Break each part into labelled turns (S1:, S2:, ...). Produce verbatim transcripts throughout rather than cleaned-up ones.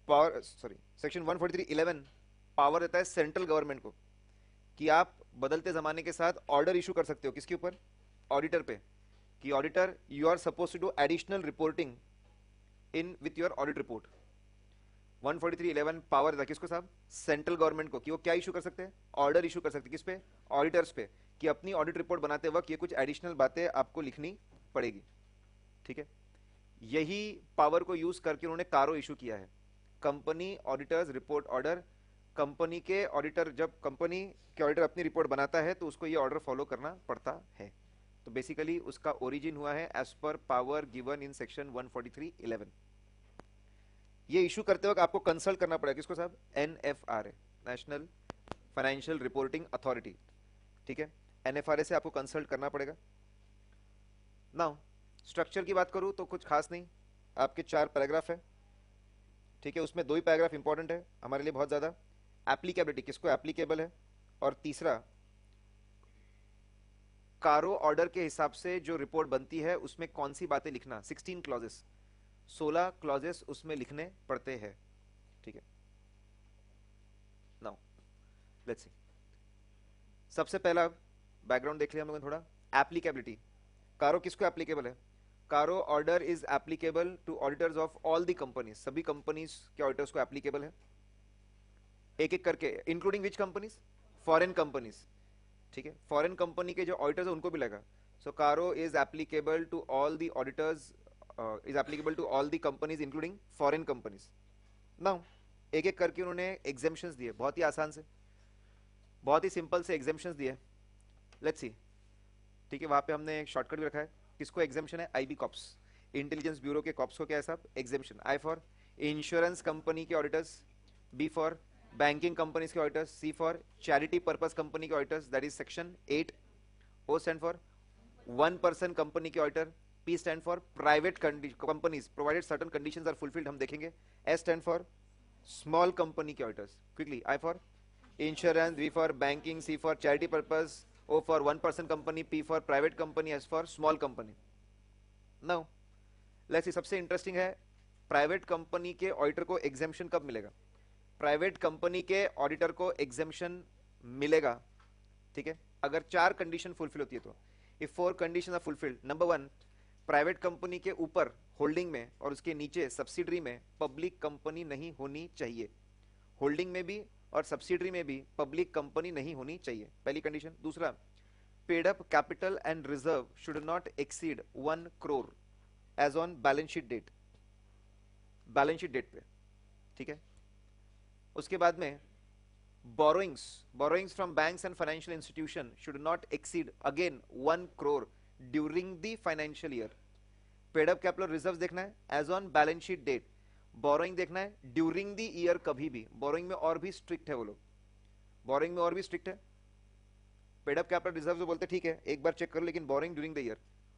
S1: Power, sorry, section one forty three eleven power देता है central government को कि आप बदलते जमाने के साथ ऑर्डर इशू कर सकते हो। किसके ऊपर? ऑडिटर पे। कि auditor, you are suppose to do additional reporting in with your audit report. One forty three eleven power देता है किसको साहब? सेंट्रल गवर्नमेंट को, कि वो क्या इशू कर सकते हैं? ऑर्डर इशू कर सकते हैं। किस पे? ऑडिटर्स पे, कि अपनी ऑडिट रिपोर्ट बनाते वक्त ये कुछ एडिशनल बातें आपको लिखनी पड़ेगी। ठीक है, यही पावर को यूज करके उन्होंने कारो इशू किया है, company auditors report order. Company के ऑडिटर, जब कंपनी के ऑडिटर अपनी रिपोर्ट बनाता है तो उसको ये ऑर्डर फॉलो करना पड़ता है। तो बेसिकली उसका ओरिजिन हुआ है as per power given in section one forty three eleven. ये इशू करते वक्त आपको कंसल्ट करना पड़ेगा किसको साहब? N F R A, national financial reporting authority. ठीक है, एन एफ आर ए से आपको कंसल्ट करना पड़ेगा। नाउ स्ट्रक्चर की बात करूं तो कुछ खास नहीं, आपके चार पैराग्राफ है। ठीक है, उसमें दो ही पैराग्राफ इंपॉर्टेंट है हमारे लिए बहुत ज्यादा। एप्लीकेबिलिटी, किसको एप्लीकेबल है, और तीसरा कारो ऑर्डर के हिसाब से जो रिपोर्ट बनती है उसमें कौन सी बातें लिखना। सिक्सटीन क्लॉजेस, सोलह क्लॉजेस उसमें लिखने पड़ते हैं। ठीक है, नाउ लेट्स सी। सबसे पहला बैकग्राउंड देख लिया हम लोगों ने थोड़ा। एप्लीकेबिलिटी, कारो किसको एप्लीकेबल है? CARO order is applicable to auditors of all the companies, सभी कंपनीज के ऑडिटर्स को एप्लीकेबल है। एक एक करके, including which companies? Foreign companies. ठीक है, फॉरेन कंपनी के जो ऑडिटर्स है उनको भी लगा। So CARO is applicable to all the auditors, is applicable to all the companies including foreign companies. Now एक एक करके उन्होंने एग्जेम्पशंस दिए, बहुत ही आसान से, बहुत ही सिंपल से एग्जेम्पशंस दिए। Let's see. ठीक है, वहां पे हमने एक शॉर्टकट भी रखा है। किसको एग्जेम्पशन है? आईबी कॉप्स, इंटेलिजेंस ब्यूरो के कॉप्स को क्या है साहब? Exemption. I for insurance company के auditors, B for banking companies के auditors, C for charity purpose company के auditors, that is section eight. O stand for one person company के auditor, P stand for private companies provided certain conditions are fulfilled, हम देखेंगे। S stand for small company के auditors. Quickly, I for insurance, we for banking, C for charity purpose, O for one person company, P for private company, S for small company. Now let's see, सबसे interesting है private company के auditor को exemption कब मिलेगा? Private company के auditor को exemption मिलेगा, ठीक है, अगर चार कंडीशन फुलफिल होती है तो। If four condition are fulfilled, number one, private company के ऊपर होल्डिंग में और उसके नीचे सब्सिडरी में पब्लिक कंपनी नहीं होनी चाहिए। होल्डिंग में भी और सब्सिडरी में भी पब्लिक कंपनी नहीं होनी चाहिए, पहली कंडीशन। दूसरा, paid up capital and reserve should not exceed one crore as on balance sheet date, balance sheet date पे। ठीक है, उसके बाद में borrowings, borrowings from banks and financial institution should not exceed again one crore during the financial year. Paid up capital reserve देखना है as on balance sheet date, borrowing देखना है ड्यूरिंग द ईयर कभी भी। बोरोइंग में और भी स्ट्रिक्ट है वो लोग, बोरोइंग में और भी स्ट्रिक्ट है। पेड अप कैपिटल रिजर्व जो बोलते ठीक है एक बार चेक करो, लेकिन बोरोइंग ड्यूरिंग द ईयर।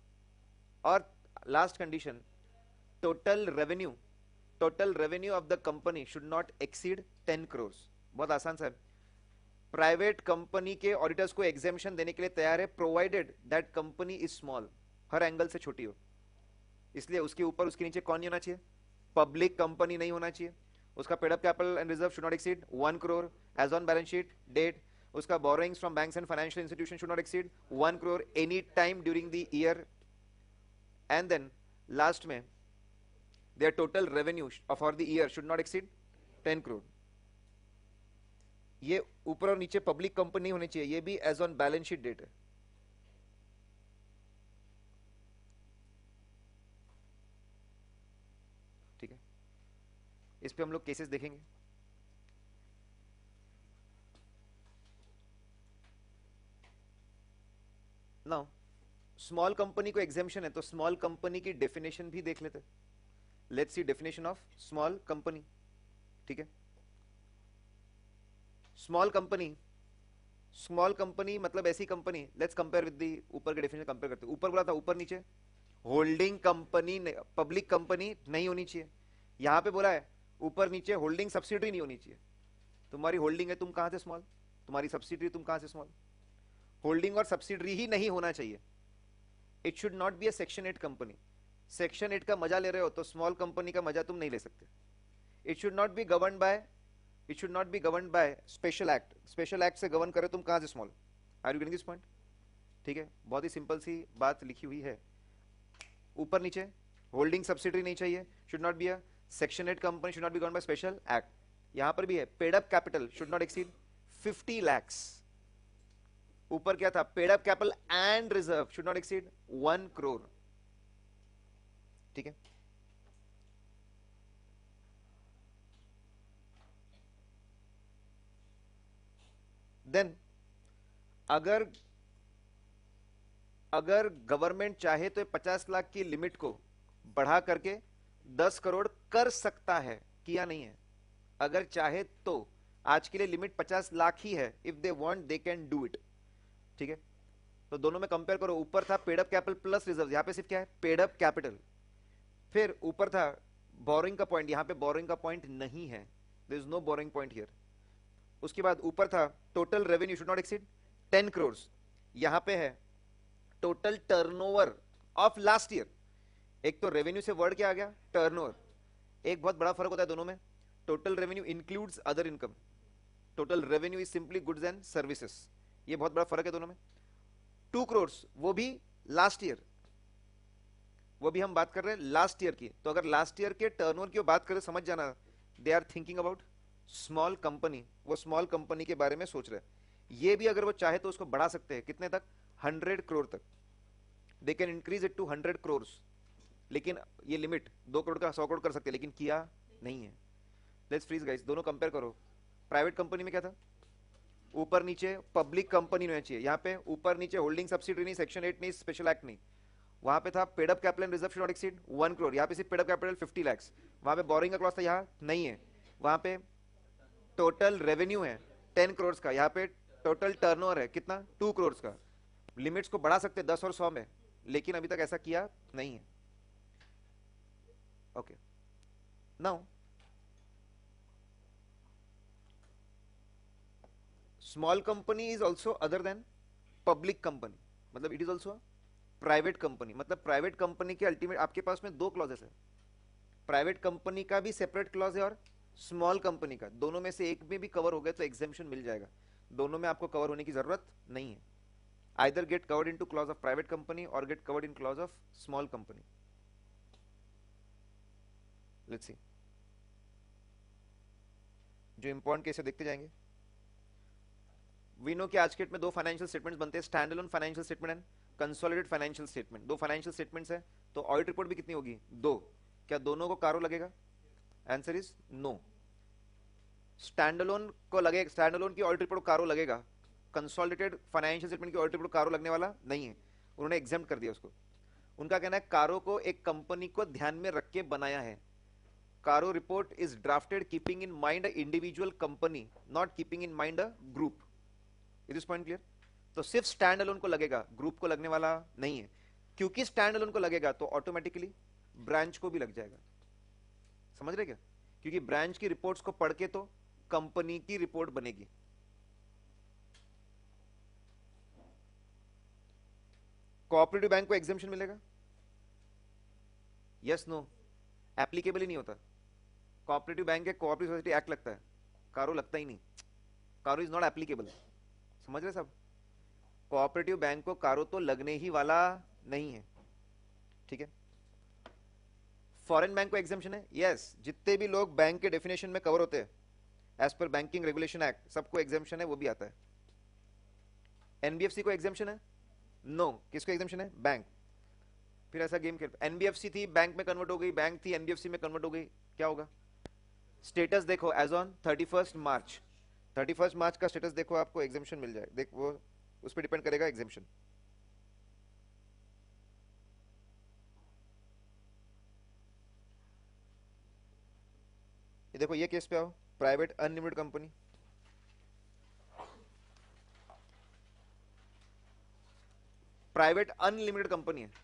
S1: और last condition, total revenue, total revenue of the company should not exceed ten crore. बहुत आसान सा है। प्राइवेट कंपनी के ऑडिटर्स को एग्जेम्पशन देने के लिए तैयार है, provided that company is small, हर एंगल से छोटी हो। इसलिए उसके ऊपर उसके नीचे कौन नहीं होना चाहिए? पब्लिक कंपनी नहीं होना चाहिए। उसका paid up capital and reserve should not exceed one crore as on balance sheet date. उसका borrowings from banks and financial institution should not exceed one crore any time during the year. And then last में their total revenue for the year should not exceed ten crore. ये ऊपर और नीचे public company होनी चाहिए, ये भी as on balance sheet date है। ठीक है, इस पे हम लोग केसेस देखेंगे। नाउ स्मॉल कंपनी को एग्जेम्पशन है तो स्मॉल कंपनी की डेफिनेशन भी देख लेते। Let's see definition of small company. ठीक है, स्मॉल कंपनी, स्मॉल कंपनी मतलब ऐसी company, let's compare with the ऊपर के डेफिनेशन कंपेयर करते। ऊपर बोला था ऊपर नीचे होल्डिंग कंपनी, पब्लिक कंपनी नहीं होनी चाहिए। यहां पे बोला है ऊपर नीचे होल्डिंग सब्सिडरी नहीं होनी चाहिए। तुम्हारी होल्डिंग है, तुम कहां से स्मॉल? तुम्हारी सब्सिडरी, तुम कहां से स्मॉल? होल्डिंग और सब्सिडरी ही नहीं होना चाहिए। It should not be a section eight company. Section eight का मजा ले रहे हो तो स्मॉल कंपनी का मजा तुम नहीं ले सकते। It should not be govern by it should not be govern by special act. Special act से गवर्न करे तुम कहां से small. Are you getting this point? ठीक है, बहुत ही सिंपल सी बात लिखी हुई है. ऊपर नीचे होल्डिंग सब्सिडरी नहीं चाहिए, should not be a section eight company, should not be govern by special act. यहां पर भी है paid up capital should not exceed fifty lakhs. ऊपर क्या था? Paid up capital and reserve should not exceed one crore. ठीक है, देन अगर अगर गवर्नमेंट चाहे तो पचास लाख की लिमिट को बढ़ा करके दस करोड़ कर सकता है, किया नहीं है. अगर चाहे तो आज के लिए लिमिट पचास लाख ही है. If they want they can do it. ठीक है, तो दोनों में कंपेयर करो. ऊपर था paid up capital plus reserve, यहां पे सिर्फ क्या है? Paid up capital. फिर ऊपर था बोरिंग का पॉइंट, यहां पे बोरिंग का पॉइंट नहीं है. There is no boring point here. उसके बाद ऊपर था total revenue should not exceed ten crore. यहां पे है total turnover of last year. एक तो रेवेन्यू से वर्ड क्या आ गया? टर्नओवर. एक बहुत बड़ा फर्क होता है दोनों में. Total revenue includes other income. Total revenue is simply goods and services. ये बहुत बड़ा फर्क है दोनों में. टू करोड़ वो भी लास्ट ईयर, वो भी हम बात कर रहे हैं लास्ट ईयर की. तो अगर लास्ट ईयर के टर्नओवर की बात करें, समझ जाना they are thinking about small company. वो स्मॉल कंपनी के बारे में सोच रहे हैं. ये भी अगर वो चाहे तो उसको बढ़ा सकते हैं. कितने तक? हंड्रेड करोड़ तक. They can increase it to hundred crore. लेकिन ये लिमिट दो करोड़ का सौ करोड़ कर सकते हैं, लेकिन किया नहीं है. लेट्स फ्रीज गाइस, दोनों कंपेयर करो. प्राइवेट कंपनी में क्या था? ऊपर नीचे पब्लिक कंपनी में चाहिए. यहाँ पे ऊपर नीचे होल्डिंग सब्सिडी नहीं, सेक्शन एट नहीं, स्पेशल एक्ट नहीं. वहां पे था paid up capital and reserve should not exceed one crore. यहाँ पे सिर्फ paid up capital fifty lakhs. वहां पे बोरिंग का क्लॉज था, यहाँ नहीं है. वहां पे टोटल रेवेन्यू है टेन करोड़ का, यहाँ पे टोटल टर्नओवर है कितना? टू करोड़ का. लिमिट्स को बढ़ा सकते दस और सौ में, लेकिन अभी तक ऐसा किया नहीं है. Okay, now small company is also other than public company. मतलब it is also private company. मतलब प्राइवेट कंपनी के अल्टीमेट आपके पास में दो क्लॉजेस है. प्राइवेट कंपनी का भी सेपरेट क्लॉज है और स्मॉल कंपनी का. दोनों में से एक में भी कवर हो गए तो एग्जेम्पशन मिल जाएगा. दोनों में आपको कवर होने की जरूरत नहीं है. Either get covered into clause of private company और get covered in clause of small company. Let's see, जो इंपॉर्टेंट केस है देखते जाएंगे. वी नो कि आज के डेट में दो फाइनेंशियल स्टेटमेंट्स बनते हैं, stand alone financial statement and consolidated financial statement. दो फाइनेंशियल स्टेटमेंट्स है तो ऑडिट रिपोर्ट भी कितनी होगी? दो. क्या दोनों को कारो लगेगा? Answer is no. Stand alone को लगेगा, स्टैंड अलोन की ऑडिट रिपोर्ट कारो लगेगा. कंसोलिडेटेड फाइनेंशियल स्टेटमेंट की ऑडिट रिपोर्ट कारो लगने वाला नहीं है. उन्होंने एग्जेम्प्ट कर दिया उसको. उनका कहना है कारो को एक कंपनी को ध्यान में रख के बनाया है. CARO report is drafted keeping in mind a individual company, not keeping in mind a group. Is this point clear? तो सिर्फ स्टैंड अलोन को लगेगा, ग्रुप को लगने वाला नहीं है. क्योंकि स्टैंड अलोन को लगेगा तो ऑटोमेटिकली ब्रांच को भी लग जाएगा. समझ रहे क्या? क्योंकि ब्रांच की रिपोर्ट्स को पढ़ के तो कंपनी की रिपोर्ट बनेगी. कोऑपरेटिव बैंक को एग्जेम्पशन मिलेगा? Yes no? एप्लीकेबल ही नहीं होता. कोऑपरेटिव बैंक एक कोऑपरेटिव सोसाइटी एक्ट लगता है, कारो लगता ही नहीं. कारो इज नॉट एप्लीकेबल. समझ रहे सब? कोऑपरेटिव बैंक को कारो तो लगने ही वाला नहीं है. ठीक है. फॉरेन बैंक को एग्जेम्पशन है? यस yes, जितने भी लोग बैंक के डेफिनेशन में कवर होते हैं as per banking regulation act, सबको एग्जेम्पशन है, वो भी आता है. एनबीएफसी को एग्जेम्पशन है? No no. किसको एग्जेम्पशन है? बैंक. फिर ऐसा गेम खेल, एनबीएफसी थी बैंक में कन्वर्ट हो गई, बैंक थी एनबीएफसी में कन्वर्ट हो गई, क्या होगा? स्टेटस देखो as on thirty first March. Thirty first March का स्टेटस देखो, आपको एग्जेम्पशन मिल जाए. देख वो उस पर डिपेंड करेगा एग्जेम्पशन. ये देखो, ये केस पे आओ. Private unlimited company, private unlimited company है.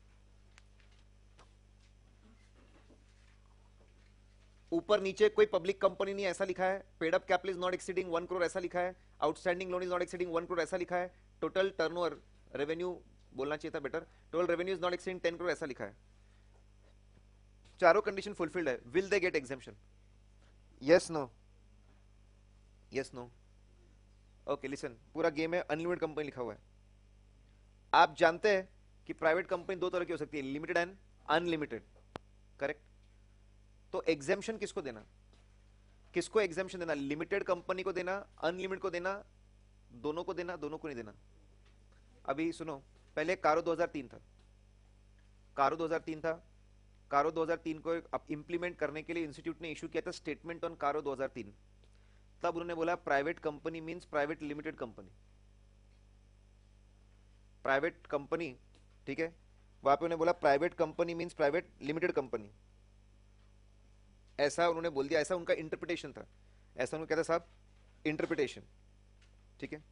S1: ऊपर नीचे कोई पब्लिक कंपनी नहीं ऐसा लिखा है. Paid up capital is not exceeding one crore ऐसा लिखा है. Outstanding loan is not exceeding one crore ऐसा लिखा है. टोटल टर्नओवर रेवेन्यू बोलना चाहिए था better. Total revenue is not exceeding ten crore ऐसा लिखा है. चारों कंडीशन फुलफिल्ड है. Will they get exemption? Yes no, yes no. Okay listen, पूरा गेम है, अनलिमिटेड कंपनी लिखा हुआ है। आप जानते हैं कि प्राइवेट कंपनी दो तरह की हो सकती है, लिमिटेड एंड अनलिमिटेड, करेक्ट? तो एग्जेम्पशन किसको देना, किसको एग्जेम्पशन देना? लिमिटेड कंपनी को देना, अनलिमिटेड को देना, दोनों को देना, दोनों को नहीं देना? अभी सुनो, पहले कारो दो हज़ार तीन था, कारो दो हज़ार तीन था। कारो दो हज़ार तीन को इंप्लीमेंट करने के लिए इंस्टीट्यूट ने इशू किया था स्टेटमेंट ऑन कारो दो हज़ार तीन। तब उन्होंने बोला private company means private limited company, private company, ठीक है? वहां पे उन्होंने बोला private company means private limited company, ऐसा उन्होंने बोल दिया, ऐसा उनका इंटरप्रिटेशन था, ऐसा उन्होंने कहता साहब इंटरप्रिटेशन, ठीक है?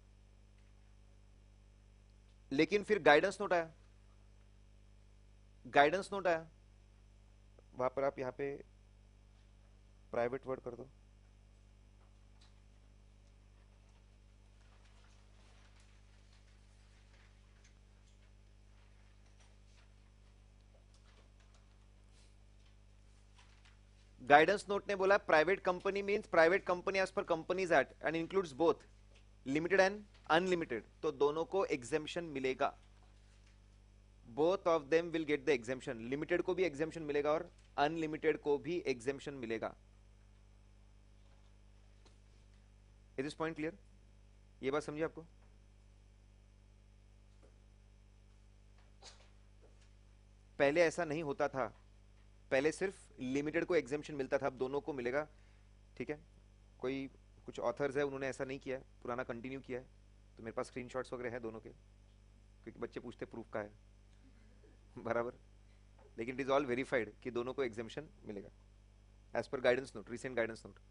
S1: लेकिन फिर गाइडेंस नोट आया, गाइडेंस नोट आया, वहां पर आप यहाँ पे प्राइवेट वर्ड कर दो, गाइडेंस नोट ने बोला private company means private company as per companies act and includes both limited and unlimited, तो दोनों को एग्जेम्पशन मिलेगा, both of them will get the exemption, limited को भी एग्जेम्पशन मिलेगा और अनलिमिटेड को भी एग्जेम्पशन मिलेगा। Is this point clear? ये बात समझिए आपको? पहले ऐसा नहीं होता था, पहले सिर्फ लिमिटेड को एग्जेम्पशन मिलता था, अब दोनों को मिलेगा, ठीक है? कोई कुछ ऑथर्स है उन्होंने ऐसा नहीं किया है, पुराना कंटिन्यू किया है, तो मेरे पास स्क्रीनशॉट्स वगैरह है दोनों के, क्योंकि बच्चे पूछते प्रूफ का है बराबर, लेकिन इट इज ऑल वेरीफाइड कि दोनों को एग्जेम्पशन मिलेगा as per guidance note, recent guidance note.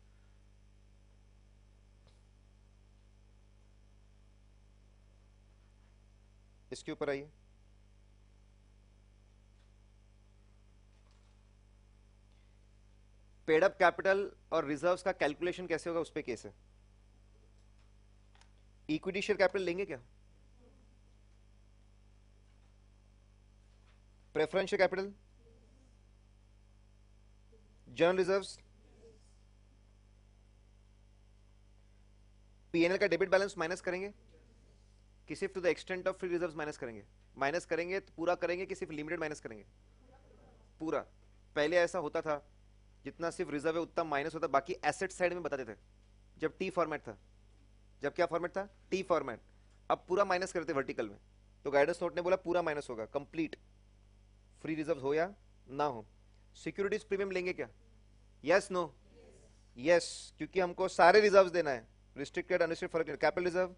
S1: इसके ऊपर आइए, पेड अप कैपिटल और रिजर्व्स का कैलकुलेशन कैसे होगा, उस पे केस है। इक्विटी शेयर कैपिटल लेंगे क्या? Preferential capital, general reserves, PNL का डेबिट बैलेंस माइनस करेंगे कि सिर्फ to the extent of free reserves minus करेंगे? माइनस करेंगे तो पूरा करेंगे कि सिर्फ लिमिटेड माइनस करेंगे? पूरा। पहले ऐसा होता था, जितना सिर्फ रिजर्व है उतना माइनस होता, बाकी एसेट साइड में बताते थे, जब टी फॉर्मेट था, जब क्या फॉर्मेट था, टी फॉर्मेट। अब पूरा माइनस करते वर्टिकल में, तो गाइडेंस नोट ने बोला पूरा माइनस होगा, कंप्लीट, फ्री रिजर्व हो या ना हो। सिक्योरिटीज प्रीमियम लेंगे क्या? Yes no? यस, क्योंकि हमको सारे रिजर्व देना है, रिस्ट्रिक्टेड अनरिस्ट्रिक्टेड फर्क। कैपिटल रिजर्व,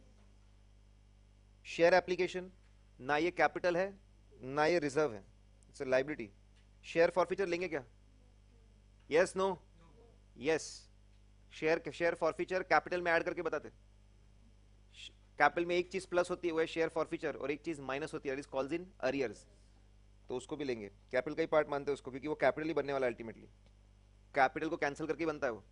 S1: शेयर एप्लीकेशन, ना ये कैपिटल है ना ये रिजर्व है, it's a liability. Share forfeiture लेंगे क्या? Yes no? Yes, share share forfeiture capital में ऐड करके बताते, कैपिटल में एक चीज प्लस होती है वो है शेयर फॉरफीचर, और एक चीज माइनस होती है, इज कॉल्ड इन अरियर्स, तो उसको भी लेंगे, कैपिटल का ही पार्ट मानते हैं उसको, क्योंकि वो कैपिटल ही बनने वाला है अल्टीमेटली, कैपिटल को कैंसिल करके बनता है वो।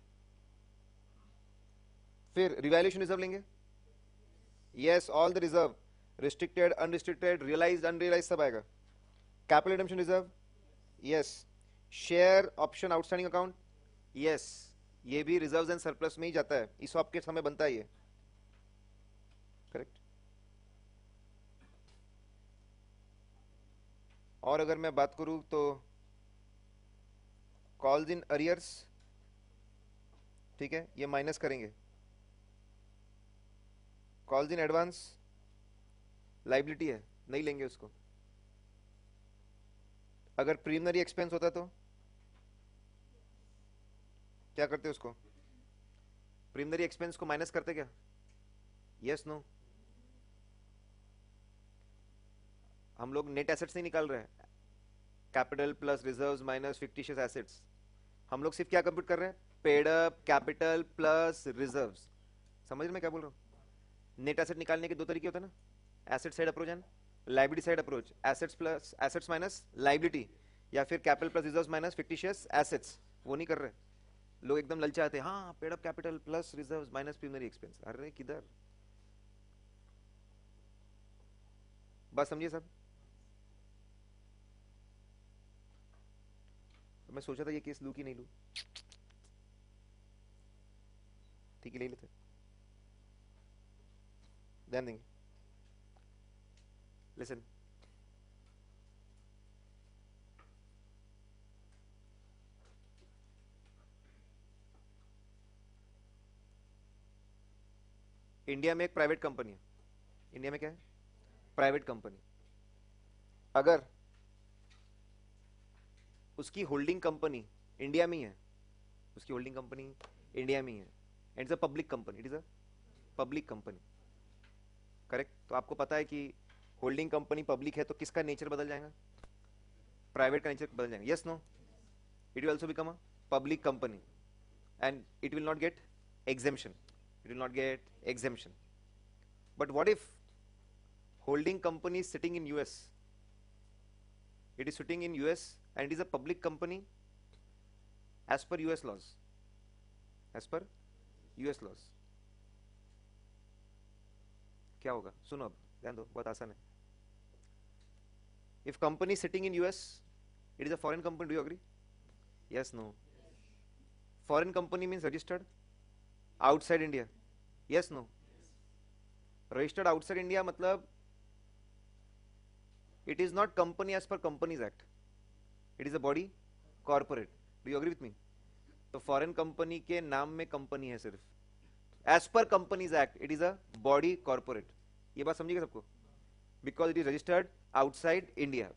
S1: फिर रिवैल्यूएशन रिजर्व लेंगे, yes, all the reserve, restricted unrestricted realised unrealised सब आएगा। Capital redemption reserve, yes. Share option outstanding account, yes, ये भी रिजर्व्स एंड सरप्लस में ही जाता है, ईसॉप के समय बनता है ये, करेक्ट। और अगर मैं बात करूं तो कॉल्स इन अरियर्स, ठीक है, ये माइनस करेंगे। कॉल्स इन एडवांस लाइबिलिटी है, नहीं लेंगे उसको। अगर प्रीलिमिनरी एक्सपेंस होता तो क्या करते उसको? प्रीलिमिनरी एक्सपेंस को माइनस करते क्या? Yes no? हम लोग नेट एसेट्स नहीं निकाल रहे हैं, capital plus reserves minus fictitious assets, हम लोग सिर्फ क्या कंप्यूट कर रहे हैं, paid up capital plus reserves. समझ रहे मैं क्या बोल रहा हूँ? नेट एसेट निकालने के दो तरीके होते हैं ना, asset side approach and liability side approach, assets plus assets minus liability, या फिर capital plus reserves minus fictitious assets, वो नहीं कर रहे लोग, एकदम ललचाते हैं, हाँ paid up capital plus reserves minus preliminary expense, अरे किधर, बात समझिए सब। मैं सोचा था ये केस लूं कि नहीं लूं, ठीक है ले लेते, ध्यान देंगे। लिसन, इंडिया में एक प्राइवेट कंपनी है, इंडिया में क्या है, प्राइवेट कंपनी। अगर उसकी होल्डिंग कंपनी इंडिया में ही है, उसकी होल्डिंग कंपनी इंडिया में ही है, and it's a public company, it is a public company, correct. तो आपको पता है कि होल्डिंग कंपनी पब्लिक है तो किसका नेचर बदल जाएगा, प्राइवेट का नेचर बदल जाएगा, yes no, it will also become a public company and it will not get exemption, it will not get exemption. But what if holding company is sitting in U S, it is sitting in U S and it is a public company as per U S laws, as per U S laws, क्या होगा, सुनो अब ध्यान दो, बहुत आसान है। If company is sitting in U S, it is a foreign company, do you agree, yes no, foreign company means registered outside India, yes no, registered outside India मतलब it is not company as per Companies Act, it is a body corporate, do you agree with me। तो foreign company के नाम में company है सिर्फ, as per Companies Act it is a body corporate, ये बात समझिएगा सबको, because it is registered outside India।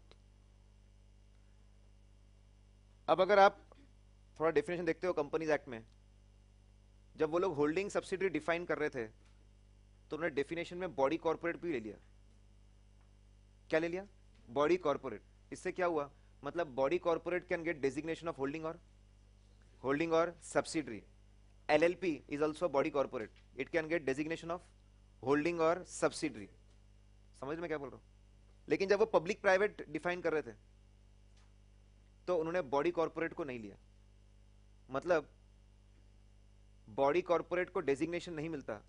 S1: अब अगर आप थोड़ा डेफिनेशन देखते हो कंपनीज एक्ट में, जब वो लोग होल्डिंग सब्सिडरी डिफाइन कर रहे थे तो उन्होंने डेफिनेशन में बॉडी कॉर्पोरेट भी ले लिया, क्या ले लिया, बॉडी कॉर्पोरेट। इससे क्या हुआ, मतलब body corporate can get designation of holding और होल्डिंग और subsidiary, LLP is also body corporate, it can get designation of holding और सब्सिडरी, समझ में क्या बोल रहा हूं। लेकिन जब वो पब्लिक प्राइवेट डिफाइन कर रहे थे तो उन्होंने बॉडी कॉर्पोरेट को नहीं लिया, मतलब बॉडी कॉर्पोरेट को डेजिग्नेशन नहीं मिलता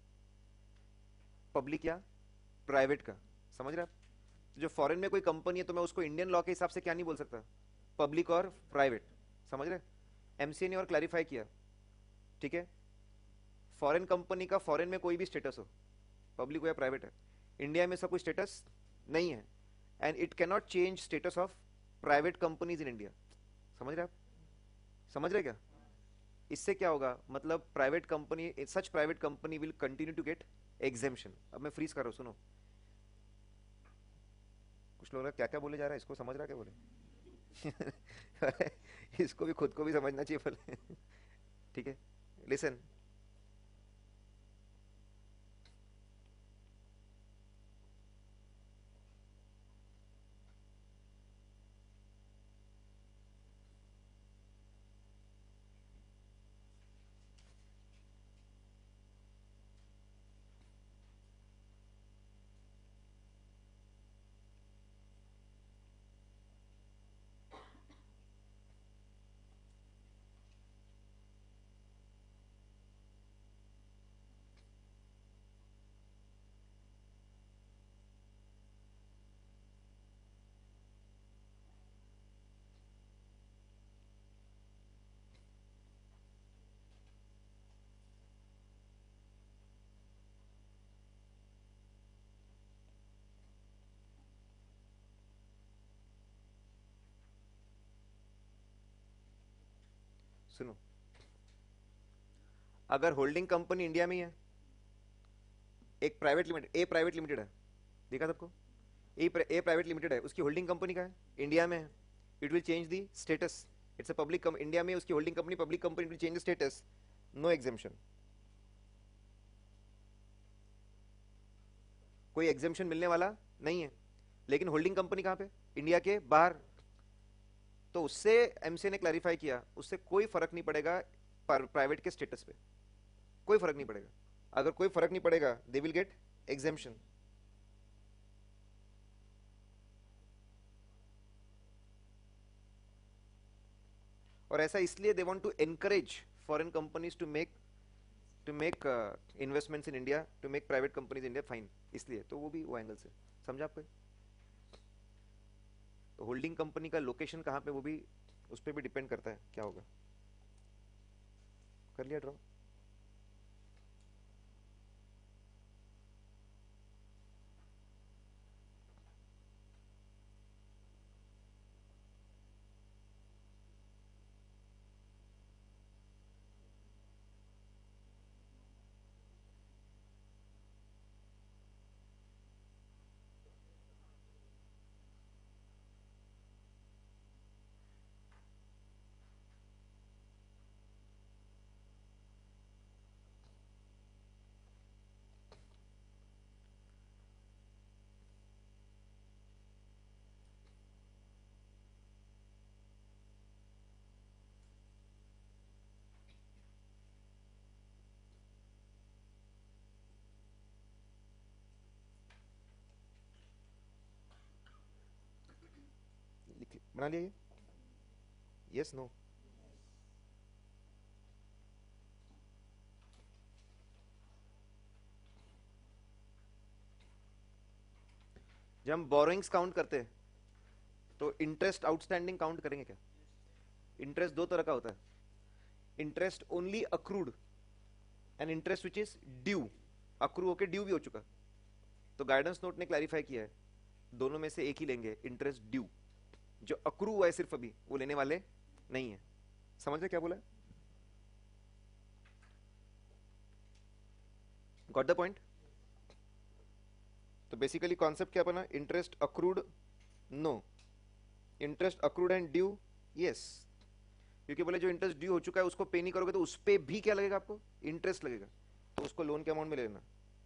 S1: पब्लिक या प्राइवेट का, समझ रहे आप। जो फॉरेन में कोई कंपनी है तो मैं उसको इंडियन लॉ के हिसाब से क्या नहीं बोल सकता, पब्लिक और प्राइवेट, समझ रहे। एमसीए ने और क्लैरिफाई किया, ठीक है, फॉरेन कंपनी का फॉरेन में कोई भी स्टेटस हो, पब्लिक हो या प्राइवेट है, इंडिया में सब कोई स्टेटस नहीं है, and it can not change status of private companies in India, समझ रहे आप, समझ रहे क्या। इससे क्या होगा, मतलब private company, such private company will continue to get exemption. अब मैं फ्रीज कर रहा हूं, सुनो, कुछ लोग क्या क्या बोले जा रहा है, इसको समझ रहा क्या बोले इसको भी खुद को भी समझना चाहिए बोले ठीक है, लिसन, सुनो, अगर होल्डिंग कंपनी इंडिया में ही है, एक private limited, a private limited है, देखा सबको, ए ए प्राइवेट लिमिटेड है, उसकी होल्डिंग कंपनी का है, इंडिया में है, it will change the status, it's a public, India में उसकी holding company public company, it will change the status, no exemption, कोई एग्जेम्पशन मिलने वाला नहीं है। लेकिन होल्डिंग कंपनी कहां पे, इंडिया के बाहर, तो उससे एमसीए ने क्लैरिफाई किया, उससे कोई फर्क नहीं पड़ेगा प्राइवेट के स्टेटस पे, कोई फर्क नहीं पड़ेगा, अगर कोई फर्क नहीं पड़ेगा दे विल गेट एग्जेम्पशन। और ऐसा इसलिए they want to encourage foreign companies to make to make investments in India, to make private companies India fine, इसलिए तो वो भी वो एंगल से समझा आपको। तो होल्डिंग कंपनी का लोकेशन कहाँ पे, वो भी उस पर भी डिपेंड करता है क्या होगा। कर लिया ड्रॉ, बना लिया ये? Yes no? जब हम बोरोइंग्स काउंट करते हैं तो इंटरेस्ट आउटस्टैंडिंग काउंट करेंगे क्या? इंटरेस्ट दो तरह का होता है, interest only accrued and interest which is due. Accrue होके ड्यू भी हो चुका, तो गाइडेंस नोट ने क्लैरिफाई किया है दोनों में से एक ही लेंगे, इंटरेस्ट ड्यू। जो अक्रू हुआ है सिर्फ अभी, वो लेने वाले नहीं है। समझ रहे क्या बोला? Got the point? तो बेसिकली कॉन्सेप्ट क्या बना? Interest accrued no, interest accrued and due yes. क्योंकि बोले जो इंटरेस्ट ड्यू हो चुका है उसको पे नहीं करोगे तो उस पे भी क्या लगेगा आपको? इंटरेस्ट लगेगा, तो उसको लोन के अमाउंट में ले लेना।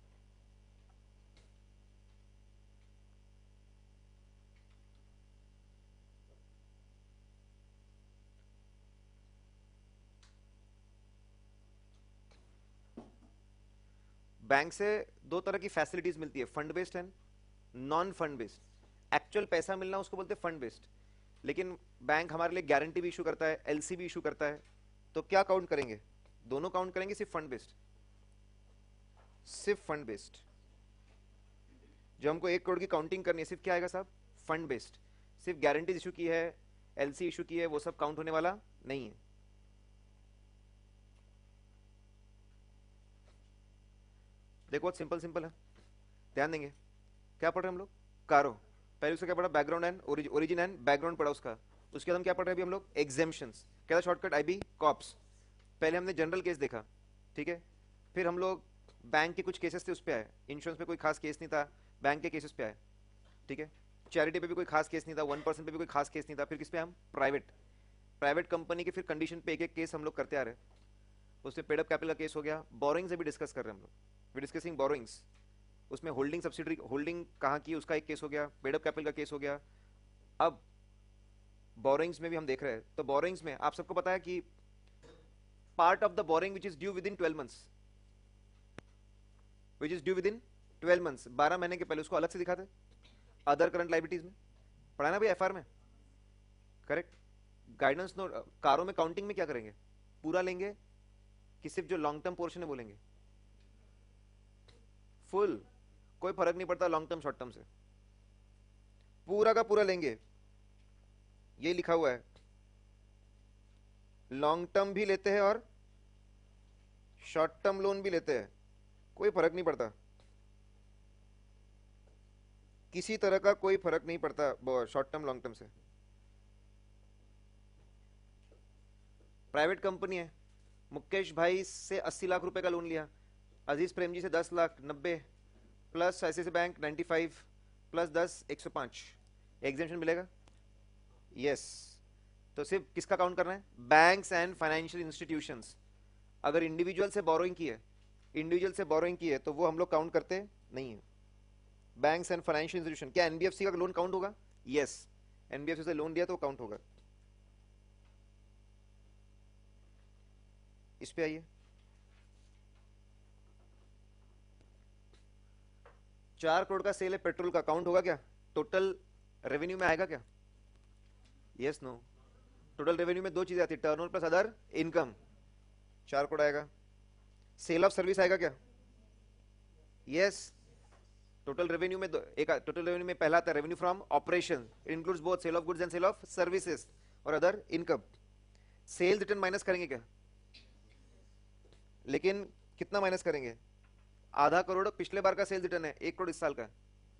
S1: बैंक से दो तरह की फैसिलिटीज मिलती है, fund based and non fund based. Actual पैसा मिलना उसको बोलते हैं फंड बेस्ड, लेकिन बैंक हमारे लिए गारंटी भी इशू करता है, एलसी भी इशू करता है। तो क्या काउंट करेंगे? दोनों काउंट करेंगे, सिर्फ फंड बेस्ड? सिर्फ फंड बेस्ड। जो हमको एक करोड़ की काउंटिंग करनी है, सिर्फ क्या आएगा साहब? Fund based. सिर्फ गारंटी इशू की है, एलसी इशू की है, वो सब काउंट होने वाला नहीं है। देखो बहुत सिंपल सिंपल है, ध्यान देंगे। क्या पढ़ रहे हैं हम लोग? कारो। पहले उसका क्या पढ़ा? Background and origin and background पढ़ा उसका। उसके बाद हम क्या पढ़ रहे हैं अभी हम लोग? एग्जेम्पशंस। क्या था शॉर्टकट? IB cops. पहले हमने जनरल केस देखा, ठीक है, फिर हम लोग बैंक के कुछ केसेस थे उस पर आए, इंश्योरेंस पे कोई खास केस नहीं था, बैंक के केसेस पे आए, ठीक है, चैरिटी पे भी कोई खास केस नहीं था, वन परसेंट पे भी कोई खास केस नहीं था, फिर किस पे हम? प्राइवेट। प्राइवेट कंपनी के फिर कंडीशन पे एक एक केस हम लोग करते आ रहे हैं। उसमें पेड अप कैपिटल का केस हो गया, बोरोइंग्स अभी डिस्कस कर रहे हैं हम लोग, वी डिस्कसिंग बोरोइंग्स। उसमें होल्डिंग सब्सिडरी, होल्डिंग कहाँ की, उसका एक केस हो गया, पेड अप कैपिटल का केस हो गया। अब बोरोइंग्स में भी हम देख रहे हैं, तो बोरोइंग्स में आप सबको पता है कि part of the borrowing which is due within twelve months, which is due within twelve months, बारह महीने के पहले, उसको अलग से दिखाते अदर करंट लाइबिलिटीज में। पढ़ा ना भाई एफआर में? करेक्ट। गाइडेंस नोट कारों में काउंटिंग में क्या करेंगे? पूरा लेंगे कि सिर्फ जो लॉन्ग टर्म पोर्शन है वो लेंगे? फुल, कोई फर्क नहीं पड़ता लॉन्ग टर्म शॉर्ट टर्म से, पूरा का पूरा लेंगे। ये लिखा हुआ है, लॉन्ग टर्म भी लेते हैं और शॉर्ट टर्म लोन भी लेते हैं, कोई फर्क नहीं पड़ता, किसी तरह का कोई फर्क नहीं पड़ता शॉर्ट टर्म लॉन्ग टर्म से। प्राइवेट कंपनी है, मुकेश भाई से अस्सी लाख रुपए का लोन लिया, अजीज प्रेम जी से दस लाख, नब्बे प्लस आईसीआईसी बैंक पचानवे प्लस दस एक सौ पाँच, एग्जेम्पशन मिलेगा? यस। तो सिर्फ किसका काउंट करना है? Banks and financial institutions. अगर इंडिविजुअल से बोरोइंग की है, इंडिविजुअल से बोरोइंग की है तो वो हम लोग काउंट करते नहीं है। बैंक्स एंड फाइनेंशियल इंस्टीट्यूशन, क्या एनबीएफसी का लोन काउंट होगा? यस, एनबीएफसी से लोन लिया तो काउंट होगा। इस पे आइए, चार करोड़ का सेल है पेट्रोल का, काउंट होगा क्या? टोटल रेवेन्यू में आएगा क्या? Yes no? टोटल रेवेन्यू में दो चीजें आती है, टर्नओवर प्लस अदर इनकम, चार करोड़ आएगा। सेल ऑफ सर्विस आएगा क्या? यस। टोटल रेवेन्यू में दो, एक टोटल रेवेन्यू में पहला आता है revenue from operation, it includes both sale of goods and sale of services और other income. Sales return minus करेंगे क्या? लेकिन कितना माइनस करेंगे? आधा करोड़ पिछले बार का सेल्स रिटर्न है, एक करोड़ इस साल का,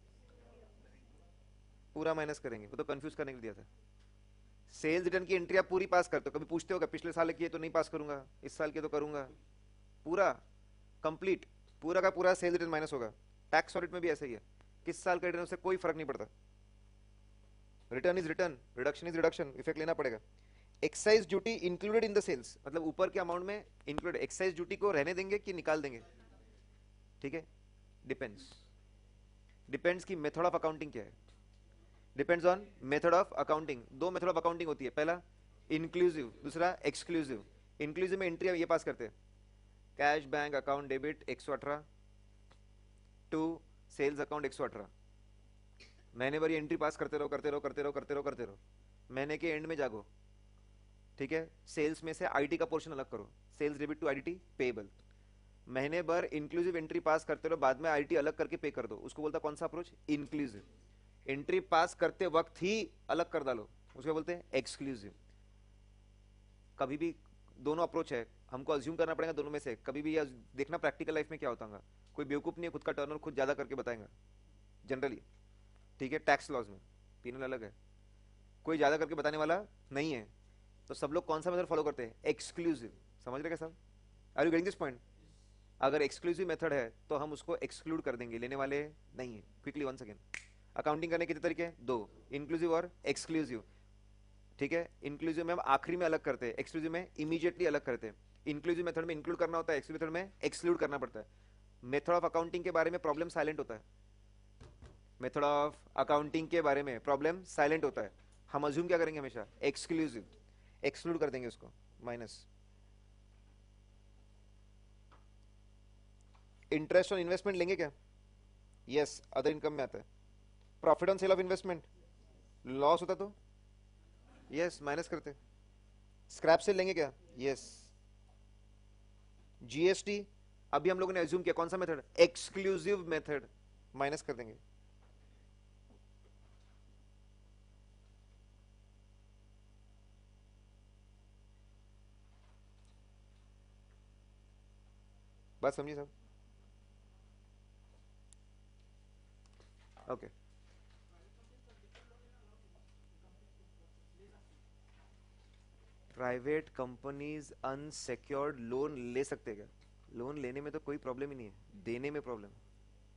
S1: पूरा माइनस करेंगे, वो तो कंफ्यूज करने के लिए दिया था। सेल्स रिटर्न की एंट्री आप पूरी पास करते हो, कभी पूछते हो क्या पिछले साल किए तो नहीं पास करूंगा, इस साल के तो करूंगा, पूरा कंप्लीट, पूरा का पूरा सेल्स रिटर्न माइनस होगा। टैक्स ऑडिट में भी ऐसा ही है, किस साल का रिटर्न उससे कोई फर्क नहीं पड़ता, return is return, reduction is reduction, effect लेना पड़ेगा। Excise duty included in the sales, मतलब ऊपर के अमाउंट में इंक्लूड, एक्साइज ड्यूटी को रहने देंगे कि निकाल देंगे? ठीक है, डिपेंड्स, डिपेंड्स की मेथड ऑफ अकाउंटिंग क्या है, depends on method of accounting. दो मेथड ऑफ अकाउंटिंग होती है, पहला इंक्लूसिव, दूसरा एक्सक्लूसिव। इंक्लूसिव में एंट्री ये पास करते हैं, कैश बैंक अकाउंट डेबिट एक सौ अठारह टू सेल्स अकाउंट एक सौ अठारह, महीने भर ये एंट्री पास करते रहो करते रहो करते रहो करते रहो करते रहो, महीने के एंड में जागो, ठीक है, सेल्स में से आईटी का पोर्शन अलग करो, sales debit to IT payable, महीने भर इंक्लूसिव एंट्री पास करते रहो, बाद में आईटी अलग करके पे कर दो, उसको बोलता कौन सा अप्रोच, इंक्लूसिव। एंट्री पास करते वक्त ही अलग कर डालो, उसको बोलते हैं एक्सक्लूसिव। कभी भी दोनों अप्रोच है, हमको अज्यूम करना पड़ेगा दोनों में से, कभी भी यह देखना प्रैक्टिकल लाइफ में क्या होता है, कोई बेवकूफ नहीं है खुद का टर्नओवर खुद ज्यादा करके बताएगा जनरली, ठीक है, टैक्स लॉज में पीनल अलग है, कोई ज्यादा करके बताने वाला नहीं है, तो सब लोग कौन सा मेथड फॉलो करते हैं, एक्सक्लूसिव। समझ रहे क्या सब, are you getting this point? अगर एक्सक्लूसिव मेथड है तो हम उसको एक्सक्लूड कर देंगे, लेने वाले नहीं है। क्विकली वंस अगेन, अकाउंटिंग करने के कितने तरीके, दो, इंक्लूसिव और एक्सक्लूसिव, ठीक है। इंक्लूसिव में हम आखिरी में अलग करते हैं, एक्सक्लूसिव में इमीडिएटली अलग करते हैं। इंक्लूसिव मेथड में इंक्लूड करना होता है, एक्सक्लूसिव मेथड में एक्सक्लूड करना पड़ता है। मेथड ऑफ अकाउंटिंग के बारे में प्रॉब्लम साइलेंट होता है, मेथड ऑफ अकाउंटिंग के बारे में प्रॉब्लम साइलेंट होता है। हम अज्यूम क्या करेंगे हमेशा, एक्सक्लूसिव, एक्सक्लूड कर देंगे उसको, माइनस। इंटरेस्ट ऑन इन्वेस्टमेंट लेंगे क्या, यस, अदर इनकम में आता है। Profit on sale of investment, loss होता तो यस, माइनस करते। स्क्रैप सेल लेंगे क्या, यस। जीएसटी अभी हम लोगों ने अज्यूम किया कौन सा मेथड, एक्सक्लूसिव मेथड, माइनस कर देंगे। बात समझिए सब, okay. Private companies unsecured loan ले सकते हैं क्या, लोन लेने में तो कोई प्रॉब्लम ही नहीं है, देने में प्रॉब्लम है।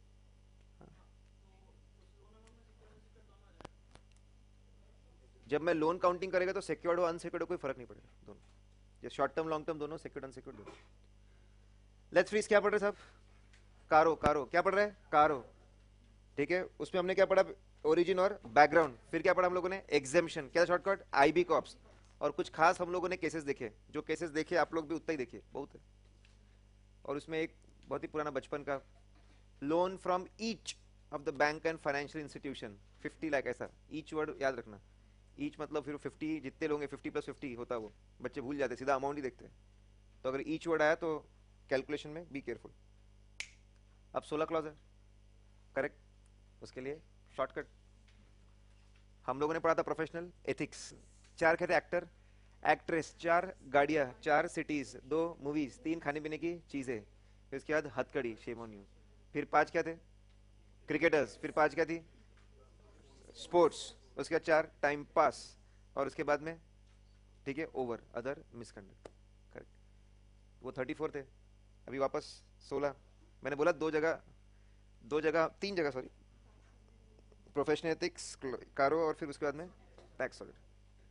S1: जब मैं लोन काउंटिंग करेगा तो सिक्योर्ड हो अनसिक्योर्ड हो कोई फर्क नहीं पड़ेगा, दोनों, ये शॉर्ट टर्म लॉन्ग टर्म दोनों, सिक्योर्ड अनसिक्योर्ड दोनों। लेट्स फ्रीज क्या पढ़ रहे साहब, कारो, कारो क्या पढ़ रहे हैं, कारो, ठीक है। उसमें हमने क्या पढ़ा, ओरिजिन और बैकग्राउंड, फिर क्या पढ़ा हम लोगों ने, एग्जेम्पशन, क्या शॉर्टकट, आईबी कॉप्स, और कुछ खास हम लोगों ने केसेस देखे, जो केसेस देखे आप लोग भी उतना ही देखिए, बहुत है। और उसमें एक बहुत ही पुराना बचपन का, loan from each of the bank and financial institution, fifty lakh, ऐसा ईच वर्ड याद रखना, ईच मतलब फिर फिफ्टी जितने लोग हैं, फिफ्टी प्लस फिफ्टी होता है, वो बच्चे भूल जाते, सीधा अमाउंट ही देखते हैं, तो अगर ईच वर्ड आया तो कैलकुलेशन में बी केयरफुल। अब सोलह क्लॉज है, करेक्ट, उसके लिए शॉर्टकट हम लोगों ने पढ़ा था प्रोफेशनल एथिक्स, चार कहते एक्टर एक्ट्रेस, चार गाड़ियां, चार सिटीज, दो मूवीज, तीन खाने पीने की चीजें, फिर उसके बाद हथकड़ी, शेम ऑन यू, फिर पांच क्या थे, क्रिकेटर्स, फिर पांच क्या थी, स्पोर्ट्स, उसके बाद चार टाइम पास, और उसके बाद में ठीक है ओवर अदर मिसकंडक्ट, करेक्ट। वो थर्टी फोर थे, अभी वापस सोलह। मैंने बोला दो जगह, दो जगह, तीन जगह सॉरी, प्रोफेशनल एथिक्स, कारो, और फिर उसके बाद में टैक्स ऑडिट।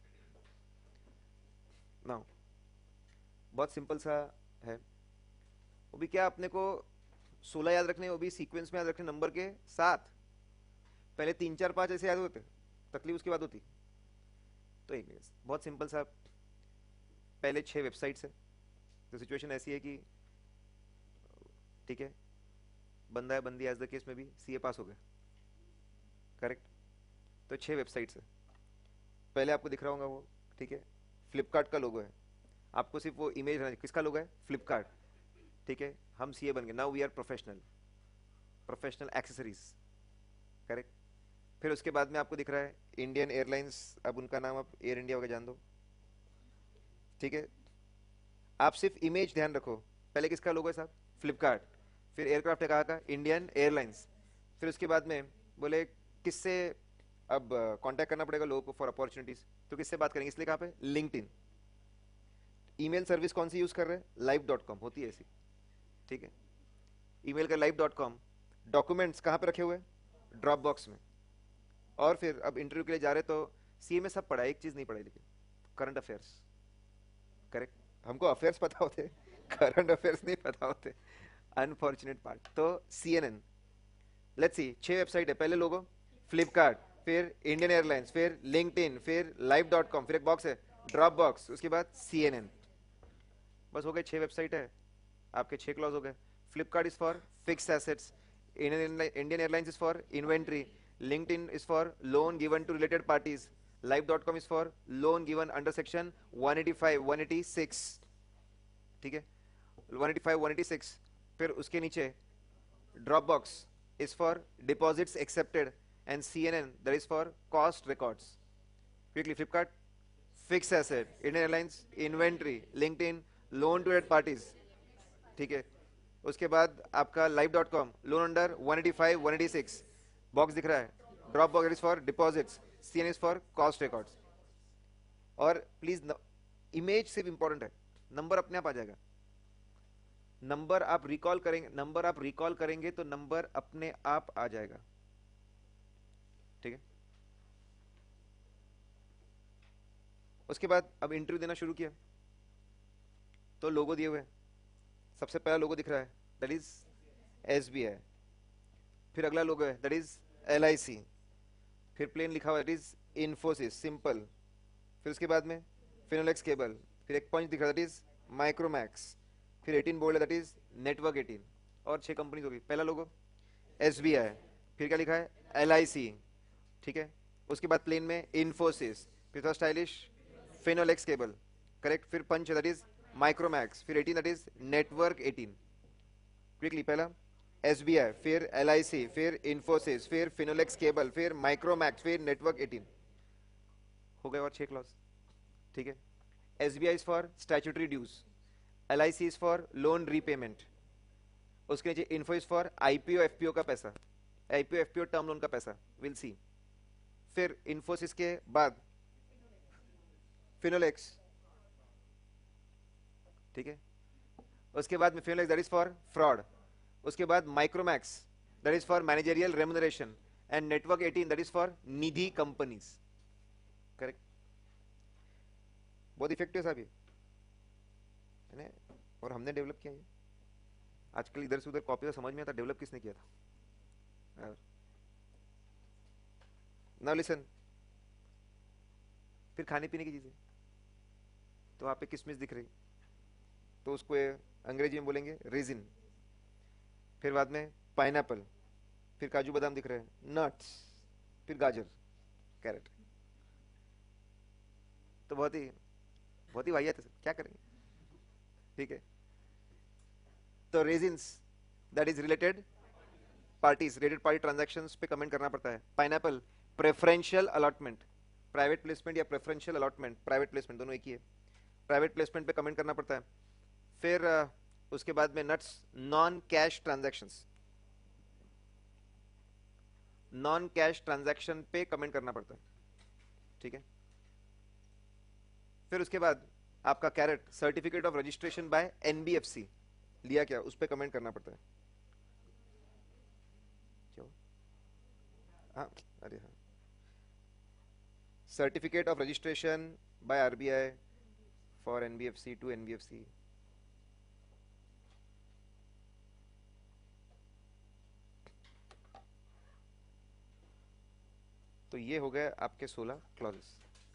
S1: नाउ बहुत सिंपल सा है, वो भी क्या अपने को सोलह याद रखने, वो भी सीक्वेंस में याद रखने नंबर के साथ, पहले तीन चार पांच ऐसे याद होते, तकलीफ उसके बाद होती। तो एक मिनट, बहुत सिंपल सा, पहले छह वेबसाइट्स है, तो सिचुएशन ऐसी है कि ठीक है, बंदा है बंदी, एज द केस में भी सीए पास हो गया, करेक्ट। तो छह वेबसाइट्स है, पहले आपको दिख रहा होगा वो, ठीक है, फ्लिपकार्ट का लोगो है, आपको सिर्फ वो इमेज है, किसका लोगो है, फ्लिपकार्ट, ठीक है। हम सीए बन गए, now we are professional, professional accessories, correct. फिर उसके बाद में आपको दिख रहा है इंडियन एयरलाइंस, अब उनका नाम आप एयर इंडिया वगैरह जान दो, ठीक है। आप सिर्फ इमेज ध्यान रखो, पहले किसका लोगो है साहब, फ्लिपकार्ट, फिर एयरक्राफ्ट है कहाँ का, इंडियन एयरलाइंस, फिर उसके बाद में बोले किससे अब कांटेक्ट करना पड़ेगा लोगों को फॉर अपॉर्चुनिटीज, तो किससे बात करेंगे, इसलिए कहाँ पे, लिंक्डइन। ईमेल सर्विस कौन सी यूज कर रहे हैं, लाइव डॉट कॉम होती है ऐसी, ठीक है, ईमेल का लाइव डॉट कॉम। डॉक्यूमेंट्स कहाँ पे रखे हुए, ड्रॉप बॉक्स में। और फिर अब इंटरव्यू के लिए जा रहे तो सीए में सब पढ़ा, एक चीज नहीं पढ़ाई, लेकिन करंट अफेयर्स, करेक्ट। हमको अफेयर्स पता होते, करंट अफेयर्स नहीं पता होते, अनफॉर्चुनेट पार्ट। तो सीएनएन, लेट्स सी, छह वेबसाइट है, पहले लोगो फ्लिपकार्ट, फिर इंडियन एयरलाइंस, फिर लिंक्डइन, फिर लाइव डॉट कॉम, फिर एक बॉक्स है ड्रॉप बॉक्स, उसके बाद सीएनएन, बस हो गए छह वेबसाइट है, आपके छह क्लॉज हो गए। Flipkart is for fixed assets, Indian Airlines is for inventory, LinkedIn is for loan given to related parties, live dot com is for loan given under section one eighty five one eighty six, ठीक है, one eighty five one eighty six. फिर उसके नीचे drop box is for deposits accepted and C N N that is for cost records. Quickly, Flipkart fix asset, Indian Airlines inventory, LinkedIn loan to third parties, ठीक है। उसके बाद आपका live dot com loan under one eighty five one eighty six box दिख रहा है, drop box is for deposits, C N is for cost records. और please image सिर्फ इंपॉर्टेंट है, नंबर अपने आप आ जाएगा। नंबर आप रिकॉल करेंगे, नंबर आप रिकॉल करेंगे तो नंबर अपने आप आ जाएगा, ठीक है। उसके बाद अब इंटरव्यू देना शुरू किया तो लोगो दिए हुए हैं। सबसे पहला लोगो दिख रहा है that is S B I, फिर अगला लोगो है that is L I C, फिर प्लेन लिखा हुआ दैट इज इन्फोसिस सिंपल, फिर उसके बाद में फिनोलेक्स केबल, फिर एक पॉइंट दिख रहा है दैट इज माइक्रोमैक्स, फिर एटीन बोल्ड है दैट इज नेटवर्क एटीन, और छह कंपनीज होगी। पहला लोगो एस बी आई, फिर क्या लिखा है एल आई सी, ठीक है। उसके बाद प्लेन में इन्फोसिस, फिर थोड़ा स्टाइलिश फिनोलेक्स केबल, करेक्ट, फिर पंच दैट इज माइक्रोमैक्स, फिर eighteen that is network eighteen. Quickly, पहला एस बी आई, फिर एल आई सी, फिर इन्फोसिस, फिर फिनोलेक्स केबल, फिर माइक्रोमैक्स, फिर नेटवर्क एटीन, हो गए और छह क्लॉज, ठीक है। S B I is for statutory dues, L I C is for loan repayment, उसके नीचे info is for IPO FPO का पैसा, आईपीओ एफपीओ टर्म लोन का पैसा, विल सी। फिर इन्फोसिस के बाद फिनोलेक्स, ठीक है। उसके बाद में Finolex that is for fraud, उसके बाद Micromax that is for managerial remuneration, and network eighteen that is for Nidhi companies, correct. बहुत इफेक्टिव साहब ये है ना, और हमने डेवलप किया ये। आजकल इधर से उधर कॉपी का समझ में आता, डेवलप किसने किया था। नाउ लिसन, फिर खाने पीने की चीजें, तो वहां पे किशमिश दिख रही तो उसको अंग्रेजी में बोलेंगे रेजिन, फिर बाद में पाइनएप्पल, फिर काजू बादाम दिख रहे हैं, नट्स, फिर गाजर, कैरेट। तो बहुत ही बहुत ही वाहियात है सर, क्या करेंगे, ठीक है। तो resins that is related parties, related party transactions पे कमेंट करना पड़ता है। Pineapple preferential allotment, private placement या प्रेफरेंशियल अलॉटमेंट, प्राइवेट प्लेसमेंट दोनों एक ही है, प्राइवेट प्लेसमेंट पे कमेंट करना पड़ता है। फिर uh, उसके बाद में nuts non cash transactions, non cash transaction पे कमेंट करना पड़ता है, ठीक है। फिर उसके बाद आपका carrot certificate of registration by NBFC लिया क्या, उस पे कमेंट करना पड़ता है। क्यों, हाँ, अरे हाँ, certificate of registration by RBI for NBFC to NBFC. तो ये हो गए आपके सोलह क्लॉजेस।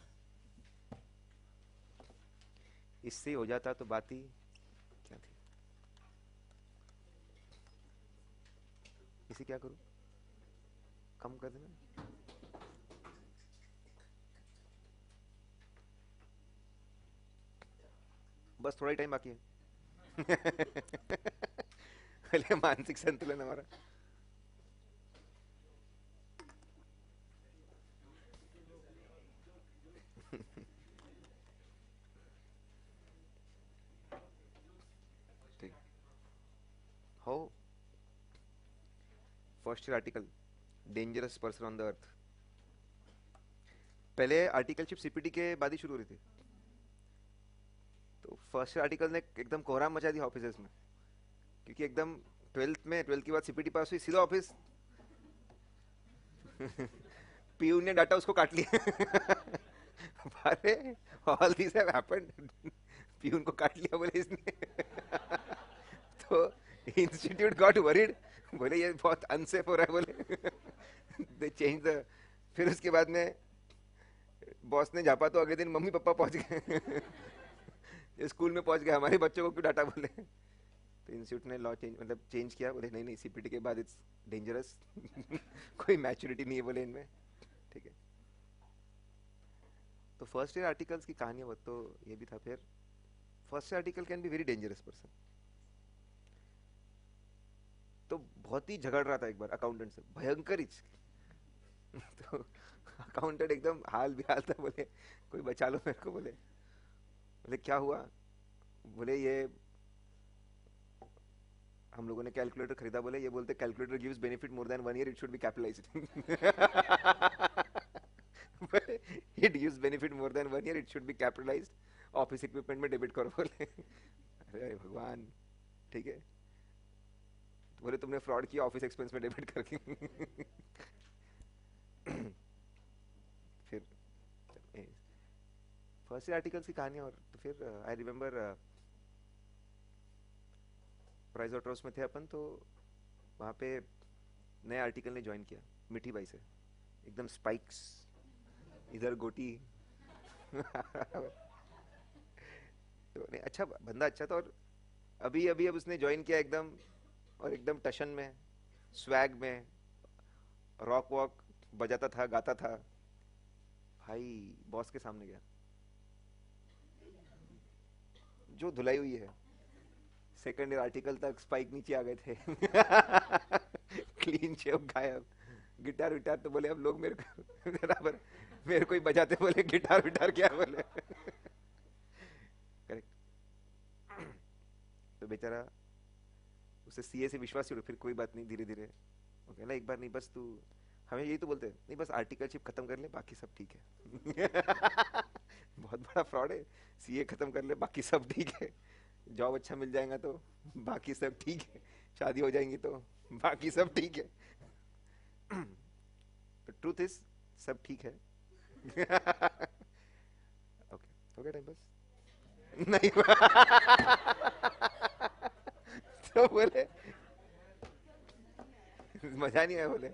S1: इससे हो जाता तो बात ही क्या थी। इसे क्या करूं, कम कर देना, बस थोड़ा ही टाइम बाकी है। पहले मानसिक संतुलन हमारा। ठीक, हो first year article dangerous person on the earth, पहले आर्टिकलशिप सीपीटी के बाद ही शुरू हो रही थी। तो फर्स्ट ईयर आर्टिकल ने एकदम कोहराम मचा दिया ऑफिस में, क्योंकि एकदम ट्वेल्थ में, ट्वेल्थ के बाद सीपीटी पास हुई, सीधा ऑफिस। पीयू ने डाटा उसको काट लिया। अरे all this have happened, peon को काट लिया बोले इसने। तो इंस्टीट्यूट गॉट वरीड, बोले ये बहुत अनसेफ हो रहा है बोले। दे चेंज द, फिर उसके बाद में बॉस ने झापा तो अगले दिन मम्मी पापा पहुंच गए, स्कूल में पहुंच गए, हमारे बच्चों को क्यों डाटा बोले। तो इंस्टीट्यूट ने लॉ चेंज, मतलब चेंज किया, बोले नहीं नहीं सीपीटी के बाद इट्स डेंजरस। कोई मैच्योरिटी नहीं है बोले इनमें, ठीक है। तो फर्स्ट ईयर आर्टिकल्स की कहानी वो तो ये भी था। फिर first year article can be very dangerous person. तो बहुत ही झगड़ रहा था एक बार अकाउंटेंट से, भयंकर ही। तो अकाउंटेंट एकदम हाल बेहाल था, बोले कोई बचा लो मेरे को। बोले बोले क्या हुआ? बोले ये हम लोगों ने कैलकुलेटर खरीदा। बोले ये बोलते calculator gives benefit more than one year, it should be capitalised. It gives benefit more than one year, it should be capitalised. Office equipment में डेबिट करो। बोले अरे भगवान, ठीक है। बोले तुमने फ्रॉड किया ऑफिस एक्सपेंस में डेबिट करके। फिर फर्स्ट आर्टिकल्स की कहानी। और तो फिर I remember Price Waterhouse में थे अपन, तो वहाँ पे नए आर्टिकल ने ज्वाइन किया मिठी बाई से, एकदम स्पाइक्स, इधर गोटी। तो नहीं, अच्छा बंदा अच्छा था। और अभी अभी अब उसने ज्वाइन किया एकदम, और एकदम टशन में, स्वैग में, रॉक वॉक बजाता था, गाता था। भाई बॉस के सामने गया, जो धुलाई हुई है, सेकंड ईयर आर्टिकल तक स्पाइक नीचे आ गए थे। क्लीन शेव, गायब। गिटार विटार तो बोले अब लोग मेरे को बराबर मेरे को ही बजाते, बोले गिटार विटार क्या बोले। करेक्ट। तो बेचारा, उसे सीए से विश्वास ही, फिर कोई बात नहीं, धीरे धीरे ओके ना, एक बार नहीं, बस तू, हमें यही तो बोलते हैं, नहीं बस आर्टिकलशिप खत्म कर ले, बाकी सब ठीक है। बहुत बड़ा फ्रॉड है। सीए खत्म कर ले, बाकी सब ठीक है। जॉब अच्छा मिल जाएगा तो बाकी सब ठीक है। शादी हो जाएंगी तो बाकी सब ठीक है। तो ट्रूथ इज सब ठीक है। ओके, हो गया टाइम बस। नहीं। तो बोले मजा नहीं आया। बोले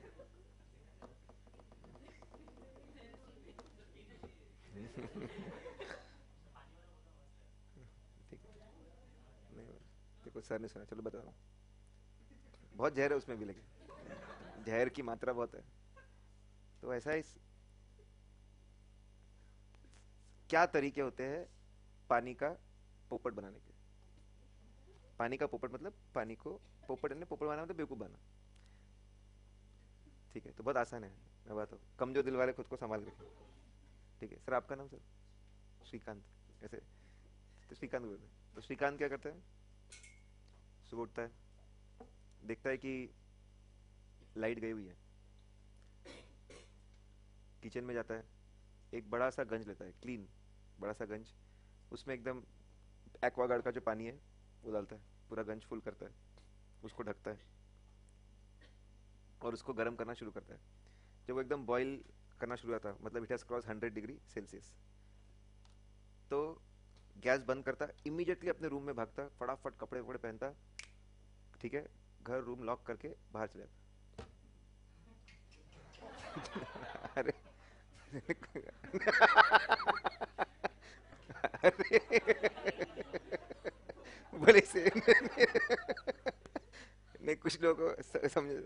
S1: ठीक है, नहीं देखो सर ने सुना, चलो बता रहा हूँ। बहुत जहर है उसमें भी, लेकिन जहर की मात्रा बहुत है। तो ऐसा इस क्या तरीके होते हैं पानी का पोपट बनाने के? पानी का पोपट मतलब पानी को पोपट ने पोपट बनाना मतलब बेवकूफ बनाना। ठीक है, तो बहुत आसान है, मैं बात हूँ, कमजोर दिल वाले खुद को संभाल के रखें। ठीक है सर, आपका नाम सर? श्रीकांत। ऐसे तो श्रीकांत बोलते हैं। तो श्रीकांत क्या करता है? सुबह उठता है, देखता है कि लाइट गई हुई है, किचन में जाता है, एक बड़ा सा गंज लेता है, क्लीन बड़ा सा गंज, उसमें एकदम एक्वागार्ड का जो पानी है वो डालता है, पूरा गंज फुल करता है, उसको ढकता है और उसको गर्म करना शुरू करता है। जब वो एकदम बॉईल करना शुरू होता है, मतलब it has cross hundred degree Celsius, तो गैस बंद करता, इमीडिएटली अपने रूम में भागता, फटाफट कपड़े वपड़े पहनता, ठीक है, घर रूम लॉक करके बाहर चले जाता। अरे अरे बोले से नहीं, कुछ लोगों को स- समझ,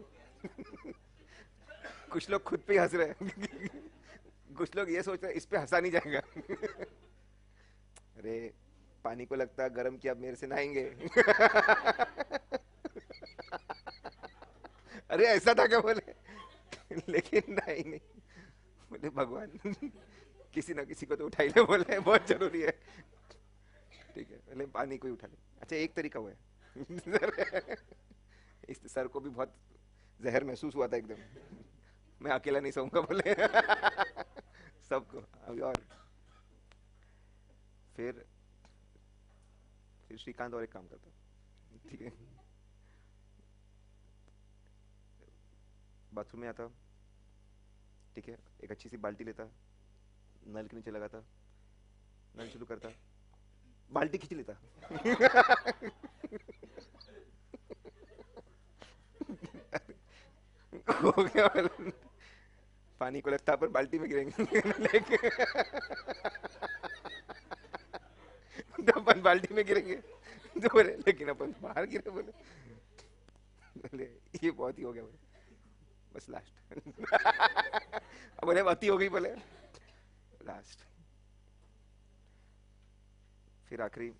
S1: कुछ लोग खुद पे ही हंस रहे हैं। कुछ लोग ये सोच रहे हैं इस पे हंसा नहीं जाएगा। अरे पानी को लगता है गर्म किया, अब मेरे से नहाएंगे। अरे ऐसा था क्या? बोले लेकिन नहीं नहीं, बोले भगवान किसी ना किसी को तो उठा ही ले, बोले बहुत जरूरी है। ठीक है, बोले पानी को ही उठा ले। अच्छा एक तरीका हुआ है। इस सर को भी बहुत जहर महसूस हुआ था एकदम, मैं अकेला नहीं सोऊंगा बोले। सबको अभी। और फिर फिर श्रीकांत और एक काम करता, ठीक है, बाथरूम में आता, ठीक है, एक अच्छी सी बाल्टी लेता, नल के नीचे लगाता, नल शुरू करता, बाल्टी खींच लेता। हो गया। पानी को लगता पर बाल्टी में गिरेंगे। लेकिन तो अपन बाल्टी में गिरेंगे, तो बोले लेकिन अपन बाहर गिरे। बोले बोले ये बहुत ही हो गया, बोले बस लास्ट। अब बोले अति हो गई, बोले लास्ट। फिर आखिरी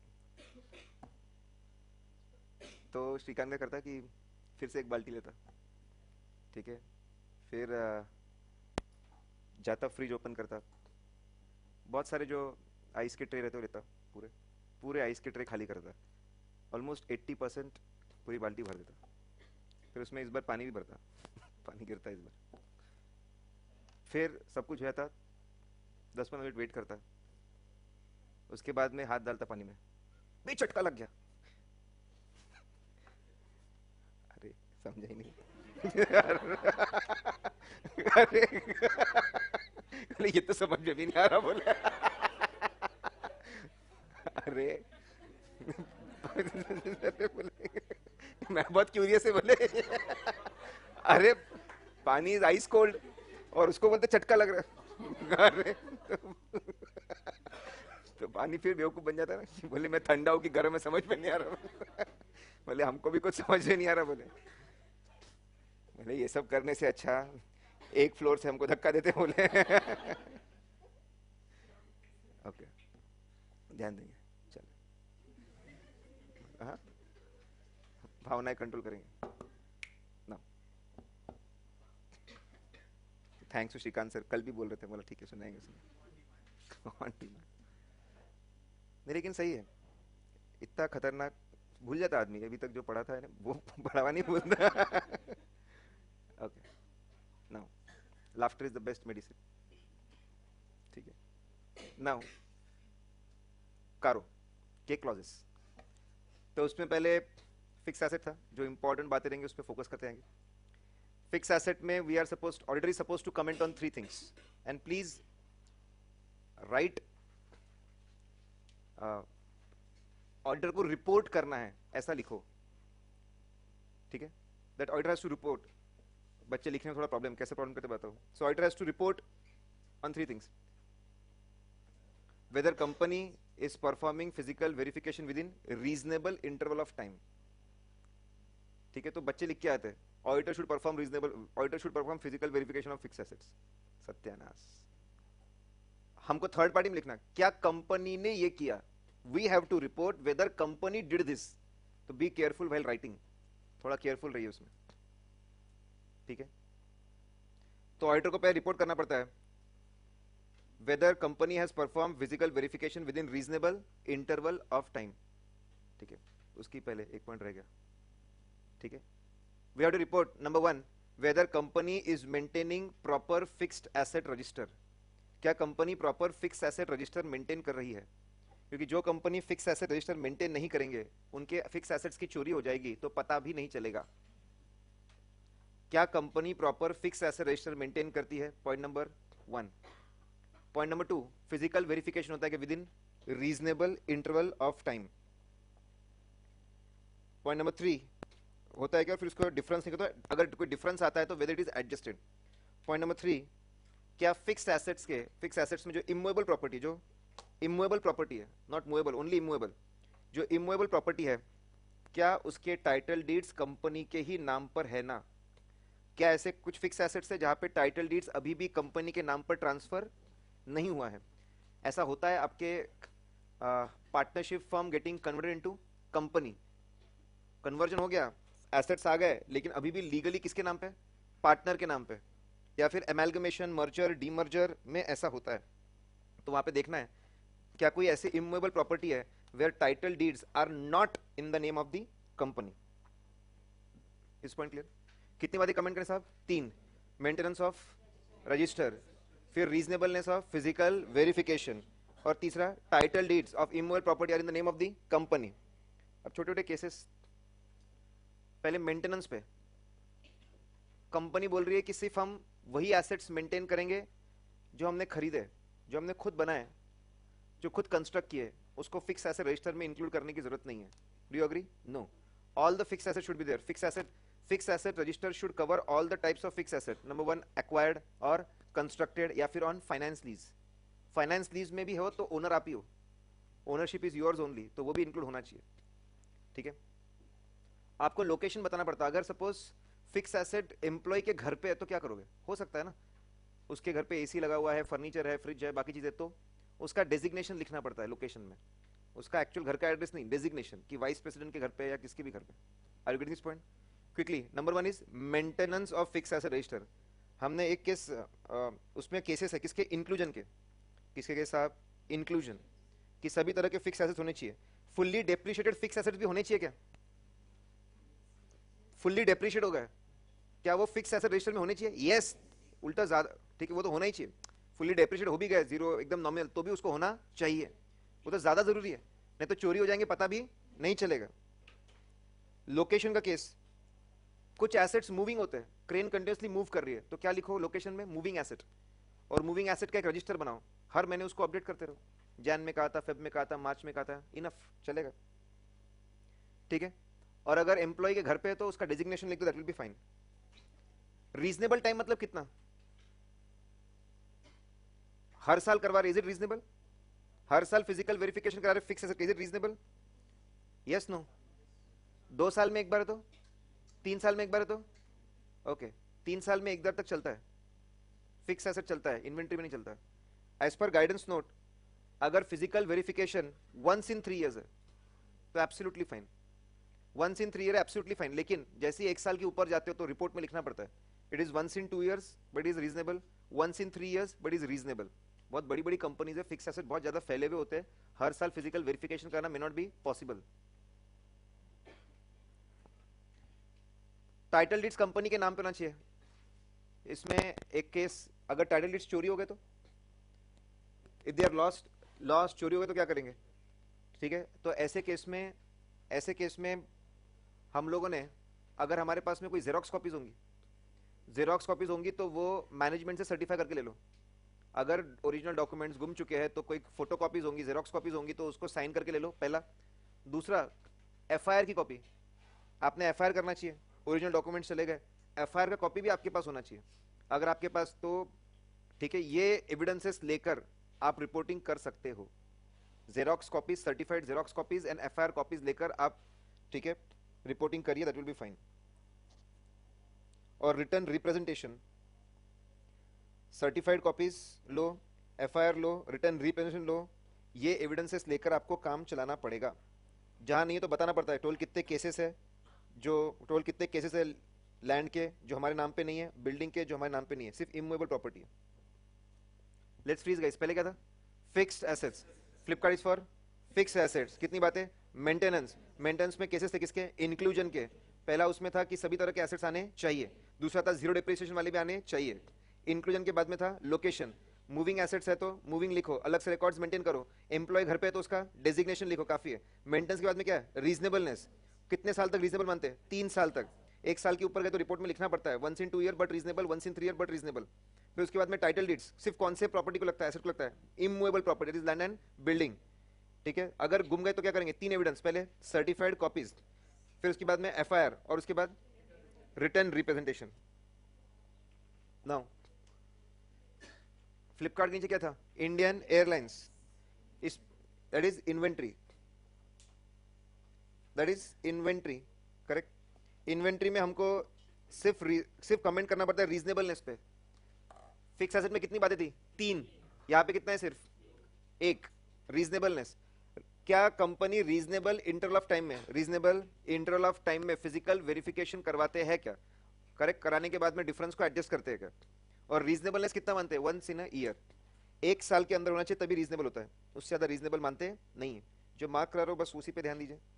S1: तो श्रीकांत क्या करता कि फिर से एक बाल्टी लेता, ठीक है, फिर अ, जाता फ्रिज ओपन करता, बहुत सारे जो आइस के ट्रे रहते वो लेता, पूरे पूरे आइस के ट्रे खाली करता, ऑलमोस्ट एट्टी परसेंट पूरी बाल्टी भर देता, फिर उसमें इस बार पानी भी भरता पानी गिरता इस बार, फिर सब कुछ हो जाता, दस पंद्रह मिनट वेट करता, उसके बाद में हाथ डालता पानी में, भी चटका लग गया। अरे समझा ही नहीं अरे अरे ये तो समझ में भी नहीं आ रहा बोले अरे अरे बोले मैं बहुत क्यूरियस है बोले अरे पानी इज आइस कोल्ड और उसको बोलते चटका लग रहा है अरे तो पानी फिर बेवकूफ बन जाता है ना, बोले मैं ठंडा हूँ कि गर्म में समझ में नहीं आ रहा बोले हमको भी कुछ समझ में नहीं आ रहा, बोले बोले ये सब करने से अच्छा एक फ्लोर से हमको धक्का देते बोले ओके ध्यान देंगे, चलो हाँ भावनाएं कंट्रोल करेंगे ना। थैंक्स टू श्रीकांत सर, कल भी बोल रहे थे, बोला ठीक है सुनाएंगे सुनाएंगे नहीं लेकिन सही है, इतना खतरनाक भूल जाता आदमी, अभी तक जो पढ़ा था ना वो पढ़ावा नहीं भूलता okay now laughter is the best medicine, ठीक है। नाउ कारो के क्लॉजेस, तो उसमें पहले फिक्स एसेट था, जो इंपॉर्टेंट बातें रहेंगे उस पर फोकस करते आएंगे। फिक्स एसेट में we are suppose auditor is suppose to comment on three things and please write, auditor को रिपोर्ट करना है ऐसा लिखो, ठीक है, that auditor has to report. बच्चे लिखने में थोड़ा प्रॉब्लम, कैसे प्रॉब्लम करते बताओ। So auditor has to report on three things, whether company is performing physical verification within reasonable interval of time, ठीक है, तो बच्चे लिख के आते हैं auditor should perform reasonable, auditor should perform physical verification of fix assets, सत्यानाश। हमको थर्ड पार्टी में लिखना क्या कंपनी ने ये किया, we have to report whether company did this, तो बी केयरफुल व्हाइल राइटिंग, थोड़ा केयरफुल रहिए उसमें, ठीक है। तो ऑडिटर को पहले रिपोर्ट करना पड़ता है whether company has performed physical verification within reasonable interval of time, ठीक है, उसकी पहले एक पॉइंट रह गया, ठीक है। we have to report number one whether company is maintaining proper fixed asset register, क्या company proper fix asset register maintain कर रही है, क्योंकि जो company fix asset register maintain नहीं करेंगे उनके फिक्स एसेट्स की चोरी हो जाएगी तो पता भी नहीं चलेगा। क्या company proper fix asset register maintain करती है, point number one. Point number two, physical verification होता है कि within reasonable interval of time. Point number three होता है क्या, फिर उसको डिफरेंस नहीं करता, अगर कोई डिफरेंस आता है तो whether it is adjusted. Point number three, क्या फिक्स एसेट्स के, फिक्स एसेट्स में जो इमूवेबल प्रॉपर्टी, जो इमूवेबल प्रॉपर्टी है, नॉट मूवेबल, ओनली इमूवेबल, जो इमूवेबल प्रॉपर्टी है, क्या उसके टाइटल डीड्स कंपनी के ही नाम पर है ना। क्या ऐसे कुछ फिक्स एसेट्स है जहां पे टाइटल डीड्स अभी भी कंपनी के नाम पर ट्रांसफर नहीं हुआ है, ऐसा होता है आपके partnership firm getting converted into company, conversion हो गया, एसेट्स आ गए, लेकिन अभी भी लीगली किसके नाम पे, पार्टनर के नाम पे, या फिर एमैल्गमेशन, मर्जर, डीमर्जर में ऐसा होता है, तो वहां पे देखना है क्या कोई ऐसी इमूवेबल प्रॉपर्टी है where title deeds are not in the name of the company. इस पॉइंट क्लियर, कितनी बातें कमेंट करें साहब, तीन, मेंटेनेंस ऑफ रजिस्टर, फिर रीजनेबलनेस ऑफ फिजिकल वेरिफिकेशन, और तीसरा title deeds of immovable property are in the name of the company. अब छोटे छोटे केसेस, पहले मेंटेनेंस पे कंपनी बोल रही है कि सिर्फ हम वही एसेट्स मेंटेन करेंगे जो हमने खरीदे, जो हमने खुद बनाए, जो खुद कंस्ट्रक्ट किए, उसको फिक्स एसेट रजिस्टर में इंक्लूड करने की जरूरत नहीं है। Do you agree? No, all the fix asset should be there. Fix asset fix asset register should cover all the types of fix asset, number one acquired और constructed, या फिर on finance lease. Finance lease में भी हो तो owner आप ही हो, ownership is yours only, तो वो भी इंक्लूड होना चाहिए, ठीक है। आपको लोकेशन बताना पड़ता है, अगर सपोज फिक्स एसेट एम्प्लॉय के घर पे है तो क्या करोगे, हो सकता है ना उसके घर पे एसी लगा हुआ है, फर्नीचर है, फ्रिज है, बाकी चीजें, तो उसका डेजिग्नेशन लिखना पड़ता है लोकेशन में, उसका एक्चुअल घर का एड्रेस नहीं, डेजिग्नेशन कि वाइस प्रेसिडेंट के घर पे या किसके भी घर पे। Are you getting this point? Quickly, number one is maintenance of fix asset register. हमने एक केस, उसमें केसेस है किसके, इंक्लूजन के। किसके केस साहब? इंक्लूजन, कि सभी तरह के फिक्स एसेट्स होने चाहिए। फुल्ली डेप्रिशिएटेड फिक्स एसेट्स भी होने चाहिए क्या? फुल्ली डेप्रिशिएट हो गया, क्या वो फिक्स एसेट रजिस्टर में होने चाहिए? यस, उल्टा ज्यादा, ठीक है, वो तो होना ही चाहिए। फुल्ली डेप्रिशिएट हो भी गया, जीरो एकदम नॉमिनल, तो भी उसको होना चाहिए, वो तो ज्यादा जरूरी है, नहीं तो चोरी हो जाएंगे पता भी नहीं चलेगा। लोकेशन का केस, कुछ एसेट्स मूविंग होते हैं, क्रेन कंटिन्यूसली मूव कर रही है, तो क्या लिखो लोकेशन में? Moving asset. और मूविंग एसेट का एक रजिस्टर बनाओ, हर महीने उसको अपडेट करते रहो। जैन में कहा था, फेब में कहा था, मार्च में कहा था, इनफ चलेगा, ठीक है। और अगर एम्प्लॉय के घर पे है तो उसका डेजिग्नेशन लिख दो, that will be fine. Reasonable time मतलब कितना? हर साल करवा रहे, इज इट रीजनेबल? हर साल फिजिकल वेरिफिकेशन करा रहे fix asset, is it reasonable? Yes no? दो साल में एक बार है तो, तीन साल में एक बार है तो, ओके okay. तीन साल में एक बार तक चलता है, फिक्स एसेट चलता है, इन्वेंट्री में नहीं चलता है। एज पर गाइडेंस नोट, अगर physical verification once in three years है तो absolutely fine, once in three year absolutely fine. लेकिन जैसे ही एक साल के ऊपर जाते हो तो रिपोर्ट में लिखना पड़ता है, it is once in two years but is reasonable, once in three years but is reasonable. बहुत बड़ी बड़ी कंपनीज है, फिक्स एसेट बहुत ज्यादा फैले हुए होते हैं, हर साल फिजिकल वेरिफिकेशन करना may not be possible. Title deeds company के नाम पे होना चाहिए। इसमें एक केस, अगर टाइटल डीड्स चोरी हो गए तो, if they are lost, lost चोरी हो गए तो क्या करेंगे, ठीक है। तो ऐसे केस में, ऐसे केस में हम लोगों ने, अगर हमारे पास में कोई जेरोक्स कॉपीज होंगी, जेरोक्स कॉपीज होंगी तो वो मैनेजमेंट से सर्टिफाई करके ले लो। अगर ओरिजिनल डॉक्यूमेंट्स गुम चुके हैं तो कोई फोटो कॉपीज होंगी, जेरोक्स कॉपीज होंगी तो उसको साइन करके ले लो, पहला। दूसरा, एफआईआर की कॉपी, आपने एफआईआर करना चाहिए, ओरिजिनल डॉक्यूमेंट्स चले गए, एफआईआर का कॉपी भी आपके पास होना चाहिए, अगर आपके पास तो, ठीक है। ये एविडेंसेस लेकर आप रिपोर्टिंग कर सकते हो, xerox copies, certified xerox copies and FIR copies लेकर आप, ठीक है, रिपोर्टिंग करिए, दैट विल बी फाइन। और रिटर्न रिप्रेजेंटेशन, सर्टिफाइड कॉपीज लो, एफआईआर लो, रिटर्न रिप्रेजेंटेशन लो, ये एविडेंसेस लेकर आपको काम चलाना पड़ेगा। जहां नहीं है तो बताना पड़ता है, टोल कितने केसेस है, जो टोल कितने केसेस है लैंड के जो हमारे नाम पे नहीं है, बिल्डिंग के जो हमारे नाम पे नहीं है, सिर्फ इमूवेबल प्रॉपर्टी है। लेट्स फ्रीज गाइस, पहले क्या था? Fixed assets. Flipkart is for fixed assets. कितनी बातें? मेंटेनेंस, मेंटेनेंस में केसेस थे किसके? इंक्लूजन के। पहला उसमें था कि सभी तरह के एसेट्स आने चाहिए, दूसरा था जीरो डिप्रिसिएशन वाले भी आने चाहिए। इंक्लूजन के बाद में था लोकेशन, मूविंग एसेट्स है तो मूविंग लिखो, अलग से रिकॉर्ड्स मेंटेन करो। एम्प्लॉय घर पे है तो उसका डेजिग्नेशन लिखो, काफी है। मेंटेनेंस के बाद में क्या है? रीजनेबलनेस, कितने साल तक रीजनेबल मानते हैं? तीन साल तक। एक साल के ऊपर गए तो रिपोर्ट में लिखना पड़ता है, once in two year but reasonable, once in three year but reasonable. फिर उसके बाद में टाइटल डीड्स, सिर्फ कौन से प्रॉपर्टी को लगता है, एसेट को लगता है? Immovable property, land and building, ठीक है। अगर गुम गए तो क्या करेंगे? तीन एविडेंस, पहले सर्टिफाइड कॉपीज, फिर उसके बाद में एफआईआर, और उसके बाद रिटर्न रिप्रेजेंटेशन। नाउ फ्लिपकार्ट के नीचे क्या था? इंडियन एयरलाइंस, इस that is inventory, that is inventory, correct. Inventory में हमको सिर्फ सिर्फ कमेंट करना पड़ता है रीजनेबलनेस पे। फिक्स एसेट में कितनी बातें थी? तीन, यहां पे कितना है? सिर्फ एक, रीजनेबलनेस। क्या company reasonable interval of time में, रीजनेबल इंटरवल ऑफ टाइम में फिजिकल वेरिफिकेशन करवाते हैं क्या? करेक्ट, कराने के बाद में डिफरेंस को एडजस्ट करते हैं क्या? और रीजनेबलनेस कितना मानते हैं? वंस इन अ ईयर, एक साल के अंदर होना चाहिए तभी रीजनेबल होता है, उससे ज्यादा रीजनेबल मानते नहीं है। जो मार्क करा रहा हो बस उसी पे ध्यान दीजिए।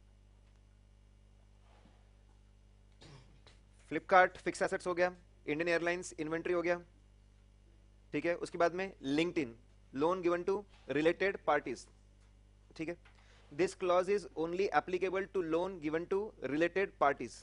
S1: फ्लिपकार्ट फिक्स एसेट्स हो गया, इंडियन एयरलाइंस इन्वेंट्री हो गया, ठीक है। उसके बाद में LinkedIn, loan given to related parties, ठीक है। This clause is only applicable to loan given to related parties,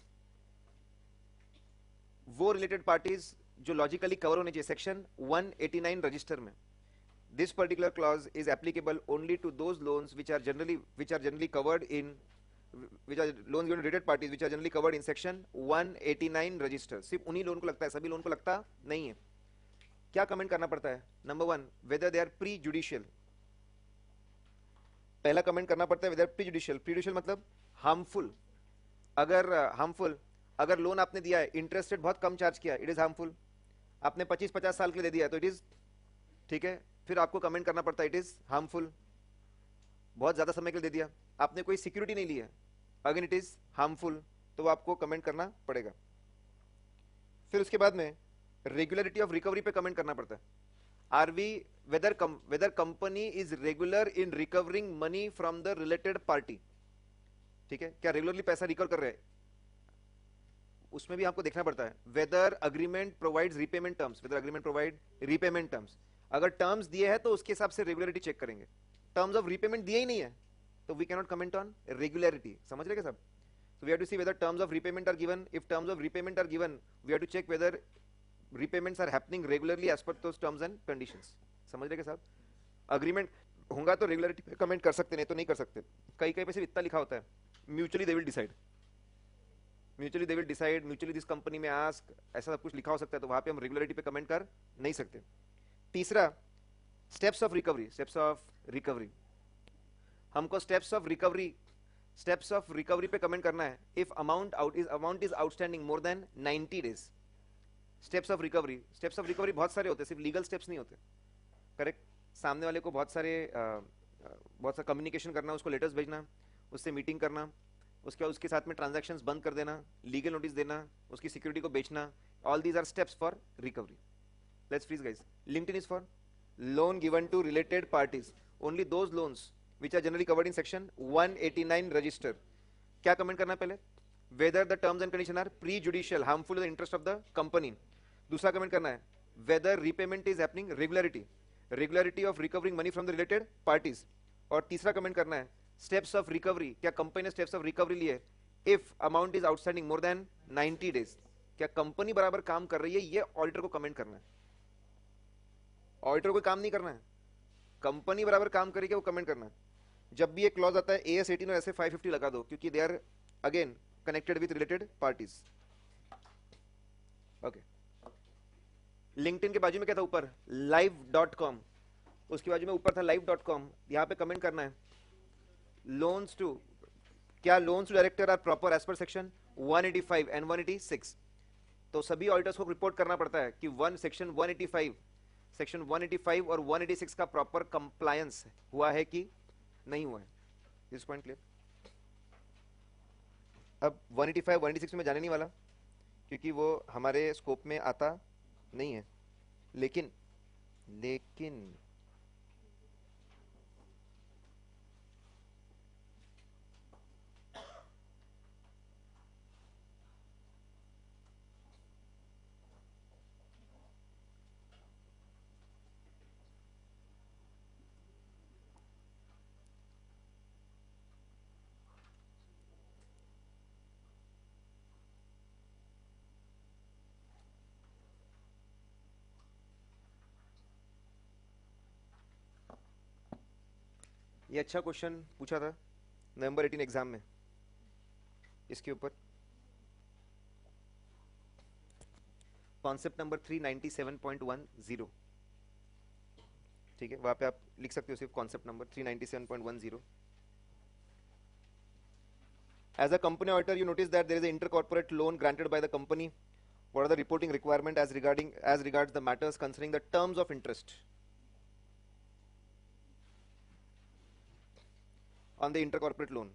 S1: वो रिलेटेड पार्टीज जो लॉजिकली कवर होने चाहिए section one eighty nine register में। This particular clause is applicable only to those loans which are generally which are generally covered in which are loans given to related parties which are generally covered in section one eighty nine register। सिर्फ उन्हीं loan को लगता है, सभी loan को लगता नहीं है। क्या कमेंट करना पड़ता है? Number one, whether they are pre-judicial, पहला कमेंट करना पड़ता है whether pre-judicial। pre-judicial मतलब harmful, अगर हार्मफुल, अगर लोन आपने दिया है इंटरेस्ट रेट बहुत कम चार्ज किया, इट इज हार्मफुल। आपने पच्चीस पचास साल के लिए दे दिया तो इट इज ठीक है, फिर आपको कमेंट करना पड़ता है इट इज हार्मफुल। बहुत ज्यादा समय के लिए दे दिया, आपने कोई सिक्योरिटी नहीं ली है, अगेन इट इज हार्मफुल, तो वो आपको कमेंट करना पड़ेगा। फिर उसके बाद में रेगुलरिटी ऑफ रिकवरी पे कमेंट करना पड़ता है। Are we whether whether company is regular in recovering money from the related party, ठीक है, क्या रेगुलरली पैसा रिकवर कर रहे हैं, उसमें भी आपको देखना पड़ता है। Whether agreement provides repayment terms, whether agreement provide repayment terms, अगर टर्म्स दिए हैं तो उसके हिसाब से रेगुलरिटी चेक करेंगे। टर्म्स ऑफ रीपेमेंट दिए ही नहीं है तो we can not comment on regularity, समझ रहे क्या सब। So we have to see whether terms of repayment are given. If terms of repayment are given, we have to check whether repayments are happening regularly as per those terms and conditions. समझ रहे क्या साहब। Agreement होगा तो regularity पे comment कर सकते, नहीं तो नहीं कर सकते। कई कई पे सिर्फ इतना लिखा होता है, mutually they will decide, mutually they will decide, mutually this company में आस्क, ऐसा सब कुछ लिखा हो सकता है, तो वहां पे हम रेगुलरिटी पे कमेंट कर नहीं सकते। तीसरा, steps of recovery, steps of recovery, हमको steps of recovery steps of recovery पे कमेंट करना है। If amount out is amount is outstanding more than ninety days, steps of recovery, steps of recovery बहुत सारे होते हैं, सिर्फ लीगल स्टेप्स नहीं होते, करेक्ट। सामने वाले को बहुत सारे आ, बहुत सारा कम्युनिकेशन करना, उसको लेटर्स भेजना, उससे मीटिंग करना, उसके बाद उसके साथ में ट्रांजैक्शंस बंद कर देना, लीगल नोटिस देना, उसकी सिक्योरिटी को बेचना, all these are steps for recovery. Let's freeze guys. LinkedIn is for loan given to related parties, only those loans which are generally covered in section one eighty-nine register। क्या comment करना है पहले, whether the terms and conditions are prejudicial, harmful to the interest of the company। दूसरा comment करना है whether repayment is happening regularity, regularity of recovering money from the related parties। और तीसरा comment करना है steps of recovery, क्या company ने steps of recovery लिए, if amount is outstanding more than ninety days, क्या कंपनी बराबर काम कर रही है, ये ऑडिटर को कमेंट करना है। ऑडिटर को काम नहीं करना है, कंपनी बराबर काम करेगी वो कमेंट करना है। जब भी एक क्लॉज आता है ए एस एटीन और ऐसे फाइव फिफ्टी लगा दो, क्योंकि they are again connected with related parties. Okay, LinkedIn के बाजू में क्या था ऊपर, लाइव डॉट कॉम, उसके बाजू में ऊपर था लाइव डॉट कॉम, यहां पे कमेंट करना है लोन्स टू, क्या loans to director are proper as per section one eighty-five and one eighty-six। तो सभी ऑडिटर्स को रिपोर्ट करना पड़ता है कि one section one eighty-five section one eighty-five और one eighty-six का प्रॉपर कंप्लायंस हुआ है कि नहीं हुआ है। This point clear. अब one eighty-five one eighty-six में जाने नहीं वाला क्योंकि वो हमारे स्कोप में आता नहीं है, लेकिन लेकिन ये अच्छा क्वेश्चन पूछा था नवंबर अठारह एग्जाम में, इसके ऊपर concept number three ninety-seven point one zero, ठीक है, वहां पे आप लिख सकते हो सिर्फ concept number three ninety-seven point one zero। As a company auditor, you notice that there is an intercorporate loan granted by the company. What are the reporting requirement as regarding as regards the matters concerning the terms of interest on the intercorporate loan?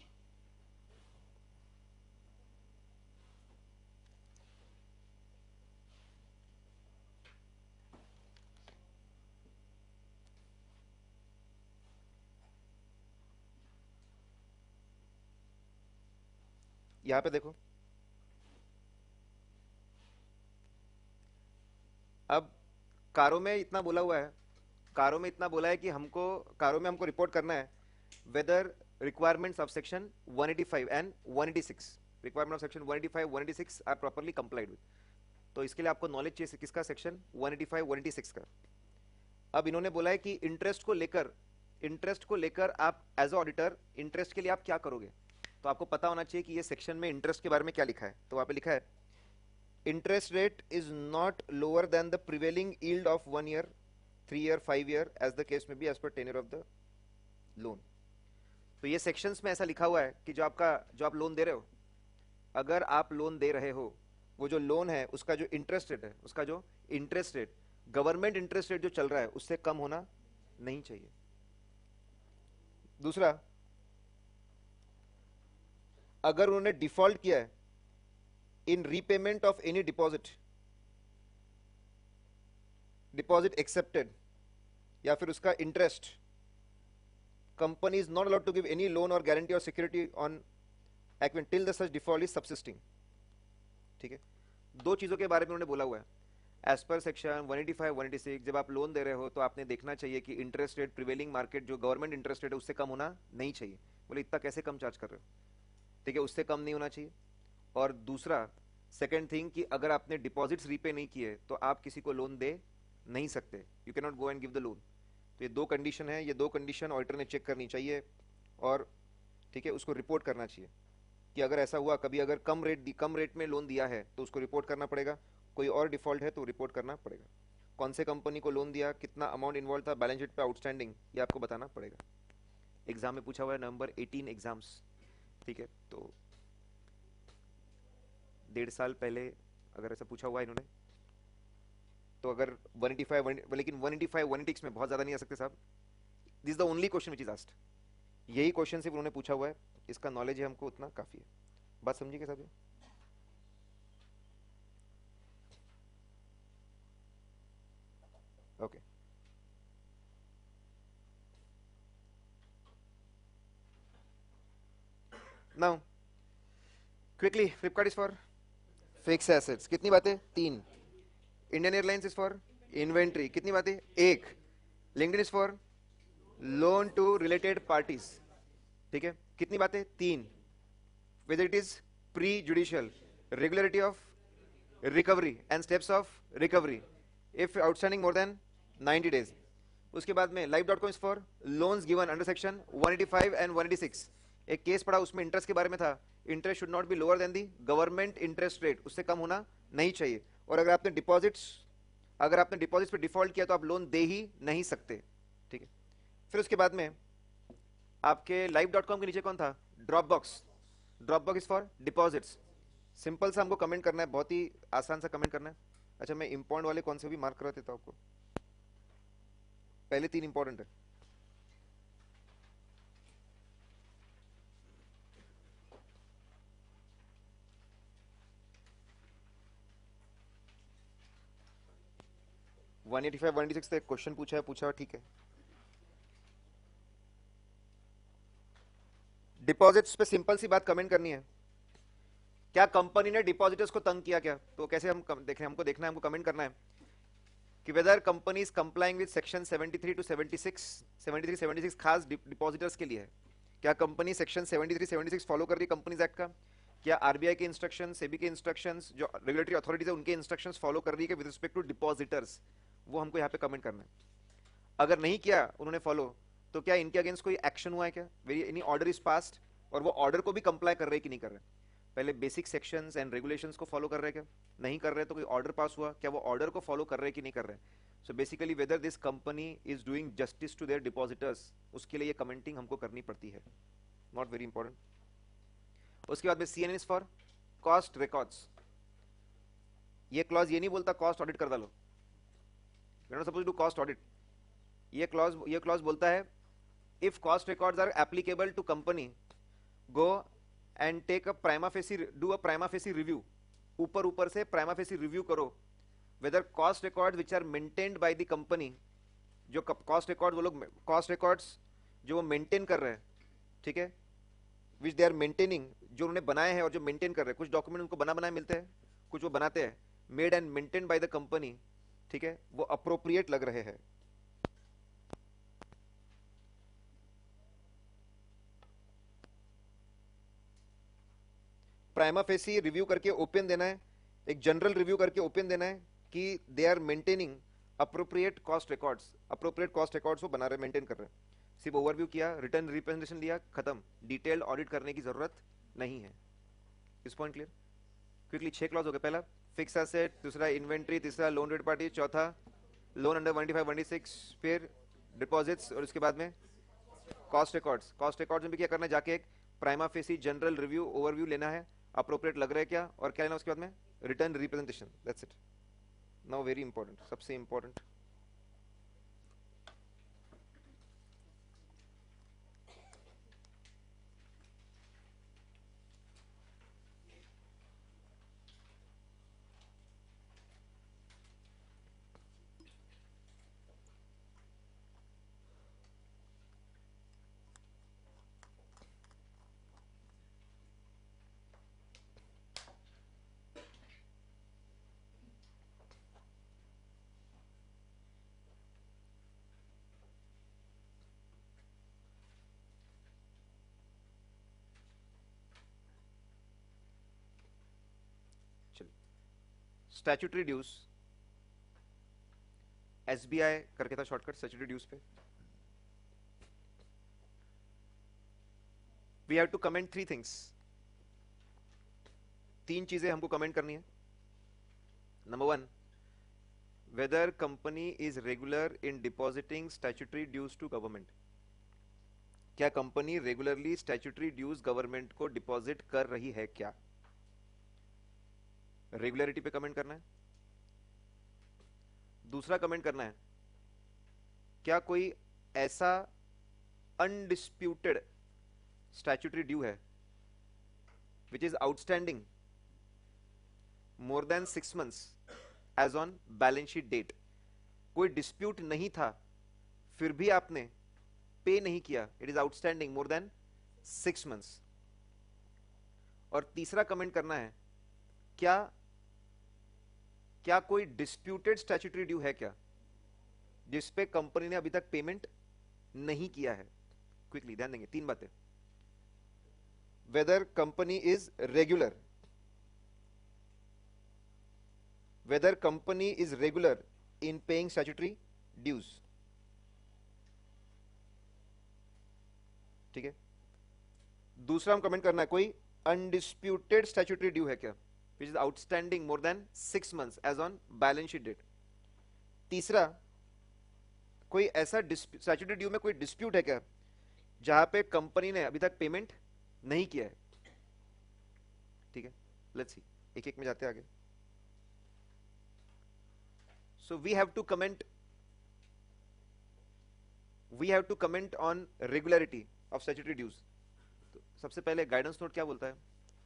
S1: यहां पे देखो, अब कारों में इतना बोला हुआ है, कारों में इतना बोला है कि हमको कारों में हमको रिपोर्ट करना है whether requirements of section one eighty-five and one eighty-six, requirement of section one eighty-five one eighty-six are properly complied with। तो इसके लिए आपको नॉलेज चाहिए किसका, section one eighty-five one eighty-six का। अब इन्होंने बोला है कि इंटरेस्ट को लेकर इंटरेस्ट को लेकर आप एज ऑडिटर इंटरेस्ट के लिए आप क्या करोगे, तो आपको पता होना चाहिए कि ये सेक्शन में इंटरेस्ट के बारे में क्या लिखा है। तो वहां पे लिखा है interest rate is not lower than the prevailing yield of one year, three year, five year as the case में be as per tenure of the loan. तो ये सेक्शंस में ऐसा लिखा हुआ है कि जो आपका जो आप लोन दे रहे हो, अगर आप लोन दे रहे हो वो जो लोन है उसका जो इंटरेस्ट रेट है, उसका जो interest rate, government interest rate जो चल रहा है उससे कम होना नहीं चाहिए। दूसरा, अगर उन्होंने डिफॉल्ट किया है in repayment of any deposit, deposit accepted या फिर उसका interest, company is not allowed to give any loan और गारंटी और सिक्योरिटी ऑन एक्विन till the such default is subsisting. ठीक है, दो चीजों के बारे में उन्होंने बोला हुआ है as per section one eighty five one eighty six. जब आप लोन दे रहे हो तो आपने देखना चाहिए कि इंटरेस्ट रेट प्रिवेलिंग मार्केट जो गवर्नमेंट इंटरेस्ट रेट है उससे कम होना नहीं चाहिए। बोले इतना कैसे कम चार्ज कर रहे हो? ठीक है, उससे कम नहीं होना चाहिए। और दूसरा, सेकेंड थिंग, कि अगर आपने डिपॉजिट्स रीपे नहीं किए तो आप किसी को लोन दे नहीं सकते, you can not go and give the loan. तो ये दो कंडीशन है, ये दो कंडीशन ऑडिटर ने चेक करनी चाहिए और ठीक है उसको रिपोर्ट करना चाहिए कि अगर ऐसा हुआ कभी, अगर कम रेट कम रेट में लोन दिया है तो उसको रिपोर्ट करना पड़ेगा, कोई और डिफॉल्ट है तो रिपोर्ट करना पड़ेगा, कौन से कंपनी को लोन दिया, कितना अमाउंट इन्वॉल्व था, बैलेंस शीट पे आउटस्टैंडिंग, ये आपको बताना पड़ेगा। एग्जाम में पूछा हुआ है नवंबर एटीन एग्जाम्स। ठीक है, तो डेढ़ साल पहले अगर ऐसा पूछा हुआ है इन्होंने तो अगर वन एटी फाइव, लेकिन one eighty five one eighty six में बहुत ज्यादा नहीं आ सकते साहब। This the only question which is asked, यही क्वेश्चन सिर्फ उन्होंने पूछा हुआ है, इसका नॉलेज है हमको उतना काफी है। बात समझिए साहब? Okay, now quickly, Flipkart is for fix assets, कितनी बातें? तीन। Indian Airlines is for inventory, कितनी बातें? एक। LinkedIn is for loan to related parties, ठीक है, कितनी बातें? तीन। Whether it is prejudicial, regularity of recovery and steps of recovery if outstanding more than ninety days. उसके बाद में live dot com is for loans given under section one eighty five and one eighty six. एक case पड़ा उसमें interest के बारे में था, interest should not be lower than the government interest rate, उससे कम होना नहीं चाहिए। और अगर आपने डिपॉजिट्स अगर आपने डिपॉजिट्स पे डिफॉल्ट किया तो आप लोन दे ही नहीं सकते। ठीक है, फिर उसके बाद में आपके लाइव डॉट कॉम के नीचे कौन था? Drop box. Drop box is for deposits. Simple सा हमको कमेंट करना है, बहुत ही आसान सा कमेंट करना है। अच्छा, मैं इंपॉर्टेंट वाले कौन से भी मार्क करा देता हूं आपको, पहले तीन इंपॉर्टेंट है। One eighty five one eighty six से क्वेश्चन पूछा है, पूछा ठीक है। डिपॉजिट्स पे सिंपल सी बात कमेंट करनी है, क्या कंपनी ने डिपॉजिटर्स को तंग किया क्या? तो कैसे हम देखें, हमको देखना है, हमको कमेंट करना है कि whether company is complying with section seventy three to seventy six, seventy three seventy six खास डिपॉजिटर्स के लिए है। क्या company section seventy three seventy six follow कर रही है कंपनीज एक्ट का? क्या आरबीआई के इंस्ट्रक्शन, सेबी के इंस्ट्रक्शंस, जो रेगुलेटरी अथॉरिटीज है उनके इंस्ट्रक्शंस फॉलो कर रही है विद रिस्पेक्ट टू डिपॉजिटर्स? वो हमको यहाँ पे कमेंट करना है। अगर नहीं किया उन्होंने फॉलो, तो क्या इनके अगेंस्ट कोई एक्शन हुआ है क्या? Very any order is passed, और वो ऑर्डर को भी कंप्लाई कर रहे हैं कि नहीं कर रहे? पहले बेसिक सेक्शंस एंड रेगुलेशंस को फॉलो कर रहे हैं क्या? नहीं कर रहे तो कोई ऑर्डर पास हुआ, क्या वो ऑर्डर को फॉलो कर रहे हैं कि नहीं कर रहे? So basically whether this company is doing justice to their depositors, उसके लिए ये कमेंटिंग हमको करनी पड़ती है, नॉट वेरी इंपॉर्टेंट। उसके बाद में C N is for cost records. ये क्लॉज ये नहीं बोलता कॉस्ट ऑडिट कर डालो, you are not supposed to cost audit. ये क्लॉज ये क्लॉज बोलता है if cost records are applicable to company, go and take a prima facie, do a prima facie review. ऊपर ऊपर से प्राइमा फेसी रिव्यू करो whether cost records which are maintained by the company, जो cost record वो लोग cost records जो वो maintain कर रहे हैं, ठीक है, विच दे आर मेंटेनिंग, जो उन्होंने बनाए हैं और जो मेंटेन कर रहे हैं। कुछ डॉक्यूमेंट उनको बना बनाए मिलते हैं, कुछ वो बनाते हैं, made and maintain by the company, ठीक है, वो अप्रोप्रिएट लग रहे हैं। प्राइमा फेसी रिव्यू करके ओपिनियन देना है, एक जनरल रिव्यू करके ओपिनियन देना है कि they are maintaining appropriate cost records, appropriate cost records वो बना रहे, मेंटेन कर रहे हैं। सिर्फ ओवरव्यू किया, रिटर्न रिप्रेजेंटेशन दिया, खत्म, डिटेल्ड ऑडिट करने की जरूरत नहीं है। इस पॉइंट क्लियर? क्विकली छह क्लॉज हो गए। पहला फिक्स एसेट, दूसरा इन्वेंट्री, तीसरा लोन रेट पार्टी, चौथा loan under one eighty five one eighty six, फिर डिपॉजिट्स, और उसके बाद में कॉस्ट रिकॉर्ड्स। कॉस्ट रिकॉर्ड्स में भी क्या करना है, जाके एक prima facie general review overview लेना है, अप्रोप्रिएट लग रहा है क्या, और क्या लेना उसके बाद में return representation, that's it. Now very important, सबसे इंपॉर्टेंट. स्टैट्यूटरी ड्यूज, एसबीआई करके था शॉर्टकट स्टैट्यूटरी ड्यूज पे. We have to comment three things. तीन चीजें हमको कमेंट करनी है. Number one, whether company is regular in depositing statutory dues to government. क्या company regularly statutory dues government को डिपॉजिट कर रही है क्या? रेगुलरिटी पे कमेंट करना है. दूसरा कमेंट करना है, क्या कोई ऐसा अनडिस्प्यूटेड स्टैट्यूटरी ड्यू है which is outstanding more than six months as on balance sheet date. कोई डिस्प्यूट नहीं था, फिर भी आपने पे नहीं किया, it is outstanding more than six months. और तीसरा कमेंट करना है, क्या क्या कोई डिस्प्यूटेड स्टैट्यूटरी ड्यू है क्या जिसपे कंपनी ने अभी तक पेमेंट नहीं किया है. क्विकली ध्यान देंगे, तीन बातें. Whether company is regular, whether company is regular in paying statutory dues. ठीक है. दूसरा हम कमेंट करना है, कोई अनडिस्प्यूटेड स्टैट्यूटरी ड्यू है क्या which is outstanding more than six months as on balance sheet date. तीसरा, कोई ऐसा स्टैट्यूटरी ड्यू में कोई डिस्प्यूट है क्या जहां पे कंपनी ने अभी तक पेमेंट नहीं किया है. ठीक है, लेट्स सी, एक एक में जाते हैं आगे. So we have to comment we have to comment on regularity of statutory dues. तो सबसे पहले गाइडेंस नोट क्या बोलता है,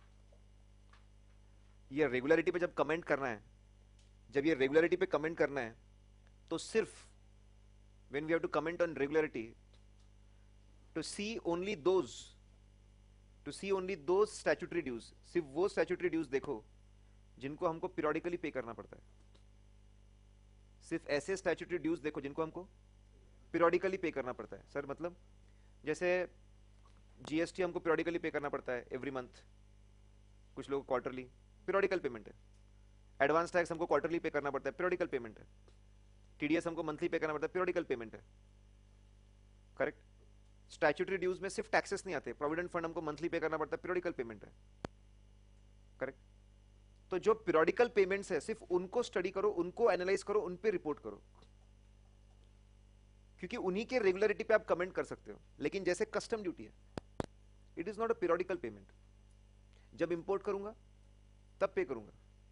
S1: ये रेगुलरिटी पे जब कमेंट करना है, जब ये रेगुलरिटी पे कमेंट करना है तो सिर्फ when we have to comment on regularity, to see only those to see only those statutory dues, सिर्फ वो statutory dues देखो जिनको हमको periodically पे करना पड़ता है. सिर्फ ऐसे statutory dues देखो जिनको हमको periodically पे करना पड़ता है. सर मतलब जैसे जीएसटी हमको periodically पे करना पड़ता है every month, कुछ लोग क्वार्टरली, पीरियोडिकल पेमेंट है. एडवांस टैक्स हमको क्वार्टरली पे करना पड़ता है, पीरियोडिकल पेमेंट है. टीडीएस हमको मंथली पे करना पड़ता है, पीरियोडिकल पेमेंट है. करेक्ट. स्टैट्यूटरी ड्यूज में सिर्फ टैक्सेस नहीं आते, प्रोविडेंट फंड हमको मंथली पे करना पड़ता है, पीरियोडिकल पेमेंट है. करेक्ट. तो जो पीरियोडिकल पेमेंट्स है सिर्फ उनको स्टडी करो, उनको एनालाइज करो, उन पे रिपोर्ट करो, क्योंकि उन्हीं के रेगुलरिटी पे आप कमेंट कर सकते हो. लेकिन जैसे कस्टम ड्यूटी है, it is not a periodical payment. जब इंपोर्ट करूंगा तब पे करूंगा,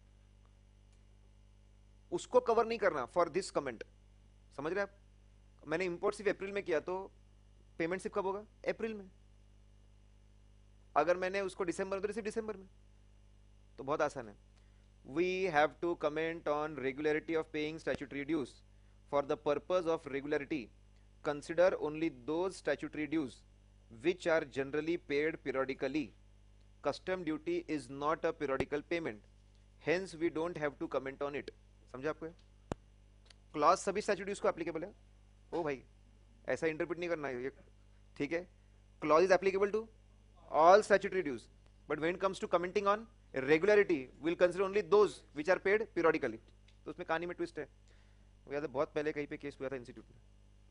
S1: उसको कवर नहीं करना फॉर दिस कमेंट. समझ रहे आप? मैंने इंपोर्ट सिर्फ अप्रैल में किया तो पेमेंट सिर्फ कब होगा? अप्रैल में. अगर मैंने उसको दिसंबर में तो सिर्फ दिसंबर में. तो बहुत आसान है. We have to comment on regularity of paying statutory dues. For the purpose of regularity, consider only those statutory dues which are generally paid periodically. Custom duty is not a periodical payment, hence we don't have to comment on it. समझा आपको? Clause सभी statutory dues को applicable है. ओ भाई, ऐसा interpret नहीं करना है. ठीक है, clause is applicable to all statutory dues, but when it comes to commenting on regularity, will consider only those which are paid periodically. तो उसमें कहानी में ट्विस्ट है. वो याद है, बहुत पहले कहीं पे केस हुआ था इंस्टीट्यूट में,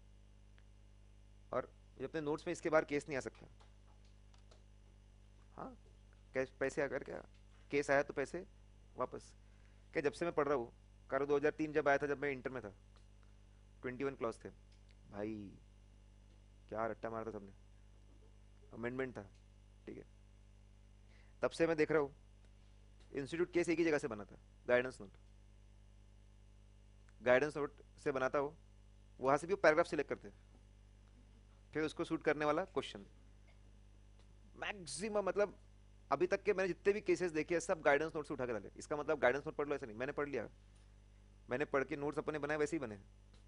S1: और अपने नोट्स में इसके बाहर केस नहीं आ सकता. हाँ, पैसे अगर क्या केस आया तो पैसे वापस. क्या जब से मैं पढ़ रहा हूँ, कारो दो हज़ार तीन जब आया था, जब मैं इंटर में था, इक्कीस क्लॉज थे भाई, क्या रट्टा मारा था सबने. अमेंडमेंट था, ठीक है. तब से मैं देख रहा हूँ इंस्टीट्यूट केस एक ही जगह से बना था, गाइडेंस नोट, गाइडेंस नोट से बना था वो, वहां से भी वो पैराग्राफ सिलेक्ट करते, फिर उसको शूट करने वाला क्वेश्चन। मैक्सिमम मतलब अभी तक के मैंने जितने भी केसेस देखे हैं सब गाइडेंस नोट से उठा के डाले। इसका मतलब गाइडेंस नोट पढ़ लो ऐसा नहीं, मैंने पढ़ लिया, मैंने पढ़ के नोट्स अपने बनाए वैसे ही बने।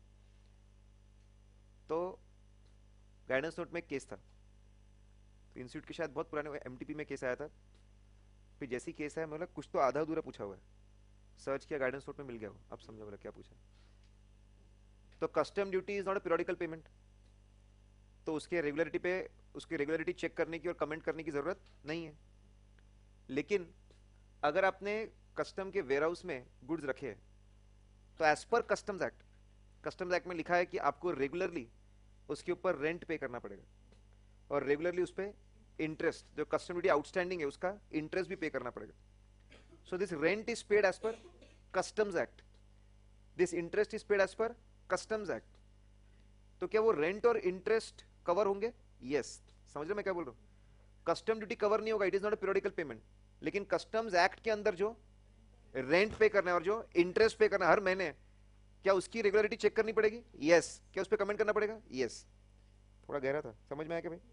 S1: तो गाइडेंस नोट में एक केस था, तो इंस्टीट्यूट के शायद बहुत पुराने एमटीपी में केस आया था, फिर जैसी केस है मतलब कुछ तो आधा अधूरा पूछा हुआ है, सर्च किया गाइडेंस नोट में मिल गया वो, अब समझो बोला क्या पूछा। तो custom duty is not a periodical payment, तो उसके रेगुलरिटी पे उसकी रेगुलरिटी चेक करने की और कमेंट करने की जरूरत नहीं है। लेकिन अगर आपने कस्टम के वेयर हाउस में गुड्स रखे हैं तो as per customs act, customs act में लिखा है कि आपको रेगुलरली उसके ऊपर रेंट पे करना पड़ेगा और रेगुलरली उस पर इंटरेस्ट, जो कस्टम ड्यूटी आउटस्टैंडिंग है उसका इंटरेस्ट भी पे करना पड़ेगा। So this rent is paid as per customs act, this interest is paid as per customs act. तो क्या वो रेंट और इंटरेस्ट कवर होंगे? Yes yes. समझ रहे मैं क्या बोल रहा हूं? कस्टम ड्यूटी कवर नहीं होगा, it is not a periodical payment, लेकिन कस्टम्स एक्ट के अंदर जो रेंट पे करना है और जो इंटरेस्ट पे करना हर महीने, क्या उसकी रेगुलरिटी चेक करनी पड़ेगी? Yes yes. क्या उस पर कमेंट करना पड़ेगा? Yes yes. थोड़ा गहरा था, समझ में आया क्या भाई?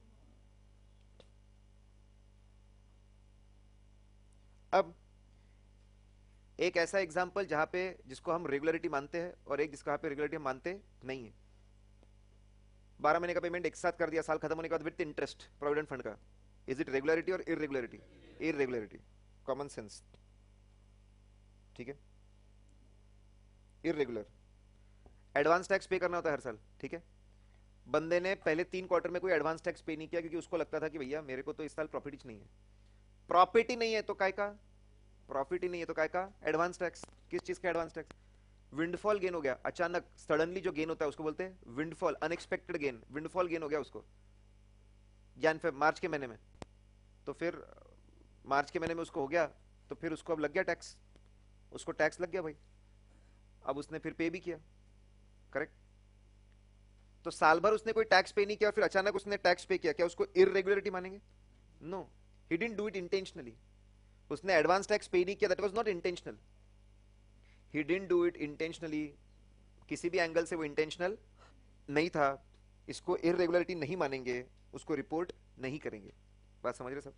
S1: अब एक ऐसा एग्जांपल जहां पे जिसको हम रेगुलरिटी मानते हैं और एक जिसको पे रेगुलरिटी हम मानते नहीं है। बारह महीने का पेमेंट एक साथ कर दिया, साल खत्म होने के बाद विद इंटरेस्ट प्रोविडेंट फंड का, इज इट रेगुलरिटी और इरेगुलरिटी? इरेगुलरिटी, कॉमन सेंस, ठीक है, इरेगुलर। एडवांस टैक्स पे करना होता है हर साल, ठीक है, बंदे ने पहले तीन क्वार्टर में कोई एडवांस टैक्स पे नहीं किया क्योंकि उसको लगता था कि भैया मेरे को तो इस साल प्रॉफिट ही नहीं है, प्रॉफिट ही नहीं है तो काय का प्रॉफिट ही नहीं है तो काय का एडवांस टैक्स। किस चीज का एडवांस टैक्स? विंडफॉल गेन हो गया, अचानक सडनली जो गेन होता है उसको बोलते हैं windfall, unexpected gain, windfall gain हो गया उसको जैन फेब मार्च के महीने में, तो फिर मार्च के महीने में उसको हो गया, तो फिर उसको अब लग गया टैक्स, उसको टैक्स लग गया भाई, अब उसने फिर पे भी किया, करेक्ट। तो साल भर उसने कोई टैक्स पे नहीं किया और फिर अचानक उसने टैक्स पे किया, क्या उसको इरेगुलरिटी मानेंगे? No, he didn't do it intentionally, उसने एडवांस टैक्स पे नहीं किया, that was not intentional, he didn't do it intentionally, किसी भी एंगल से वो इंटेंशनल नहीं था, इसको इरेगुलरिटी नहीं मानेंगे, उसको रिपोर्ट नहीं करेंगे। बात समझ रहे सब?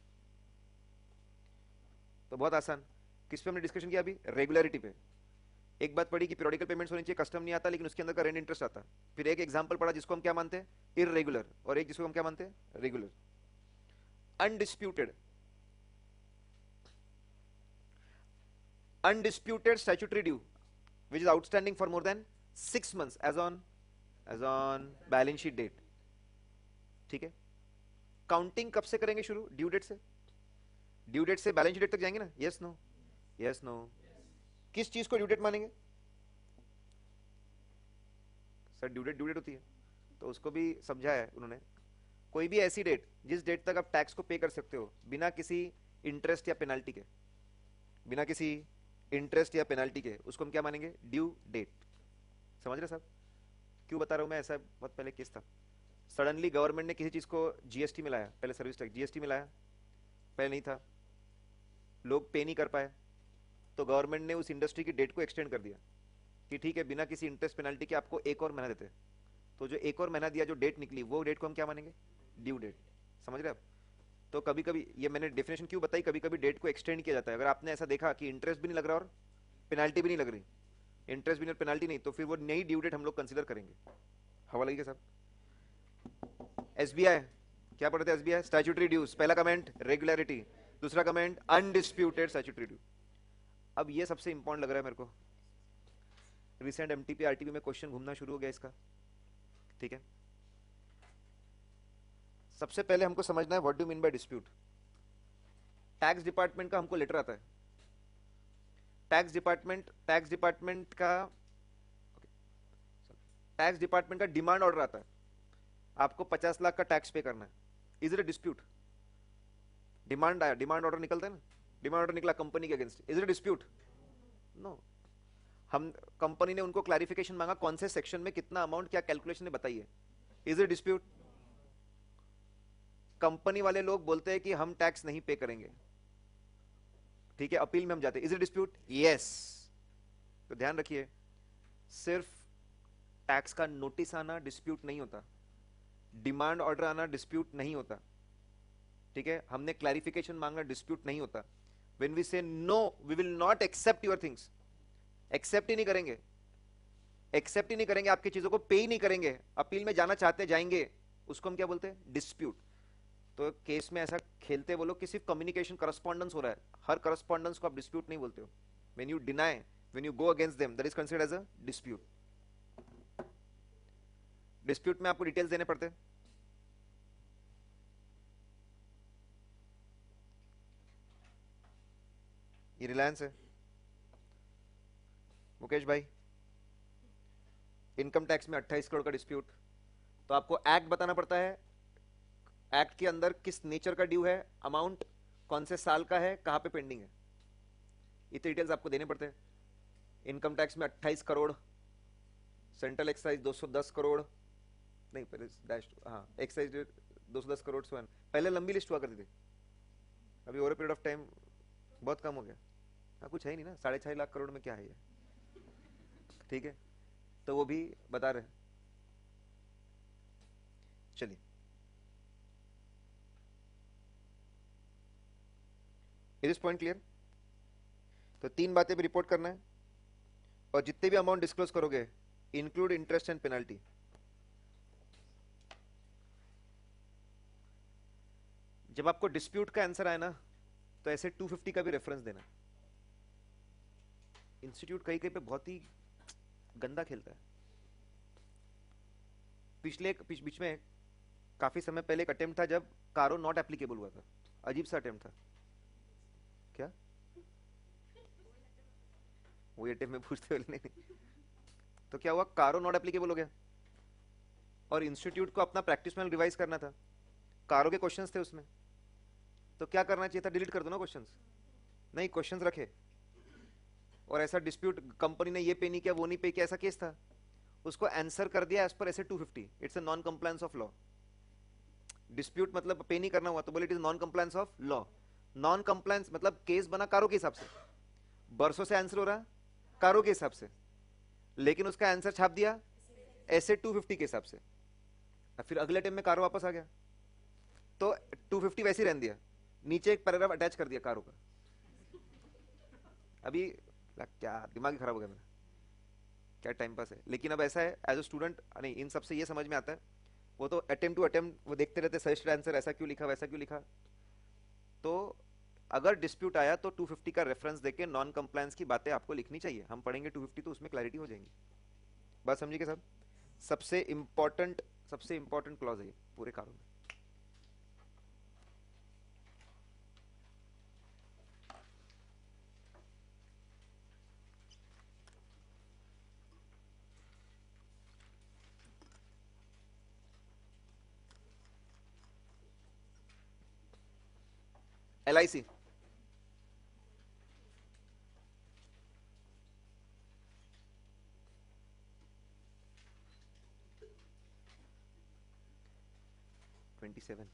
S1: तो बहुत आसान। किस पे हमने डिस्कशन किया अभी? रेगुलरिटी पे। एक बात पढ़ी कि पीरियोडिकल पेमेंट्स होनी चाहिए, कस्टम नहीं आता लेकिन उसके अंदर का रेंट इंटरेस्ट आता। फिर एक एग्जांपल पढ़ा जिसको हम क्या मानते हैं? इरेगुलर, और एक जिसको हम क्या मानते हैं? Regular. Undisputed, undisputed statutory due which is outstanding for more than six months as on as on balance sheet date, ठीक है। काउंटिंग कब से करेंगे शुरू? ड्यू डेट से। ड्यू डेट से बैलेंस शीट डेट तक जाएंगे ना? Yes no? Yes no? किस चीज को ड्यू डेट मानेंगे? Sir due date due date होती है, तो उसको भी समझाया है उन्होंने, कोई भी ऐसी डेट जिस डेट तक आप टैक्स को पे कर सकते हो बिना किसी इंटरेस्ट या पेनाल्टी के, बिना किसी इंटरेस्ट या पेनाल्टी के, उसको हम क्या मानेंगे? Due date. समझ रहे साहब? क्यों बता रहा हूं मैं, ऐसा बहुत पहले केस था, सडनली गवर्नमेंट ने किसी चीज को जीएसटी में लाया, पहले सर्विस टैक्स जीएसटी में लाया, पहले नहीं था, लोग पे नहीं कर पाए, तो गवर्नमेंट ने उस इंडस्ट्री की डेट को एक्सटेंड कर दिया कि ठीक है बिना किसी इंटरेस्ट पेनाल्टी के आपको एक और महीना देते हैं। तो जो एक और महीना दिया, जो डेट निकली, वो डेट को हम क्या मानेंगे? Due date. समझ रहे आप? तो कभी कभी ये मैंने डेफिनेशन क्यों बताई, कभी कभी डेट को एक्सटेंड किया जाता है। अगर आपने ऐसा देखा कि इंटरेस्ट भी नहीं लग रहा और पेनाल्टी भी नहीं लग रही, इंटरेस्ट भी नहीं और पेनाल्टी नहीं, तो फिर वो नई ड्यू डेट हम लोग कंसीडर करेंगे। हवा लगी साहब? एसबीआई क्या पढ़ते हैं? एसबीआई स्टैट्यूटरी ड्यूज, पहला कमेंट रेगुलरिटी, दूसरा कमेंट अनडिस्प्यूटेड स्टैट्यूटरी ड्यू। अब ये सबसे इंपॉर्टेंट लग रहा है मेरे को, रिसेंट एमटीपी आरटीपी में क्वेश्चन घूमना शुरू हो गया इसका, ठीक है। सबसे पहले हमको समझना है what do mean by dispute. Tax department का हमको लेटर आता है, टैक्स डिपार्टमेंट टैक्स डिपार्टमेंट का टैक्स डिपार्टमेंट का डिमांड ऑर्डर आता है, आपको पचास लाख का टैक्स पे करना है। Is it a dispute? Demand आया, डिमांड ऑर्डर निकलता है ना, डिमांड ऑर्डर निकला कंपनी के against, is it dispute? No. हम कंपनी ने उनको क्लैरिफिकेशन मांगा कौन से सेक्शन में कितना अमाउंट, क्या कैलकुलेशन है बताइए, इज इट डिस्प्यूट? कंपनी वाले लोग बोलते हैं कि हम टैक्स नहीं पे करेंगे, ठीक है, अपील में हम जाते हैं, इज इट डिस्प्यूट? यस। तो ध्यान रखिए, सिर्फ टैक्स का नोटिस आना डिस्प्यूट नहीं होता, डिमांड ऑर्डर आना डिस्प्यूट नहीं होता, ठीक है, हमने क्लैरिफिकेशन मांगना डिस्प्यूट नहीं होता। When we say no we will not accept your things, accept ही नहीं करेंगे, एक्सेप्ट ही नहीं करेंगे, आपकी चीजों को पे ही नहीं करेंगे, अपील में जाना चाहते जाएंगे, उसको हम क्या बोलते हैं? डिस्प्यूट। तो केस में ऐसा खेलते वो लोग कि सिर्फ कम्युनिकेशन करस्पॉन्डेंस हो रहा है, हर करस्पॉन्डेंस को आप डिस्प्यूट नहीं बोलते हो। When you deny, when you go against them, that is considered as a dispute. Dispute में आपको डिटेल्स देने पड़ते हैं। ये रिलायंस है, मुकेश भाई, इनकम टैक्स में अट्ठाईस करोड़ का डिस्प्यूट, तो आपको एक्ट बताना पड़ता है, एक्ट के अंदर किस नेचर का ड्यू है, अमाउंट कौन से साल का है, कहां पे पेंडिंग है, इतने डिटेल्स आपको देने पड़ते हैं। इनकम टैक्स में अट्ठाईस करोड़, सेंट्रल एक्साइज दो सौ दस करोड़, नहीं पहले डैश, हाँ एक्साइज दो सौ दस करोड़ स्वयं, पहले लंबी लिस्ट हुआ करती थी, अभी ओवर पीरियड ऑफ टाइम बहुत कम हो गया। हाँ कुछ है ही नहीं ना, साढ़े छह लाख करोड़ में क्या है ये, ठीक है, तो वो भी बता रहे हैं। चलिए, इज दिस पॉइंट क्लियर? तो तीन बातें भी रिपोर्ट करना है, और जितने भी अमाउंट डिस्क्लोज करोगे इंक्लूड इंटरेस्ट एंड पेनल्टी। जब आपको डिस्प्यूट का आंसर आए ना, तो ऐसे दो सौ पचास का भी रेफरेंस देना। इंस्टीट्यूट कहीं कहीं पे बहुत ही गंदा खेलता है। पिछले बीच बीच में काफी समय पहले एक अटेम्प्ट था जब कारो नॉट एप्लीकेबल हुआ था, अजीब सा अटेम्प्ट था। क्या वही अटेम्प्ट में पूछते हुए? नहीं, तो क्या हुआ, कारो नॉट एप्लीकेबल हो गया, और इंस्टीट्यूट को अपना प्रैक्टिस मैनुअल रिवाइज करना था, कारो के क्वेश्चंस थे उसमें, तो क्या करना चाहिए था, डिलीट कर दो ना क्वेश्चंस, नहीं क्वेश्चंस रखे, और ऐसा डिस्प्यूट कंपनी ने ये पे नहीं किया, वो नहीं पे किया, ऐसा केस था, उसको आंसर कर दिया एज पर ऐसे दो सौ पचास, it's a non compliance of law. Dispute मतलब पे नहीं करना हुआ तो बोले it is non compliance of law. Non compliance मतलब केस बना कारो के हिसाब से, बरसों से आंसर हो रहा कारो के हिसाब से, लेकिन उसका आंसर छाप दिया ऐसे दो सौ पचास के हिसाब से, फिर अगले टाइम में कारो वापस आ गया, तो दो सौ पचास वैसे ही रहने दिया, नीचे एक पैराग्राफ अटैच कर दिया कारो का। अभी क्या दिमाग ही खराब हो गया मेरा, क्या टाइम पास है। लेकिन अब ऐसा है एज अ स्टूडेंट, नहीं इन सबसे ये समझ में आता है, वो तो अटेम्प्ट टू अटेम्प्ट वो देखते रहते, सजेस्टेड आंसर ऐसा क्यों लिखा, वैसा क्यों लिखा। तो अगर डिस्प्यूट आया तो दो सौ पचास का रेफरेंस देके नॉन कंप्लायंस की बातें आपको लिखनी चाहिए, हम पढ़ेंगे दो सौ पचास तो उसमें क्लैरिटी हो जाएंगी। बात समझिए सब, सबसे इंपॉर्टेंट सबसे इंपॉर्टेंट क्लॉज है ये पूरे कानून में। L I C, twenty seven,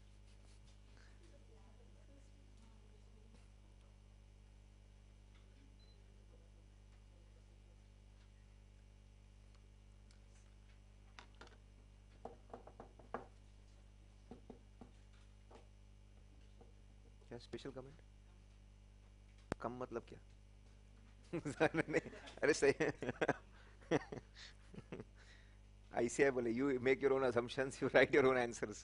S1: क्या स्पेशल कमेंट, कम मतलब क्या? नहीं, अरे सही है। आईसीआई बोले you make your own assumptions, you write your own answers.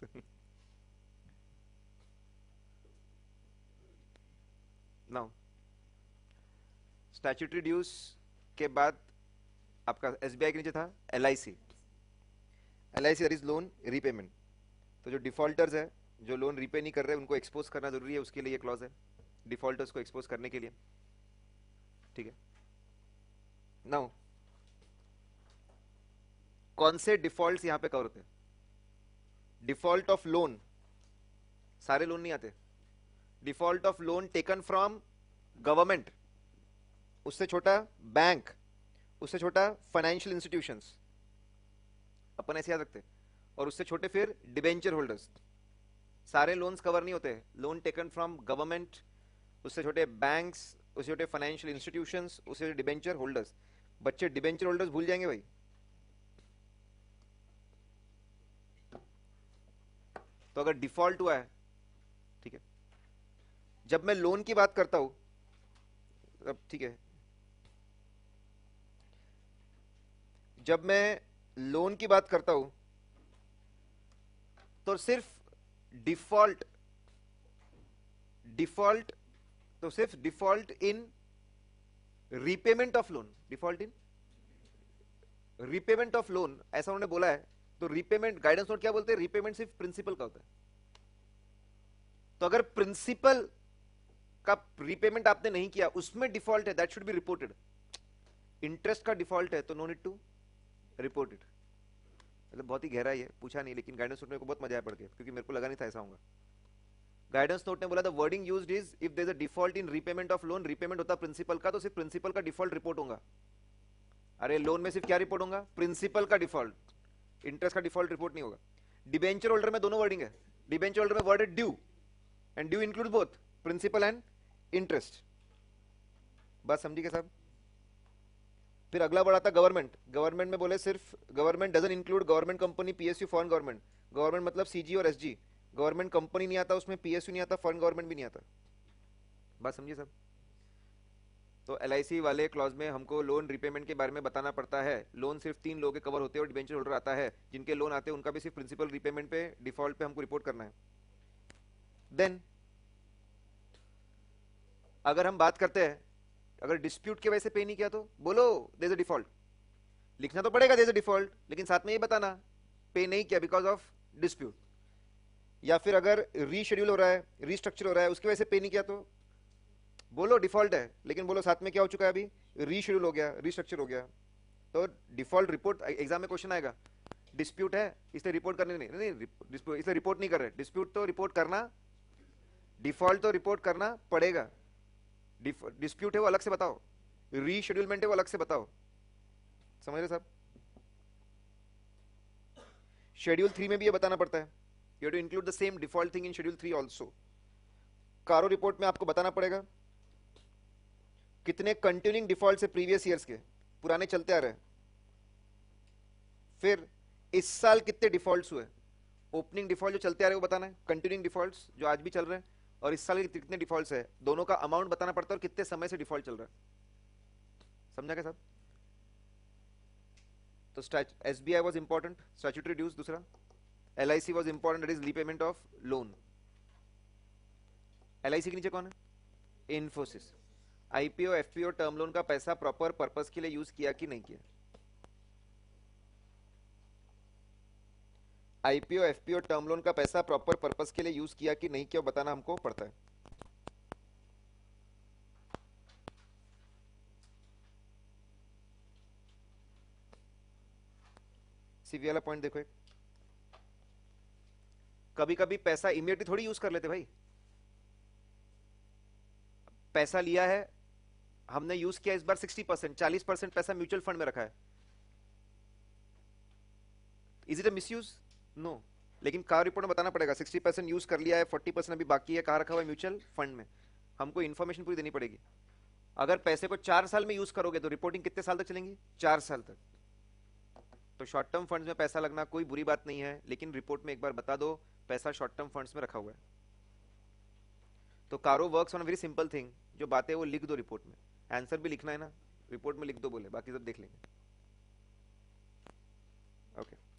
S1: Now statutory dues के बाद आपका एसबीआई के नीचे था LIC. LIC that is loan repayment. तो जो डिफॉल्टर्स है, जो लोन रीपे नहीं कर रहे उनको एक्सपोज करना जरूरी है, उसके लिए ये क्लॉज है, डिफॉल्टर्स को एक्सपोज करने के लिए, ठीक है। नाउ कौन से डिफॉल्ट्स यहां पे कवर होते हैं? डिफॉल्ट ऑफ लोन, सारे लोन नहीं आते, default of loan taken from government, उससे छोटा बैंक, उससे छोटा फाइनेंशियल इंस्टीट्यूशंस, अपन ऐसे याद रखते, और उससे छोटे फिर डिबेंचर होल्डर्स। सारे लोन्स कवर नहीं होते, लोन टेकन फ्रॉम गवर्नमेंट, उससे छोटे बैंक्स, उससे छोटे फाइनेंशियल इंस्टीट्यूशंस, उससे डिबेंचर होल्डर्स। बच्चे डिबेंचर होल्डर्स भूल जाएंगे भाई। तो अगर डिफॉल्ट हुआ है, ठीक है, जब मैं लोन की बात करता हूं, अब ठीक है, जब मैं लोन की बात करता हूं तो सिर्फ डिफॉल्ट डिफॉल्ट तो सिर्फ default in repayment of loan, default in repayment of loan ऐसा उन्होंने बोला है। तो रीपेमेंट गाइडेंस नोट क्या बोलते हैं, रीपेमेंट सिर्फ प्रिंसिपल का होता है। तो अगर प्रिंसिपल का रीपेमेंट आपने नहीं किया, उसमें डिफॉल्ट है, that should be reported. Interest का डिफॉल्ट है तो no need to report it. मतलब बहुत ही गहरा है, पूछा नहीं, लेकिन गाइडेंस नोट में को बहुत मजा आया पढ़ के, क्योंकि मेरे को लगा नहीं था ऐसा होगा। गाइडेंस नोट ने बोला the wording used is if there is a default in repayment of loan, repayment होता प्रिंसिपल का, तो सिर्फ प्रिंसिपल का डिफॉल्ट रिपोर्ट होगा। अरे लोन में सिर्फ क्या रिपोर्ट होगा, प्रिंसिपल का डिफॉल्ट, इंटरेस्ट का डिफॉल्ट रिपोर्ट नहीं होगा। डिबेंचर होल्डर में दोनों वर्डिंग है, डिबेंचर होल्डर में वर्ड है due, and due include both principal and interest. बात समझी क्या साहब? फिर अगला वर्ड आता गवर्नमेंट। गवर्नमेंट में बोले सिर्फ government doesn't include government company, PSU, foreign government. Government मतलब सीजी और एसजी। गवर्नमेंट कंपनी नहीं आता उसमें, पीएसयू नहीं आता, फॉरेन गवर्नमेंट भी नहीं आता। बात समझिए सब। तो एलआईसी वाले क्लॉज में हमको लोन रीपेमेंट के बारे में बताना पड़ता है। लोन सिर्फ तीन लोगों के कवर होते हैं और डिबेंचर होल्डर आता है, जिनके लोन आते हैं उनका भी सिर्फ प्रिंसिपल रीपेमेंट पे, डिफॉल्ट पे हमको रिपोर्ट करना है। देन अगर हम बात करते हैं, अगर डिस्प्यूट की वजह से पे नहीं किया तो बोलो देयर इज अ डिफॉल्ट, लिखना तो पड़ेगा देयर इज अ डिफॉल्ट, लेकिन साथ में ये बताना पे नहीं किया बिकॉज ऑफ डिस्प्यूट। या फिर अगर रीशेड्यूल हो रहा है, रीस्ट्रक्चर हो रहा है, उसकी वजह से पे नहीं किया तो बोलो डिफॉल्ट है, लेकिन बोलो साथ में क्या हो चुका है, अभी रीशेड्यूल हो गया, रीस्ट्रक्चर हो गया। तो डिफॉल्ट रिपोर्ट एग्जाम में क्वेश्चन आएगा, डिस्प्यूट है इसलिए रिपोर्ट करने नहीं, नहीं, नहीं इसलिए रिपोर्ट नहीं कर रहे, डिस्प्यूट तो रिपोर्ट करना, डिफॉल्ट तो रिपोर्ट करना पड़ेगा। डिस्प्यूट है वो अलग से बताओ, रीशेड्यूलमेंट है वो अलग से बताओ। समझ रहे साहब? शेड्यूल थ्री में भी ये बताना पड़ता है, you have to include the same default thing in schedule three also. CARO report में आपको बताना पड़ेगा कितने कंटिन्यूइंग डिफॉल्ट से प्रीवियस ईयर्स के, पुराने चलते आ रहे हैं। फिर इस साल कितने डिफॉल्ट्स हुए, ओपनिंग डिफॉल्ट जो चलते आ रहे हैं वो बताना है, कंटिन्यूइंग डिफॉल्ट्स जो आज भी चल रहे हैं, और इस साल के कितने डिफॉल्ट्स है, दोनों का अमाउंट बताना पड़ता है और कितने समय से डिफॉल्ट चल रहा है। समझा क्या साहब? तो SBI was important, statutory dues दूसरा, LIC was important, that is repayment of loan. LIC के नीचे कौन है, Infosys. IPO FPO term loan का पैसा प्रॉपर पर्पस के लिए यूज किया कि नहीं किया, आईपीओ एफपीओ टर्म लोन का पैसा प्रॉपर पर्पस के लिए यूज किया कि नहीं किया बताना हमको पड़ता है। सीवी वाला पॉइंट देखो, एक कभी कभी पैसा इमीडिएटली थोड़ी यूज कर लेते भाई। पैसा लिया है हमने, यूज किया इस बार सिक्सटी परसेंट, चालीस परसेंट पैसा म्यूचुअल फंड में रखा है, is it a misuse? No. लेकिन कार रिपोर्ट में बताना पड़ेगा सिक्सटी परसेंट यूज कर लिया है, फोर्टी परसेंट अभी बाकी है, कहाँ रखा हुआ है, म्यूचुअल फंड में। हमको इन्फॉर्मेशन पूरी देनी पड़ेगी। अगर पैसे को चार साल में यूज करोगे तो रिपोर्टिंग कितने साल तक चलेंगी, चार साल तक। तो शॉर्ट टर्म फंड्स में पैसा लगना कोई बुरी बात नहीं है, लेकिन रिपोर्ट में एक बार बता दो पैसा शॉर्ट टर्म फंड्स में रखा हुआ है। तो CARO works on a very simple thing, जो बातें वो लिख दो रिपोर्ट में, आंसर भी लिखना है ना, रिपोर्ट में लिख दो बोले, बाकी सब देख लेंगे। Okay okay.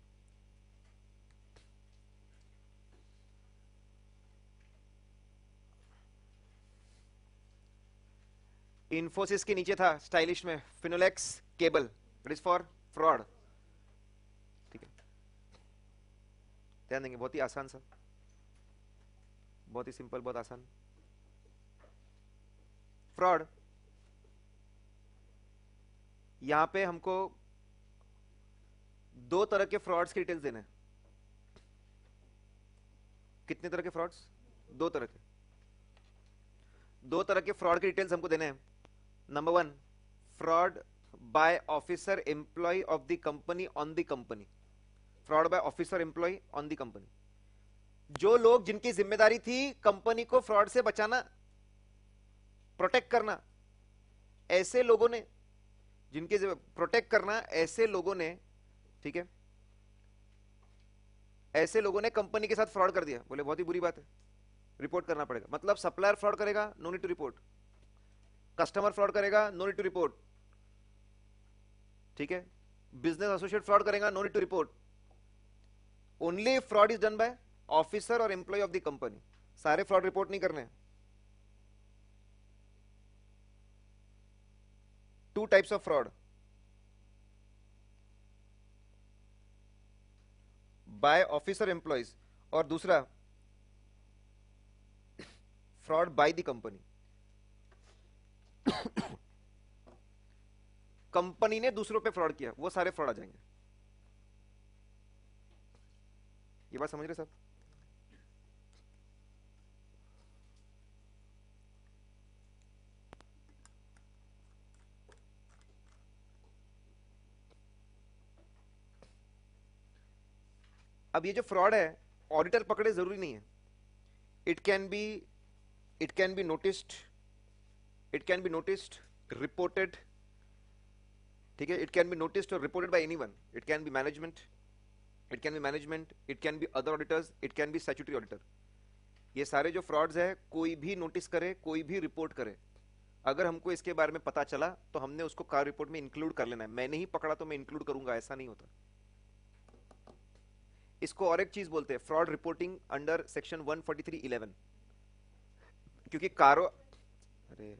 S1: इन्फोसिस के नीचे था स्टाइलिश में Finolex cable, it is for fraud. ठीक है, ध्यान देंगे, बहुत ही आसान सा, बहुत ही सिंपल, बहुत आसान। फ्रॉड, यहां पे हमको दो तरह के फ्रॉड्स की डिटेल्स देने हैं। कितने तरह के फ्रॉड्स, दो तरह के, दो तरह के फ्रॉड की डिटेल्स हमको देने हैं। Number one, fraud by officer employ of the company on the company, fraud by officer employ on the company, जो लोग जिनकी जिम्मेदारी थी कंपनी को फ्रॉड से बचाना, प्रोटेक्ट करना ऐसे लोगों ने, जिनके प्रोटेक्ट करना ऐसे लोगों ने, ठीक है, ऐसे लोगों ने कंपनी के साथ फ्रॉड कर दिया, बोले बहुत ही बुरी बात है, रिपोर्ट करना पड़ेगा। मतलब सप्लायर फ्रॉड करेगा, no need to report, customer fraud करेगा, नो नीड टू रिपोर्ट, ठीक है, बिजनेस एसोसिएट फ्रॉड करेगा, no need to report, only fraud is done by officer और एम्प्लॉय ऑफ द कंपनी। सारे फ्रॉड रिपोर्ट नहीं करने। Two types of fraud, by officer employees, और दूसरा fraud by the company. Company ने दूसरों पे फ्रॉड किया, वो सारे फ्रॉड आ जाएंगे। ये बात समझ रहे सब? अब ये जो फ्रॉड है ऑडिटर पकड़े जरूरी नहीं है, it can be it can be noticed, it can be noticed, reported, ठीक है, इट कैन बी नोटिस्ड और reported by anyone, it can be management, it can be management, it can be other auditors, it can be statutory auditor. ये सारे जो frauds है कोई भी notice करे, कोई भी रिपोर्ट करे, अगर हमको इसके बारे में पता चला तो हमने उसको कार रिपोर्ट में इंक्लूड कर लेना है। मैंने ही पकड़ा तो मैं इंक्लूड करूंगा, ऐसा नहीं होता। इसको और एक चीज बोलते हैं fraud reporting under section one forty three eleven, क्योंकि कारो अरे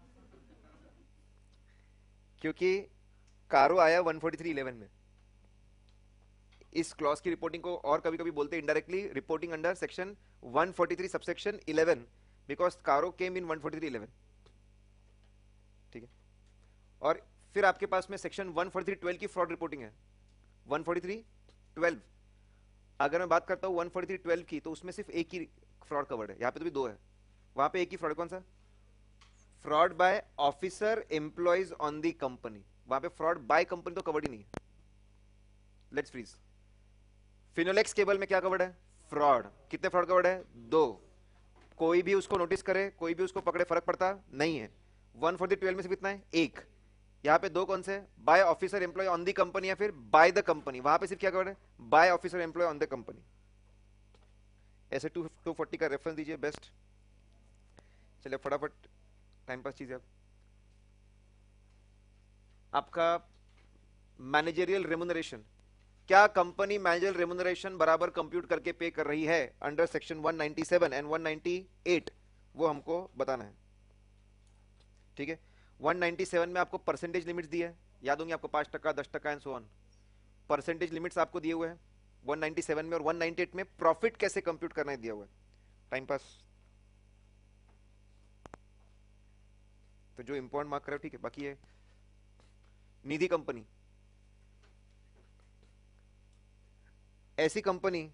S1: क्योंकि कारो आया वन फोर्टी थ्री इलेवन में, इस क्लॉज की रिपोर्टिंग को और कभी कभी बोलते हैं indirectly reporting under section one forty three subsection eleven, because CARO came in one forty three eleven, ठीक है। और फिर आपके पास में section one forty three twelve की फ्रॉड रिपोर्टिंग है, वन फोर्टी थ्री ट्वेल्व। अगर मैं बात करता हूं वन फोर्टी थ्री ट्वेल्व की, तो उसमें सिर्फ एक ही फ्रॉड कवर्ड है, यहां पे तो भी दो है, वहां पे एक ही फ्रॉड, कौन सा? Fraud by officer employees on the company, वहां पे फ्रॉड बाय कंपनी तो कवर्ड ही नहीं है। Let's freeze. फिनोलेक्स केबल में क्या कवर्ड है? फ्रॉड। कितने फ्रॉड कवर्ड है? दो। कोई भी उसको नोटिस करे, कोई भी उसको पकड़े, फर्क पड़ता नहीं है। वन फोर्टी ट्वेल्व में से कितना है? एक। यहाँ पे दो कौन से? By officer employ on the company या फिर बाय द कंपनी, वहां पे सिर्फ क्या कवर्ड है? By officer employ on the company. ऐसे टू टू फोर्टी का रेफरेंस दीजिए बेस्ट। चलिए फटाफट टाइम पास कीजिए। आपका मैनेजरियल रेमुनरेशन, क्या कंपनी मैनेजरियल रेमुनरेशन बराबर कंप्यूट करके पे कर रही है under section one ninety seven and one ninety eight, वो हमको बताना है, ठीक है। वन नाइंटी सेवन में आपको परसेंटेज लिमिट्स दी है, याद होंगे आपको, पांच टका दस टका and so on, percentage limits आपको दिए हुए हैं वन नाइंटी सेवन में। और वन नाइंटी एट में प्रॉफिट कैसे कंप्यूट करना है दिया हुआ है। टाइम पास तो जो इंपॉर्टेंट मार्क करो, ठीक है। बाकी है निधि कंपनी, ऐसी कंपनी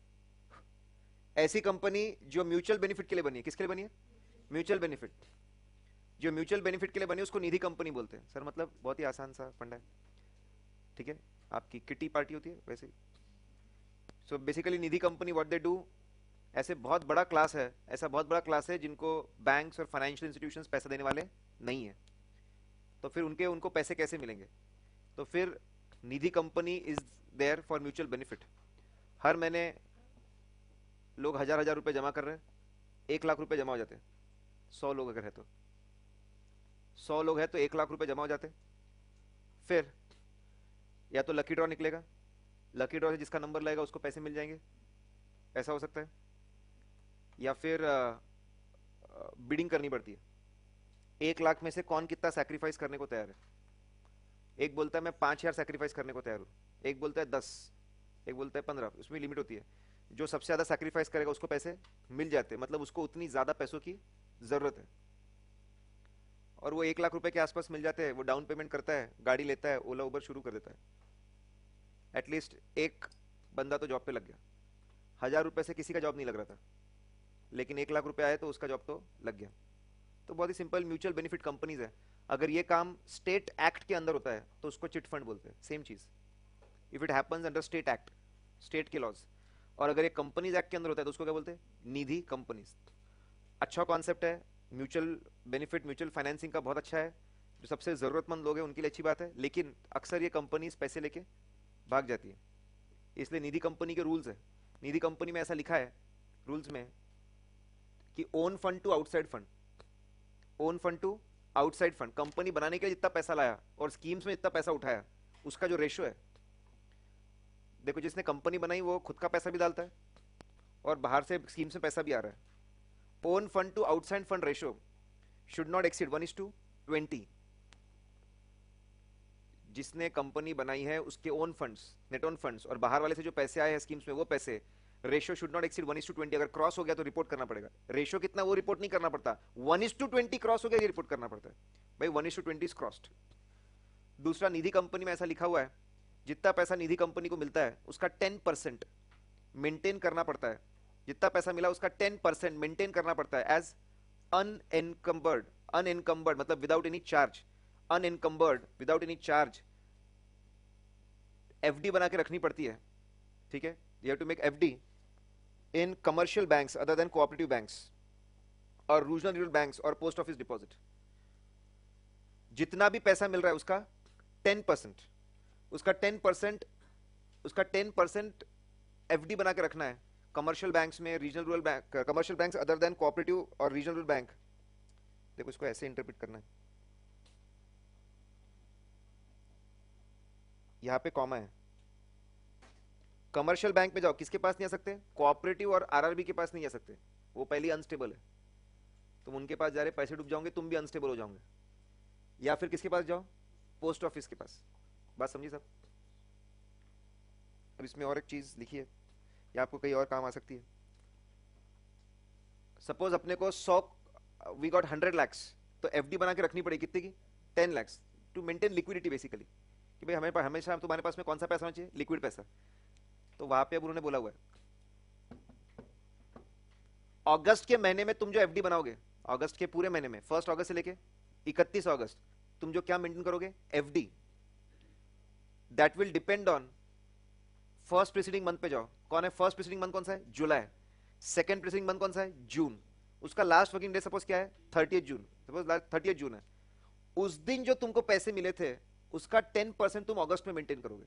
S1: ऐसी कंपनी जो म्यूचुअल बेनिफिट के लिए बनी है। किसके लिए बनी है? Mutual benefit. जो म्यूचुअल बेनिफिट के लिए बनी है उसको निधि कंपनी बोलते हैं। सर मतलब बहुत ही आसान सा फंडा है, ठीक है, आपकी किटी पार्टी होती है वैसे ही। So basically Nidhi company what they do, ऐसे बहुत बड़ा क्लास है, ऐसा बहुत बड़ा क्लास है जिनको बैंक्स और फाइनेंशियल इंस्टीट्यूशंस पैसा देने वाले नहीं है, तो फिर उनके उनको पैसे कैसे मिलेंगे? तो फिर Nidhi company is there for mutual benefit. हर महीने लोग हजार हजार रुपए जमा कर रहे हैं, एक लाख रुपए जमा हो जाते हैं। सौ लोग अगर है तो सौ लोग है तो एक लाख रुपए जमा हो जाते हैं। फिर या तो लकी ड्रॉ निकलेगा, लकी ड्रॉ से जिसका नंबर लगेगा उसको पैसे मिल जाएंगे, ऐसा हो सकता है। या फिर बिडिंग करनी पड़ती है, एक लाख में से कौन कितना सैक्रिफाइस करने को तैयार है। एक बोलता है मैं पांच हजार सैक्रिफाइस करने को तैयार हूं, एक बोलता है दस, एक बोलता है पंद्रह, उसमें लिमिट होती है। जो सबसे ज्यादा सैक्रिफाइस करेगा उसको पैसे मिल जाते हैं, मतलब उसको उतनी ज्यादा पैसों की जरूरत है। और वो एक लाख रुपए के आसपास मिल जाते हैं, वो डाउन पेमेंट करता है, गाड़ी लेता है, ओला उबर शुरू कर देता है। एटलीस्ट एक बंदा तो जॉब पे लग गया। हजार रुपए से किसी का जॉब नहीं लग रहा था, लेकिन एक लाख रुपए आए तो उसका जॉब तो लग गया। तो बहुत ही सिंपल म्यूचुअल बेनिफिट कंपनीज है। अगर ये काम स्टेट एक्ट के अंदर होता है तो उसको चिट फंड बोलते हैं, सेम चीज। If it happens under state act, state के लॉज। और अगर ये कंपनीज एक्ट के अंदर होता है तो उसको क्या बोलते हैं? निधि कंपनीज। अच्छा कॉन्सेप्ट है, म्यूचुअल बेनिफिट, म्यूचुअल फाइनेंसिंग का बहुत अच्छा है, जो सबसे ज़रूरतमंद लोग हैं उनके लिए अच्छी बात है, लेकिन अक्सर ये कंपनीज पैसे लेके भाग जाती है। इसलिए निधि कंपनी के रूल्स है, निधि कंपनी में ऐसा लिखा है रूल्स में कि own fund to outside fund, own fund to outside fund, company बनाने के लिए जितना पैसा लाया और स्कीम्स में जितना पैसा उठाया उसका जो रेशो है, देखो जिसने कंपनी बनाई वो खुद का पैसा भी डालता है और बाहर से स्कीम्स में पैसा भी आ रहा है। Own fund to outside fund ratio should not exceed one is to twenty. जिसने कंपनी बनाई है उसके own funds, net own funds, और बाहर वाले से जो पैसे आए हैं स्कीम्स में वो पैसे, ratio should not exceed one is to twenty. अगर क्रॉस हो गया तो रिपोर्ट करना पड़ेगा। रेशियो कितना वो रिपोर्ट नहीं करना पड़ता, one is to twenty cross हो गया ये रिपोर्ट करना पड़ता है। भाई one is to twenty is crossed. दूसरा, निधि कंपनी में ऐसा लिखा हुआ है जितना पैसा निधि कंपनी को मिलता है उसका टेन परसेंट मेंटेन करना पड़ता है, जितना पैसा मिला उसका टेन परसेंट मेंटेन करना पड़ता है एज अनएनकम्बर्ड। अनएनकम्बर्ड मतलब without any charge, unencumbered without any charge FD बना के रखनी पड़ती है। ठीक है, you have to make FD in commercial banks other than cooperative banks और रीजनल रूरल बैंक्स और पोस्ट ऑफिस डिपॉजिट। जितना भी पैसा मिल रहा है उसका टेन परसेंट, उसका टेन परसेंट उसका टेन परसेंट एफडी बना के रखना है कमर्शियल बैंक्स में, regional rural bank, commercial banks other than cooperative और रीजनल रूरल बैंक। देखो इसको ऐसे इंटरप्रेट करना है, यहां पे कॉमा है। कमर्शियल बैंक में जाओ, किसके पास नहीं आ सकते? कोऑपरेटिव और आरआरबी के पास नहीं आ सकते, वो पहले अनस्टेबल है। तुम उनके पास जा रहे, पैसे डूब जाओगे, तुम भी अनस्टेबल हो जाओगे। या फिर किसके पास जाओ? पोस्ट ऑफिस के पास। बात समझिए सब। अब इसमें और एक चीज लिखी है, या आपको कहीं और काम आ सकती है। सपोज अपने को सौ, वी गॉट हंड्रेड लैक्स, तो एफडी बना के रखनी पड़ेगी कितने की? Ten lakhs, to maintain liquidity basically, कि भाई हमें हमेशा तुम्हारे पास में कौन सा पैसा होना चाहिए? लिक्विड पैसा। तो वहां पे अब उन्होंने बोला हुआ है अगस्त के महीने में तुम जो एफडी बनाओगे, अगस्त के पूरे महीने में, फर्स्ट अगस्त से लेके इकतीस अगस्त, तुम जो क्या मेंटेन करोगे? FD. That will depend on first preceding month पे जाओ। कौन है फर्स्ट प्रीसीडिंग मंथ? कौन सा है? जुलाई। सेकंड प्रीसीडिंग मंथ कौन सा है? जून। उसका लास्ट वर्किंग डे सपोज क्या है? Thirtieth June. Suppose thirtieth June है, उस दिन जो तुमको पैसे मिले थे उसका टेन परसेंट तुम अगस्त में मेंटेन करोगे।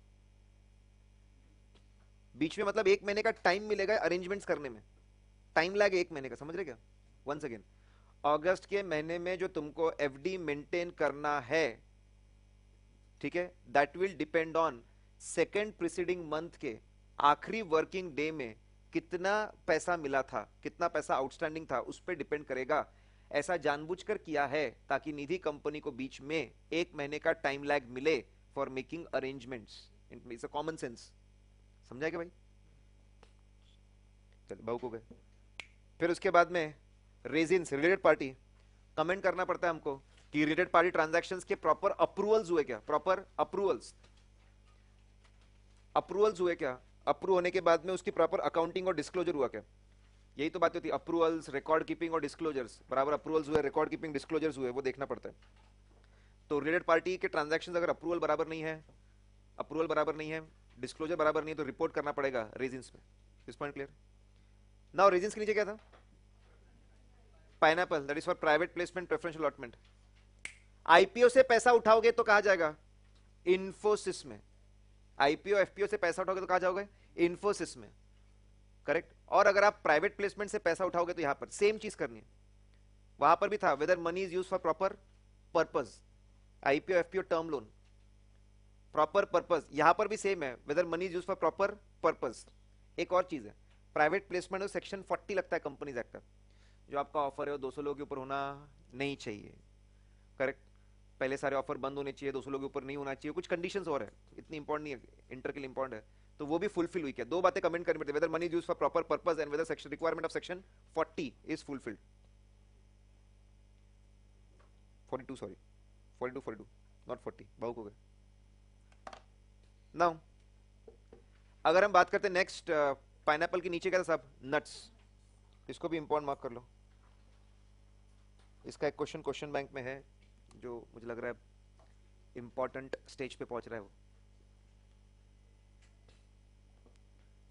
S1: बीच में मतलब एक महीने का टाइम मिलेगा अरेंजमेंट्स करने में, टाइम लैग एक महीने का, समझ रहे क्या? वंस अगेन, अगस्त के महीने में जो तुमको एफडी मेंटेन करना है, ठीक है, that will depend on second preceding month के आखिरी वर्किंग डे में कितना पैसा मिला था, कितना पैसा आउटस्टैंडिंग था, उस पर डिपेंड करेगा। ऐसा जानबूझकर किया है ताकि निधि कंपनी को बीच में एक महीने का टाइम लैग मिले for making arrangements. It's a common sense. समझाएगा भाई? चलिए भाव को गए। फिर उसके बाद में रेजिन्स, रिलेटेड पार्टी, कमेंट करना पड़ता है हमको कि रिलेटेड पार्टी ट्रांजैक्शंस के प्रॉपर अप्रूवल्स हुए क्या? प्रॉपर अप्रूवल्स अप्रूवल्स हुए क्या? अप्रूव होने के बाद में उसकी प्रॉपर अकाउंटिंग और डिस्क्लोजर हुआ क्या? यही तो बात होती है, अप्रूवल्स, रिकॉर्ड कीपिंग और डिस्क्लोजर्स, बराबर अप्रूवल्स हुए, रिकॉर्ड कीपिंग, डिस्क्लोजर्स हुए, वो देखना पड़ता है। तो रिलेटेड पार्टी के ट्रांजैक्शंस अगर अप्रूवल बराबर नहीं है, अप्रूवल बराबर नहीं है, डिस्क्लोजर बराबर नहीं है, तो रिपोर्ट करना पड़ेगा रेजिन्स में। इस पॉइंट क्लियर? नाउ रेजिन्स के नीचे क्या था? Pineapple, that is for private placement preferential allotment. IPO से पैसा उठाओगे तो कहा जाएगा? इन्फोसिस में। आईपीओ एफपीओ से पैसा उठाओगे तो कहा जाओगे? इन्फोसिस में, करेक्ट। और अगर आप प्राइवेट प्लेसमेंट से पैसा उठाओगे तो यहां पर सेम चीज करनी है। वहां पर भी था whether money is use for proper purpose, IPO FPO term loan, proper purpose. यहां पर भी सेम है, whether money is use for proper purpose. एक और चीज है, प्राइवेट प्लेसमेंट सेक्शन फोर्टी लगता है कंपनीज एक्ट का, जो आपका ऑफर है वो दो सौ लोगों के ऊपर होना नहीं चाहिए, करेक्ट। पहले सारे ऑफर बंद होने चाहिए, दो सौ लोगों के ऊपर नहीं होना चाहिए, कुछ कंडीशंस और है, इतनी इंपॉर्टेंट नहीं है, इंटर के लिए इंपॉर्टेंट है। तो वो भी फुलफिल हुई क्या? दो बातें कमेंट करनी पड़ती है, whether money is used for proper purpose and whether section requirement of section forty is fulfilled. Forty two, sorry, forty two, forty two, not forty, बहु हो गए। नाउ अगर हम बात करते हैं नेक्स्ट, पाइनएप्पल के नीचे क्या था साहब? नट्स। इसको भी इंपॉर्टेंट मार्क कर लो, इसका एक क्वेश्चन क्वेश्चन बैंक में है जो मुझे लग रहा है इंपॉर्टेंट स्टेज पे पहुंच रहा है। वो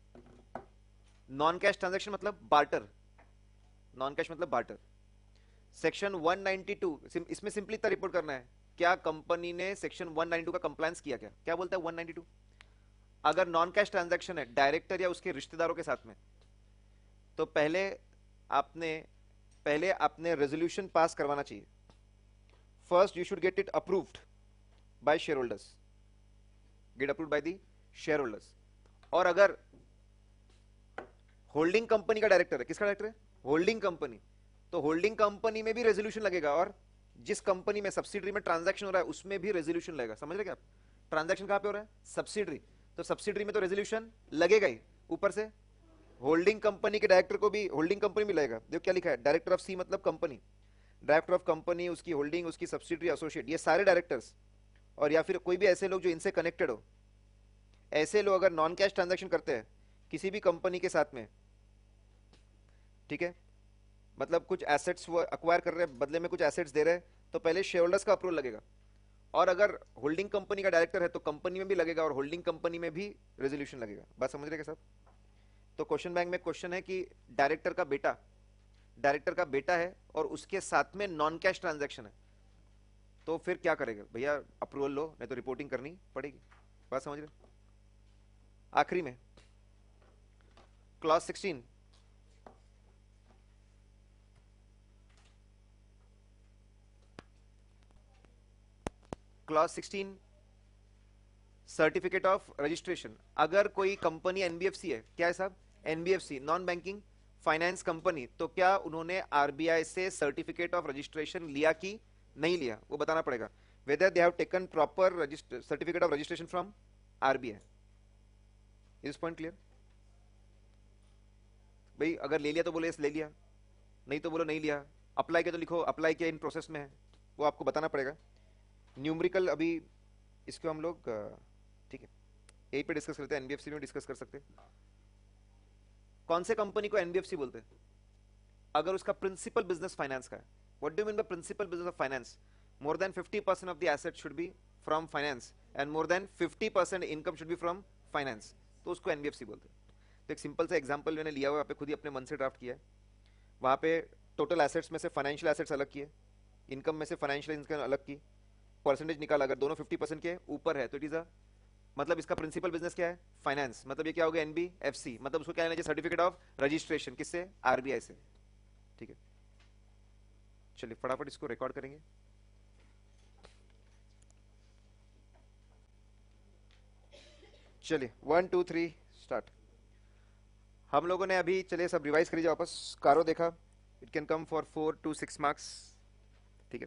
S1: नॉन कैश ट्रांजैक्शन मतलब बार्टर, नॉन कैश मतलब barter. Section one ninety two, इसमें सिंपली इतना रिपोर्ट करना है क्या कंपनी ने सेक्शन वन नाइंटी टू का कंप्लायंस किया, क्या क्या बोलता है वन नाइंटी टू। अगर नॉन कैश ट्रांजैक्शन है डायरेक्टर या उसके रिश्तेदारों के साथ में, तो पहले आपने पहले आपने रेजोल्यूशन पास करवाना चाहिए। First you should get it approved by share holders, get approved by the share holders. और अगर होल्डिंग कंपनी का डायरेक्टर है, किसका डायरेक्टर है, होल्डिंग कंपनी, तो होल्डिंग कंपनी में भी रेजोल्यूशन लगेगा, और जिस कंपनी में सब्सिडरी में ट्रांजैक्शन हो रहा है उसमें भी रेजोल्यूशन लगेगा। समझ रहे क्या आप, ट्रांजैक्शन कहां पे हो रहा है, सब्सिडरी, तो सब्सिडरी में तो रेजोल्यूशन लगेगा ही। ऊपर से होल्डिंग कंपनी के डायरेक्टर को भी होल्डिंग कंपनी भी लगेगा। देखो क्या लिखा है, डायरेक्टर ऑफ सी मतलब कंपनी, डायरेक्टर ऑफ कंपनी, उसकी होल्डिंग, उसकी सब्सिडरी, एसोसिएट, ये सारे डायरेक्टर्स, और या फिर कोई भी ऐसे लोग जो इनसे कनेक्टेड हो, ऐसे लोग अगर नॉन कैश ट्रांजैक्शन करते हैं किसी भी कंपनी के साथ में, ठीक है, मतलब कुछ एसेट्स वो अक्वायर कर रहे हैं, बदले में कुछ एसेट्स दे रहे हैं, तो पहले शेयर होल्डर्स का अप्रूवल लगेगा। और अगर होल्डिंग कंपनी का डायरेक्टर है तो कंपनी में भी लगेगा और होल्डिंग कंपनी में भी रेजोल्यूशन लगेगा। बात समझ रहे क्या साहब। तो क्वेश्चन बैंक में क्वेश्चन है कि डायरेक्टर का बेटा डायरेक्टर का बेटा है और उसके साथ में नॉन कैश ट्रांजैक्शन है, तो फिर क्या करेगा भैया, अप्रूवल लो, नहीं तो रिपोर्टिंग करनी पड़ेगी। बात समझ रहे। आखिरी में clause sixteen, clause sixteen certificate of registration. अगर कोई कंपनी एनबीएफसी है, क्या है साहब, NBFC non banking finance company, तो क्या उन्होंने आरबीआई से सर्टिफिकेट ऑफ रजिस्ट्रेशन लिया कि नहीं लिया, वो बताना पड़ेगा। Whether they have taken proper certificate of registration from RBI. Is point clear भाई। अगर ले लिया तो बोले ले लिया, नहीं तो बोलो नहीं लिया। अप्लाई किया तो लिखो अप्लाई किया, इन प्रोसेस में है, वो आपको बताना पड़ेगा। न्यूमेरिकल अभी इसको हम लोग ठीक है यहीं पे डिस्कस करते हैं, एनबीएफसी में डिस्कस कर सकते हैं। कौन से कंपनी को एनबीएफसी बोलते हैं, अगर उसका प्रिंसिपल बिजनेस फाइनेंस का है। What do you mean by principal business of finance, more than fifty percent of the asset should be from finance and more than fifty percent income should be from finance, तो उसको NBFC बोलते हैं। तो एक simple सा example मैंने लिया हुआ, यहाँ पे खुद ही अपने मन से ड्राफ्ट किया है। वहाँ पे टोटल एसेट्स में से फाइनेंशियल एसेट्स अलग किए, इनकम में से फाइनेंशियल इनकम अलग की, परसेंटेज निकाला, अगर दोनों फिफ्टी परसेंट के ऊपर है तो इट इज अ, मतलब इसका प्रिंसिपल बिजनेस क्या है, फाइनेंस, मतलब ये क्या हो गया एनबीएफसी, मतलब उसको क्या लेना चाहिए, सर्टिफिकेट ऑफ रजिस्ट्रेशन, किससे, आरबीआई से। ठीक है, चलिए फटाफट इसको रिकॉर्ड करेंगे। चलिए वन टू थ्री स्टार्ट। हम लोगों ने अभी, चलिए सब रिवाइज करिए वापस। कारो देखा, it can come for four to six marks, ठीक है,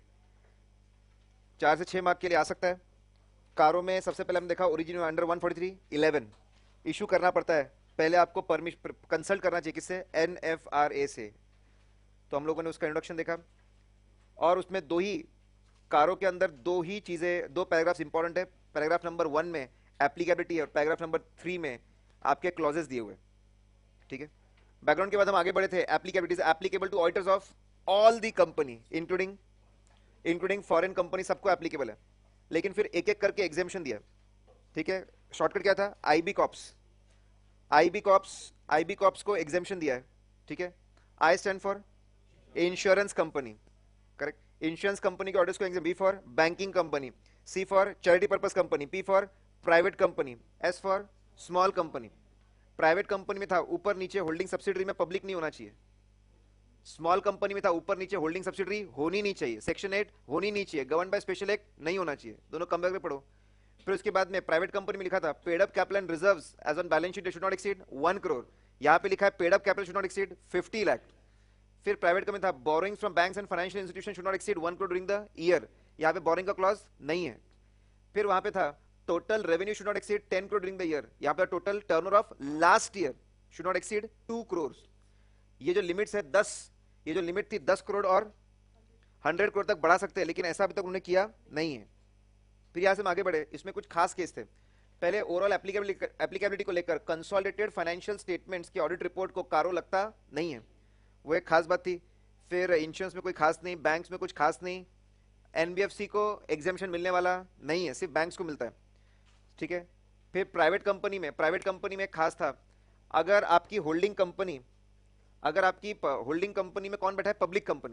S1: चार से छह मार्क के लिए आ सकता है। कारो में सबसे पहले हमने देखा origin under one forty three eleven issue करना पड़ता है, पहले आपको परमिशन कंसल्ट करना चाहिए, किससे, एनएफआरए से। तो हम लोगों ने उसका इंट्रोडक्शन देखा, और उसमें दो ही, कारो के अंदर दो ही चीजें, दो पैराग्राफ्स इंपॉर्टेंट है। पैराग्राफ नंबर वन में एप्लीकेबिलिटी है और पैराग्राफ नंबर थ्री में आपके क्लॉजेस दिए हुए, ठीक है। बैकग्राउंड के बाद हम आगे बढ़े थे। Applicability applicable to auditors of all the company including including foreign company, सबको एप्लीकेबल है, लेकिन फिर एक एक करके एग्जेम्पशन दिया, ठीक है। शॉर्टकट क्या था, IB cops, IB cops IB cops को एग्जेम्पशन दिया है, ठीक है। I stand for insurance company, correct, insurance company के ऑर्डर्स को exam, B for banking company, C for charity purpose company, P for private company, S for small company. Private company में था ऊपर नीचे होल्डिंग सब्सिडरी में public नहीं होना चाहिए, स्मॉल कंपनी में था ऊपर नीचे होल्डिंग सब्सिडरी होनी नहीं चाहिए, सेक्शन एट होनी नहीं चाहिए, गवर्न बाय स्पेशल एक्ट नहीं होना चाहिए, दोनों कम में पढ़ो। फिर उसके बाद में प्राइवेट कंपनी में लिखा था paid up capital and reserves as on balance sheet should not exceed one crore, यहाँ पे लिखा है paid up capital should not exceed fifty lakh. फिर प्राइवेट कंपनी था borrowings from banks and financial institution should not exceed one crore during the year, यहाँ पे borrowing का clause नहीं है। फिर वहां पे था total revenue should not exceed ten crore during the year, यहाँ पे total turnover of last year should not exceed two crore. ये जो लिमिट्स है दस, ये जो लिमिट थी दस करोड़ और हंड्रेड करोड़ तक बढ़ा सकते हैं, लेकिन ऐसा अभी तक उन्होंने किया नहीं है। फिर यहां से हम आगे बढ़े, इसमें कुछ खास केस थे। पहले ओवरऑल एप्लीकेबिलिटी को लेकर कंसोलिडेटेड फाइनेंशियल स्टेटमेंट्स की ऑडिट रिपोर्ट को कारो लगता नहीं है, वो एक खास बात थी। फिर इंश्योरेंस में कोई खास नहीं, बैंक्स में कुछ खास नहीं, एनबीएफसी को एग्जेम्पशन मिलने वाला नहीं है, सिर्फ बैंक्स को मिलता है, ठीक है। फिर प्राइवेट कंपनी में प्राइवेट कंपनी में खास था, अगर आपकी होल्डिंग कंपनी अगर आपकी होल्डिंग कंपनी में कौन बैठा है, पब्लिक कंपनी,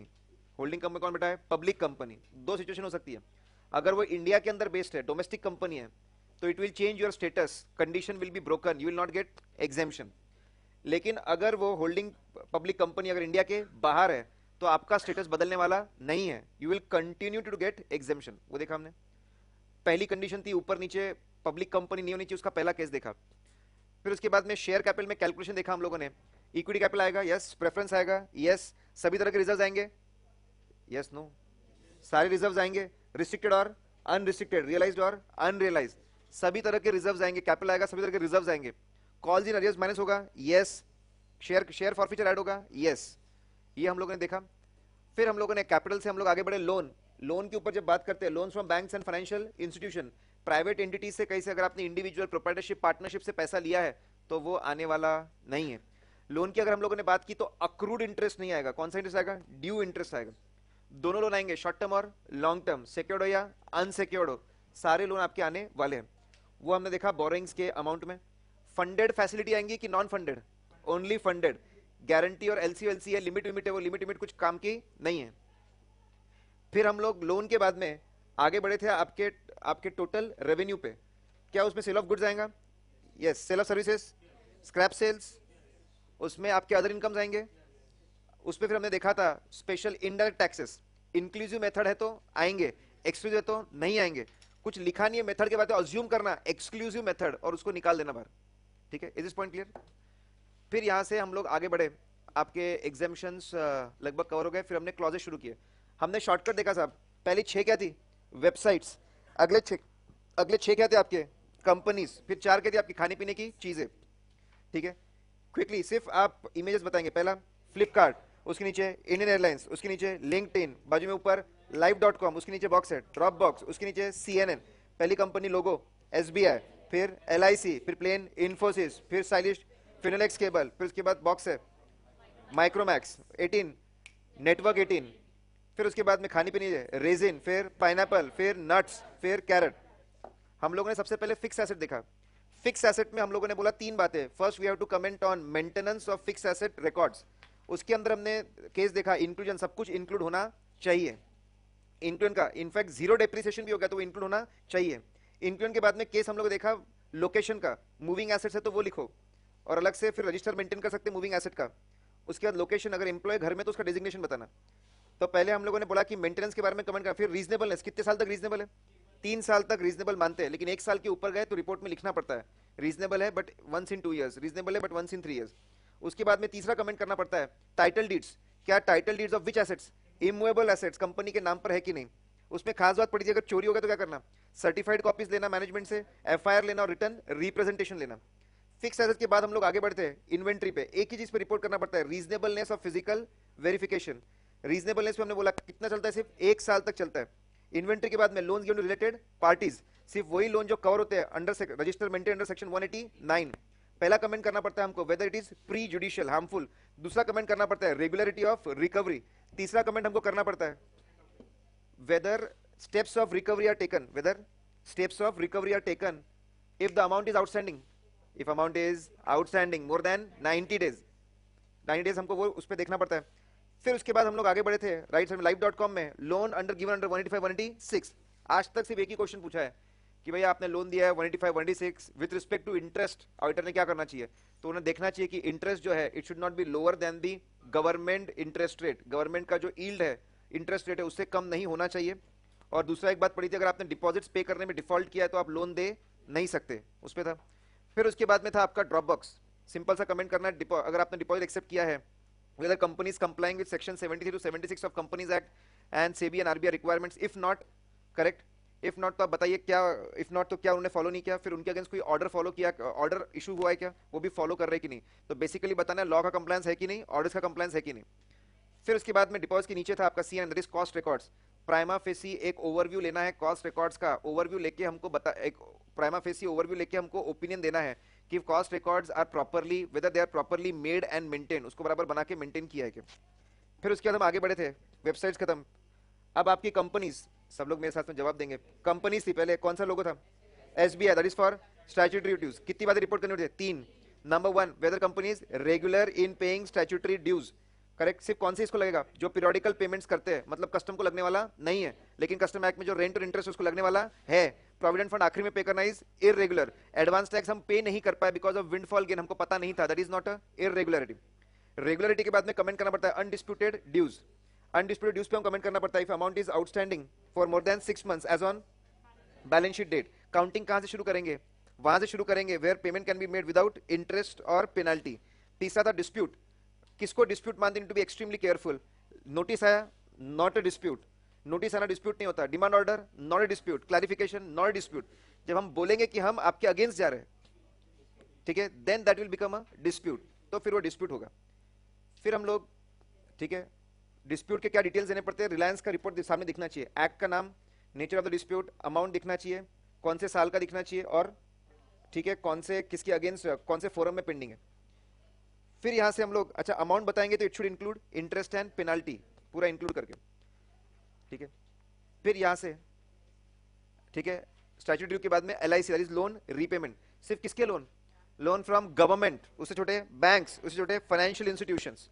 S1: होल्डिंग कंपनी कौन बेटा है? Public company. दो सिचुएशन हो सकती है, अगर वो इंडिया के अंदर बेस्ड है, डोमेस्टिक कंपनी है, तो it will change your status, condition will be broken, you will not get exemption. लेकिन अगर वो होल्डिंग पब्लिक कंपनी अगर इंडिया के बाहर है तो आपका स्टेटस बदलने वाला नहीं है, you will continue to get exemption. वो देखा हमने, पहली कंडीशन थी ऊपर नीचे पब्लिक कंपनी नहीं होनी चाहिए, उसका पहला केस देखा। फिर उसके बाद में शेयर कैपिटल में कैलकुलेशन देखा हम लोगों ने, इक्विटी कैपिटल आएगा, यस, प्रेफरेंस आएगा, यस, सभी तरह के रिजर्व आएंगे, यस, नो, सारे रिजर्व आएंगे, रिस्ट्रिक्टेड और अनरिस्ट्रिक्टेड, रियलाइज्ड और अनरियलाइज्ड, सभी तरह के रिजर्व आएंगे, कैपिटल आएगा, सभी तरह के रिजर्व आएंगे, कॉल्स इन अरियर्स माइनस होगा, yes, share share forfeiture add होगा, यस, ये हम लोगों ने देखा। फिर हम लोगों ने कैपिटल से हम लोग आगे बढ़े, लोन। लोन के ऊपर जब बात करते हैं, loan from banks and financial institution, private entities से, कहीं से अगर आपने इंडिविजुअल प्रोप्राइटरशिप पार्टनरशिप से पैसा लिया है तो वो आने वाला नहीं है। लोन की अगर हम लोगों ने बात की तो अक्रूड इंटरेस्ट नहीं आएगा, कौन सा इंटरेस्ट आएगा? ड्यू इंटरेस्ट आएगा। दोनों लोन आएंगे, शॉर्ट टर्म और लॉन्ग टर्म, सिक्योर्ड हो या अनसिक्योर्ड हो, सारे लोन आपके आने वाले हैं। वो हमने देखा बोरोइंग्स के अमाउंट में। फंडेड फैसिलिटी आएंगी कि non funded? Only funded. Guarantee और एलसी एलसी है, लिमिट लिमिट है, वो लिमिट लिमिट कुछ काम की नहीं है। फिर हम लोग लोन के बाद में आगे बढ़े थे आपके आपके टोटल रेवेन्यू पे, क्या उसमें सेल ऑफ गुड्स आएगा? Yes, sale of services, scrap sales, उसमें आपके अदर इनकम्स आएंगे। उसमें फिर हमने देखा था special indirect taxes, inclusive method है तो आएंगे, एक्सक्लूसिव है तो नहीं आएंगे। कुछ लिखा नहीं है मेथड के बाद, अज्यूम करना एक्सक्लूसिव मेथड और उसको निकाल देना बाहर, ठीक है? Is this point clear? फिर यहां से हम लोग आगे बढ़े, आपके एग्जामिशंस लगभग कवर हो गए। फिर हमने क्लॉजेस शुरू किए, हमने शॉर्टकट देखा साहब। पहली छह क्या थी? वेबसाइट्स। अगले छह अगले छह क्या थे आपके? कंपनीज। फिर चार क्या थी आपकी? खाने पीने की चीजें, ठीक है? क्विकली सिर्फ आप इमेजेस बताएंगे। पहला फ्लिपकार्ट, उसके नीचे इंडियन एयरलाइंस, उसके नीचे लिंक्डइन, बाजू में ऊपर लाइव डॉट कॉम, उसके नीचे बॉक्स है ड्रॉप बॉक्स, उसके नीचे सी एन एन, पहली company logo S B I, फिर एल आई सी, फिर प्लेन इन्फोसिस, फिर स्टाइलिश फिनोलेक्स केबल, फिर उसके बाद बॉक्स है माइक्रोमैक्स एटीन, नेटवर्क एटीन, फिर उसके बाद में खाने पीने रेजिन, फिर पाइनएप्पल, फिर नट्स, फिर कैरेट। हम लोगों ने सबसे पहले फिक्स एसेट देखा। फिक्स एसेट में हम लोगों ने बोला तीन बातें। First we have to comment on maintenance of fix asset records. उसके अंदर हमने केस देखा इंक्लूजन, सब कुछ इंक्लूड होना चाहिए। इंक्लूजन का इनफैक्ट जीरो डेप्रिसिएशन भी हो गया तो वो इंक्लूड होना चाहिए। इंक्लूजन के बाद में केस हम लोग देखा लोकेशन का, मूविंग एसेट्स है तो वो लिखो, और अलग से फिर रजिस्टर मेंटेन कर सकते हैं मूविंग एसेट का। उसके बाद लोकेशन, अगर एम्प्लॉय घर में तो उसका डेजिग्नेशन बताना। तो पहले हम लोगों ने बोला कि मेंटेनेंस के बारे में कमेंट करना। फिर रीजनेबलनेस, कितने साल तक रीजनेबल है? तीन साल तक रीजनेबल मानते हैं, लेकिन एक साल के ऊपर गए तो रिपोर्ट में लिखना पड़ता है रीजनेबल है but once in two years, reasonable है but once in three years. उसके बाद में तीसरा कमेंट करना पड़ता है टाइटल डीड्स, क्या title deeds of which assets? Immovable assets, company के नाम पर है कि नहीं। उसमें खास बात पड़ी थी, अगर चोरी हो गया तो क्या करना? सर्टिफाइड कॉपीज लेना मैनेजमेंट से, एफआईआर लेना और रिटर्न रिप्रेजेंटेशन लेना। फिक्स एसेट के बाद हम लोग आगे बढ़ते हैं इन्वेंट्री पे। एक ही चीज पे रिपोर्ट करना पड़ता है, reasonableness of physical verification. Reasonableness पे हमने बोला कितना चलता है? सिर्फ एक साल तक चलता है। इन्वेंट्री के बाद में loans given to related parties, सिर्फ वही लोन जो कवर होते हैं under register maintain under section one eighty nine. पहला कमेंट करना पड़ता है हमको whether it is prejudicial harmful. दूसरा कमेंट करना पड़ता है रेगुलरिटी ऑफ रिकवरी। तीसरा कमेंट हमको करना पड़ता है whether steps of recovery are taken, whether steps of recovery are taken if the amount is outstanding, if amount is outstanding more than ninety days, ninety days हमको वो उस पर देखना पड़ता है। फिर उसके बाद हम लोग आगे बढ़े थे राइट साइड में लाइव डॉट कॉम में, loan under given under one eighty five one eighty six. आज तक सिर्फ एक ही क्वेश्चन पूछा है कि भैया आपने लोन दिया है one eighty five one eighty six with respect to interest, auditor ने क्या करना चाहिए? तो उन्हें देखना चाहिए कि इंटरेस्ट जो है it should not be lower than the government interest rate, government का जो यील्ड है इंटरेस्ट रेट है उससे कम नहीं होना चाहिए। और दूसरा एक बात पड़ी थी, अगर आपने डिपॉजिट्स पे करने में डिफॉल्ट किया है तो आप लोन दे नहीं सकते, उस पर था। फिर उसके बाद में था आपका ड्रॉप बॉक्स, सिंपल सा कमेंट करना, अगर आपने डिपॉजिट एक्सेप्ट किया है whether companies complying with section seventy-three to seventy-six of Companies Act and SEBI and R B I requirements, if not correct, if not तो आप बताइए क्या, if not तो क्या उन्होंने फॉलो नहीं किया, फिर उनके अगेंस्ट कोई ऑर्डर फॉलो किया, ऑर्डर इशू हुआ है क्या, वो भी फॉलो कर रहे हैं कि नहीं। तो बेसिकली बताना है लॉ का कंप्लायंस है कि नहीं, ऑर्डर्स का कंप्लायंस है कि नहीं। फिर उसके बाद में डिपॉजिट के नीचे था आपका C N, that is cost records. Prima facie एक ओवरव्यू लेना है कॉस्ट रिकॉर्ड्स का, ओवरव्यू लेके हमको बता, एक प्राइमा फेसी ओवरव्यू लेके हमको ओपिनियन देना है कि cost records are properly, whether they are properly made and maintain, उसको बराबर बना के मेंटेन किया है क्या। फिर उसके बाद हम आगे बढ़े थे, वेबसाइट्स खत्म। अब आपकी कंपनीज, सब लोग मेरे साथ में जवाब देंगे। कंपनीज थी पहले, कौन सा लोगो था? S B I, that is for statutory dues. कितनी बातें रिपोर्ट करनी होती है? तीन। Number one, whether companies regular in paying statutory dues, correct. सिर्फ कौन से इसको लगेगा, जो पीरियोडिकल पेमेंट्स करते हैं, मतलब कस्टम को लगने वाला नहीं है, लेकिन कस्टम एक्ट में जो रेंट और इंटरेस्ट उसको लगने वाला है। प्रोविडेंट फंड आखिरी में पे करना इज इररेगुलर। एडवांस टैक्स हम पे नहीं कर पाए बिकॉज ऑफ विंडफॉल गेन, हमको पता नहीं था, that is not a irregularity. Regularity के बाद में कमेंट करना पड़ता है अनडिस्प्यूटेड ड्यूज। अनडिस्प्यूटेड ड्यूज पे हम कमेंट करना पड़ता है if amount is outstanding for more than six months as on balance sheet date. Counting कहां से शुरू करेंगे, वहां से शुरू करेंगे where payment can be made without interest और पेनल्टी। तीसरा था डिस्प्यूट। किसको डिस्प्यूट मानते हैं, to be extremely careful. Notice आया, नॉट अ डिस्प्यूट। नोटिस आना डिस्प्यूट नहीं होता। Demand order, not a dispute. Clarification, not a dispute. जब हम बोलेंगे कि हम आपके अगेंस्ट जा रहे हैं, ठीक है, then that will become a dispute, तो फिर वो डिस्प्यूट होगा। फिर हम लोग, ठीक है, डिस्प्यूट के क्या डिटेल्स देने पड़ते हैं, रिलायंस का रिपोर्ट सामने दिखना चाहिए, एक्ट का नाम, nature of the dispute, amount दिखना चाहिए, कौन से साल का दिखना चाहिए, और ठीक है कौन से किसके अगेंस्ट, कौन से फोरम में पेंडिंग है। फिर यहां से हम लोग अच्छा अमाउंट बताएंगे तो it should include interest and penalty, पूरा इंक्लूड करके, ठीक है। फिर यहां से, ठीक है, स्टैट्यूटरी ड्यू के बाद में L I C, that is loan repayment. सिर्फ किसके लोन, लोन फ्रॉम गवर्नमेंट, उससे छोटे बैंक्स, उससे छोटे फाइनेंशियल इंस्टीट्यूशंस,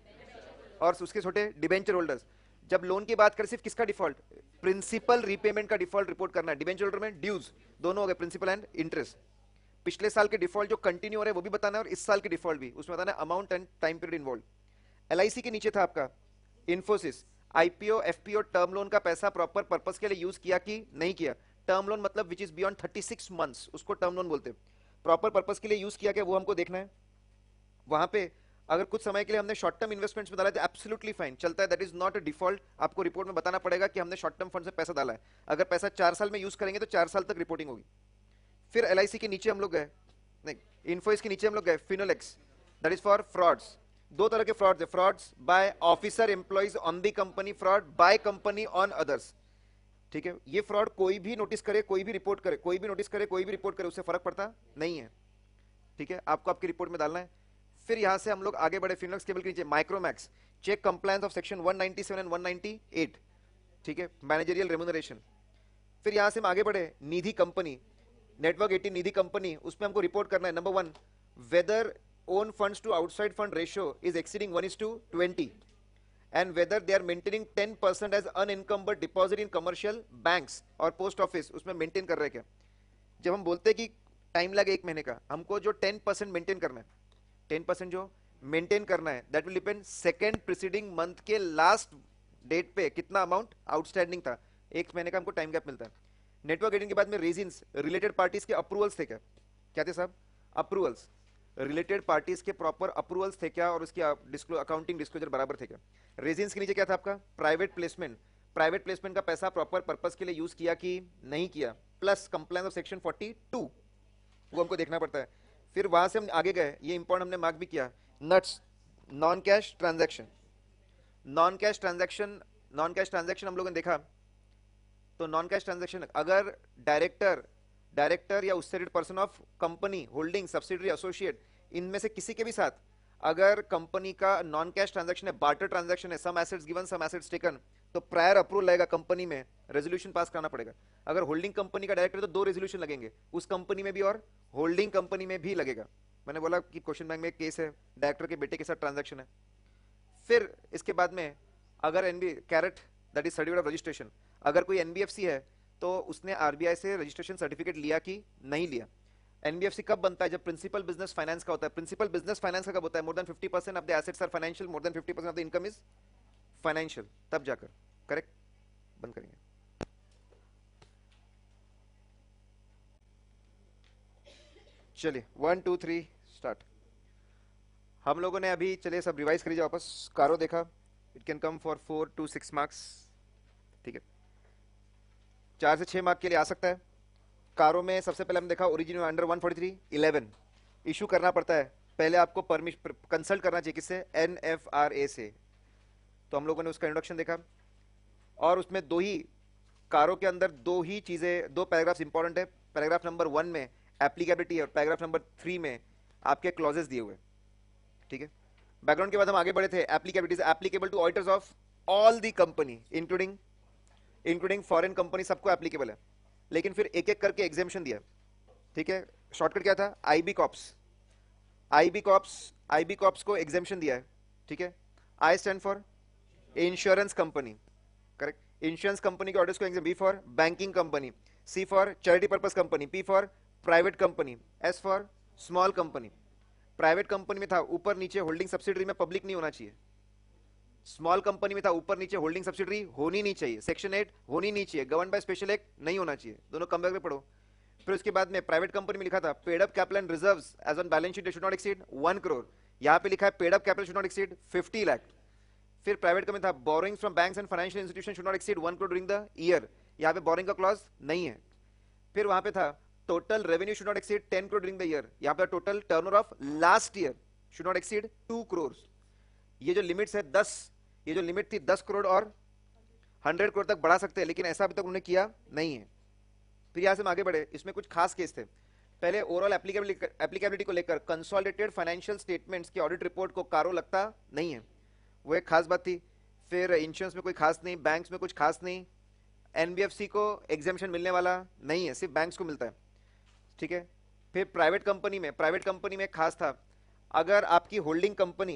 S1: और उसके छोटे डिबेंचर होल्डर्स। जब लोन की बात करें सिर्फ किसका डिफॉल्ट, प्रिंसिपल रीपेमेंट का डिफॉल्ट रिपोर्ट करना है। डिबेंचर होल्डर में ड्यूज दोनों हो गए, प्रिंसिपल एंड इंटरेस्ट। पिछले साल के डिफॉल्ट जो कंटिन्यू हो रहे हैं वो भी बताना है, और इस साल के डिफॉल्ट भी, उसमें बताना है amount and time period involve. LIC के नीचे था आपका Infosys, IPO FPO term loan का पैसा प्रॉपर पर्पस के लिए यूज किया कि नहीं किया। टर्म लोन मतलब which is beyond thirty six months, उसको टर्म लोन बोलते हैं। प्रॉपर पर्पस के लिए यूज किया क्या वो हमको देखना है। वहां पे अगर कुछ समय के लिए हमने शॉर्ट टर्म इन्वेस्टमेंट्स में डाला तो एब्सोल्युटली फाइन चलता है, that is not a default. आपको रिपोर्ट में बताना पड़ेगा कि हमने शॉर्ट टर्म फंड से पैसा डाला है। अगर पैसा चार साल में यूज करेंगे तो चार साल तक रिपोर्टिंग होगी। फिर एलआईसी के नीचे हम लोग गए, नहीं इन्फोसिस के नीचे हम लोग गए Finolex, that is for frauds. दो तरह के फ्रॉड्स है, frauds by officer employees on the company, fraud by company on others, ठीक है। ये फ्रॉड कोई भी नोटिस करे, कोई भी रिपोर्ट करे, कोई भी नोटिस करे, कोई भी रिपोर्ट करे, उससे फर्क पड़ता नहीं है, ठीक है, आपको आपकी रिपोर्ट में डालना है। फिर यहां से हम लोग आगे बढ़े फिनोलेक्स केबल के नीचे Micromax, check compliance of section one ninety seven and one ninety eight, ठीक है, मैनेजरियल रेम्यूनरेशन। फिर यहां से हम आगे बढ़े Nidhi company, network eighteen Nidhi company, उसमें हमको रिपोर्ट करना है number one, whether own funds to outside fund ratio is exceeding one is to twenty and whether they are maintaining ten percent as unencumbered deposit in commercial banks और post office, उसमें maintain कर रहे हैं क्या। जब हम बोलते हैं कि टाइम लगे एक महीने का, हमको जो टेन परसेंट मेंटेन करना है, टेन परसेंट जो मेंटेन करना है, that will depend second preceding month के लास्ट डेट पे कितना अमाउंट आउटस्टैंडिंग था। एक महीने का हमको टाइम गैप मिलता है। नेटवर्क एडिंग के बाद में रीजंस, रिलेटेड पार्टीज के अप्रूवल्स थे क्या, क्या थे साहब, अप्रूवल्स, रिलेटेड पार्टीज के प्रॉपर अप्रूवल्स थे क्या, और उसकी अकाउंटिंग डिस्क्लोजर बराबर थे क्या। रेजिंस के नीचे क्या था आपका, प्राइवेट प्लेसमेंट, प्राइवेट प्लेसमेंट का पैसा प्रॉपर पर्पस के लिए यूज किया कि नहीं किया, plus compliance of section forty two, वो हमको देखना पड़ता है। फिर वहां से हम आगे गए, ये इंपॉर्टेंट हमने मार्क भी किया, नट्स, non cash transaction. Non cash transaction, non cash transaction हम लोगों ने देखा, तो नॉन कैश ट्रांजैक्शन अगर डायरेक्टर डायरेक्टर या उससे related person of company, holding, subsidiary, associate, इनमें से किसी के भी साथ अगर कंपनी का नॉन कैश ट्रांजैक्शन है, बार्टर ट्रांजैक्शन है, some assets given some assets taken, तो प्रायर अप्रूवल लगेगा कंपनी में, रेजोल्यूशन पास कराना पड़ेगा। अगर होल्डिंग कंपनी का डायरेक्टर तो दो रेजोल्यूशन लगेंगे, उस कंपनी में भी और होल्डिंग कंपनी में भी लगेगा। मैंने बोला कि क्वेश्चन बैंक में एक केस है, डायरेक्टर के बेटे के साथ ट्रांजैक्शन है। फिर इसके बाद में अगर एनबी कैरेट, that is certificate of registration, अगर कोई एनबीएफसी है तो उसने आरबीआई से रजिस्ट्रेशन सर्टिफिकेट लिया कि नहीं लिया। एनबीएफसी कब बनता है, जब प्रिंसिपल बिजनेस फाइनेंस का होता है। प्रिंसिपल बिजनेस फाइनेंस का कब होता है, more than fifty percent of the assets are financial, more than fifty percent of the income is financial, तब जाकर। करेक्ट, बंद करेंगे। चलिए वन टू थ्री स्टार्ट। हम लोगों ने अभी, चलिए सब रिवाइज करिए वापस। कारो देखा, it can come for four to six marks, ठीक है, चार से छह मार्क के लिए आ सकता है। कारों में सबसे पहले हम देखा original under one forty three eleven issue करना पड़ता है, पहले आपको परमिशन कंसल्ट करना चाहिए किससे, एनएफआरए से। तो हम लोगों ने उसका इंट्रोडक्शन देखा, और उसमें दो ही कारों के अंदर दो ही चीजें, दो पैराग्राफ्स इंपॉर्टेंट है। पैराग्राफ नंबर वन में एप्लीकेबिलिटी है, और पैराग्राफ नंबर थ्री में आपके क्लॉजेस दिए हुए, ठीक है। बैकग्राउंड के बाद हम आगे बढ़े थे, applicability applicable to auditors of all the company including including foreign company, सबको एप्लीकेबल है। लेकिन फिर एक एक करके एग्जेम्पशन दिया, ठीक है। शॉर्टकट क्या था, IB cops, IB cops, IB cops को एग्जेम्पशन दिया है, ठीक है। I stand for insurance company, correct, insurance company के ऑर्डर्स को exam, B for banking company, C for charity purpose company, P for private company, S for small company. Private company में था ऊपर नीचे होल्डिंग सब्सिडरी में public नहीं होना चाहिए, स्मॉल कंपनी में था ऊपर नीचे होल्डिंग सब्सिडरी होनी नहीं चाहिए, सेक्शन एट होनी नहीं चाहिए, गवर्न बाय स्पेशल एक्ट नहीं होना चाहिए, दोनों कम में पढ़ो। फिर उसके बाद में प्राइवेट कंपनी में लिखा था paid up capital and reserves as on balance sheet should not exceed one crore, यहाँ पे लिखा है paid up capital should not exceed fifty lakh. फिर प्राइवेट कंपनी था borrowings from banks and financial institution should not exceed one crore during the year, यहाँ पे boring का clause नहीं है। फिर वहां पे था total revenue should not exceed ten crore during the year, यहाँ पे total turnover of last year should not exceed two crore. ये जो लिमिट्स है दस, ये जो लिमिट थी दस करोड़ और हंड्रेड करोड़ तक बढ़ा सकते हैं, लेकिन ऐसा अभी तक उन्होंने किया नहीं है। फिर यहां से हम आगे बढ़े, इसमें कुछ खास केस थे। पहले ओवरऑल एप्लीकेबिलिटी को लेकर कंसोलिडेटेड फाइनेंशियल स्टेटमेंट्स की ऑडिट रिपोर्ट को कारो लगता नहीं है, वो एक खास बात थी। फिर इंश्योरेंस में कोई खास नहीं, बैंक्स में कुछ खास नहीं, एनबीएफसी को एग्जामिशन मिलने वाला नहीं है, सिर्फ बैंक्स को मिलता है, ठीक है। फिर प्राइवेट कंपनी में, प्राइवेट कंपनी में खास था अगर आपकी होल्डिंग कंपनी,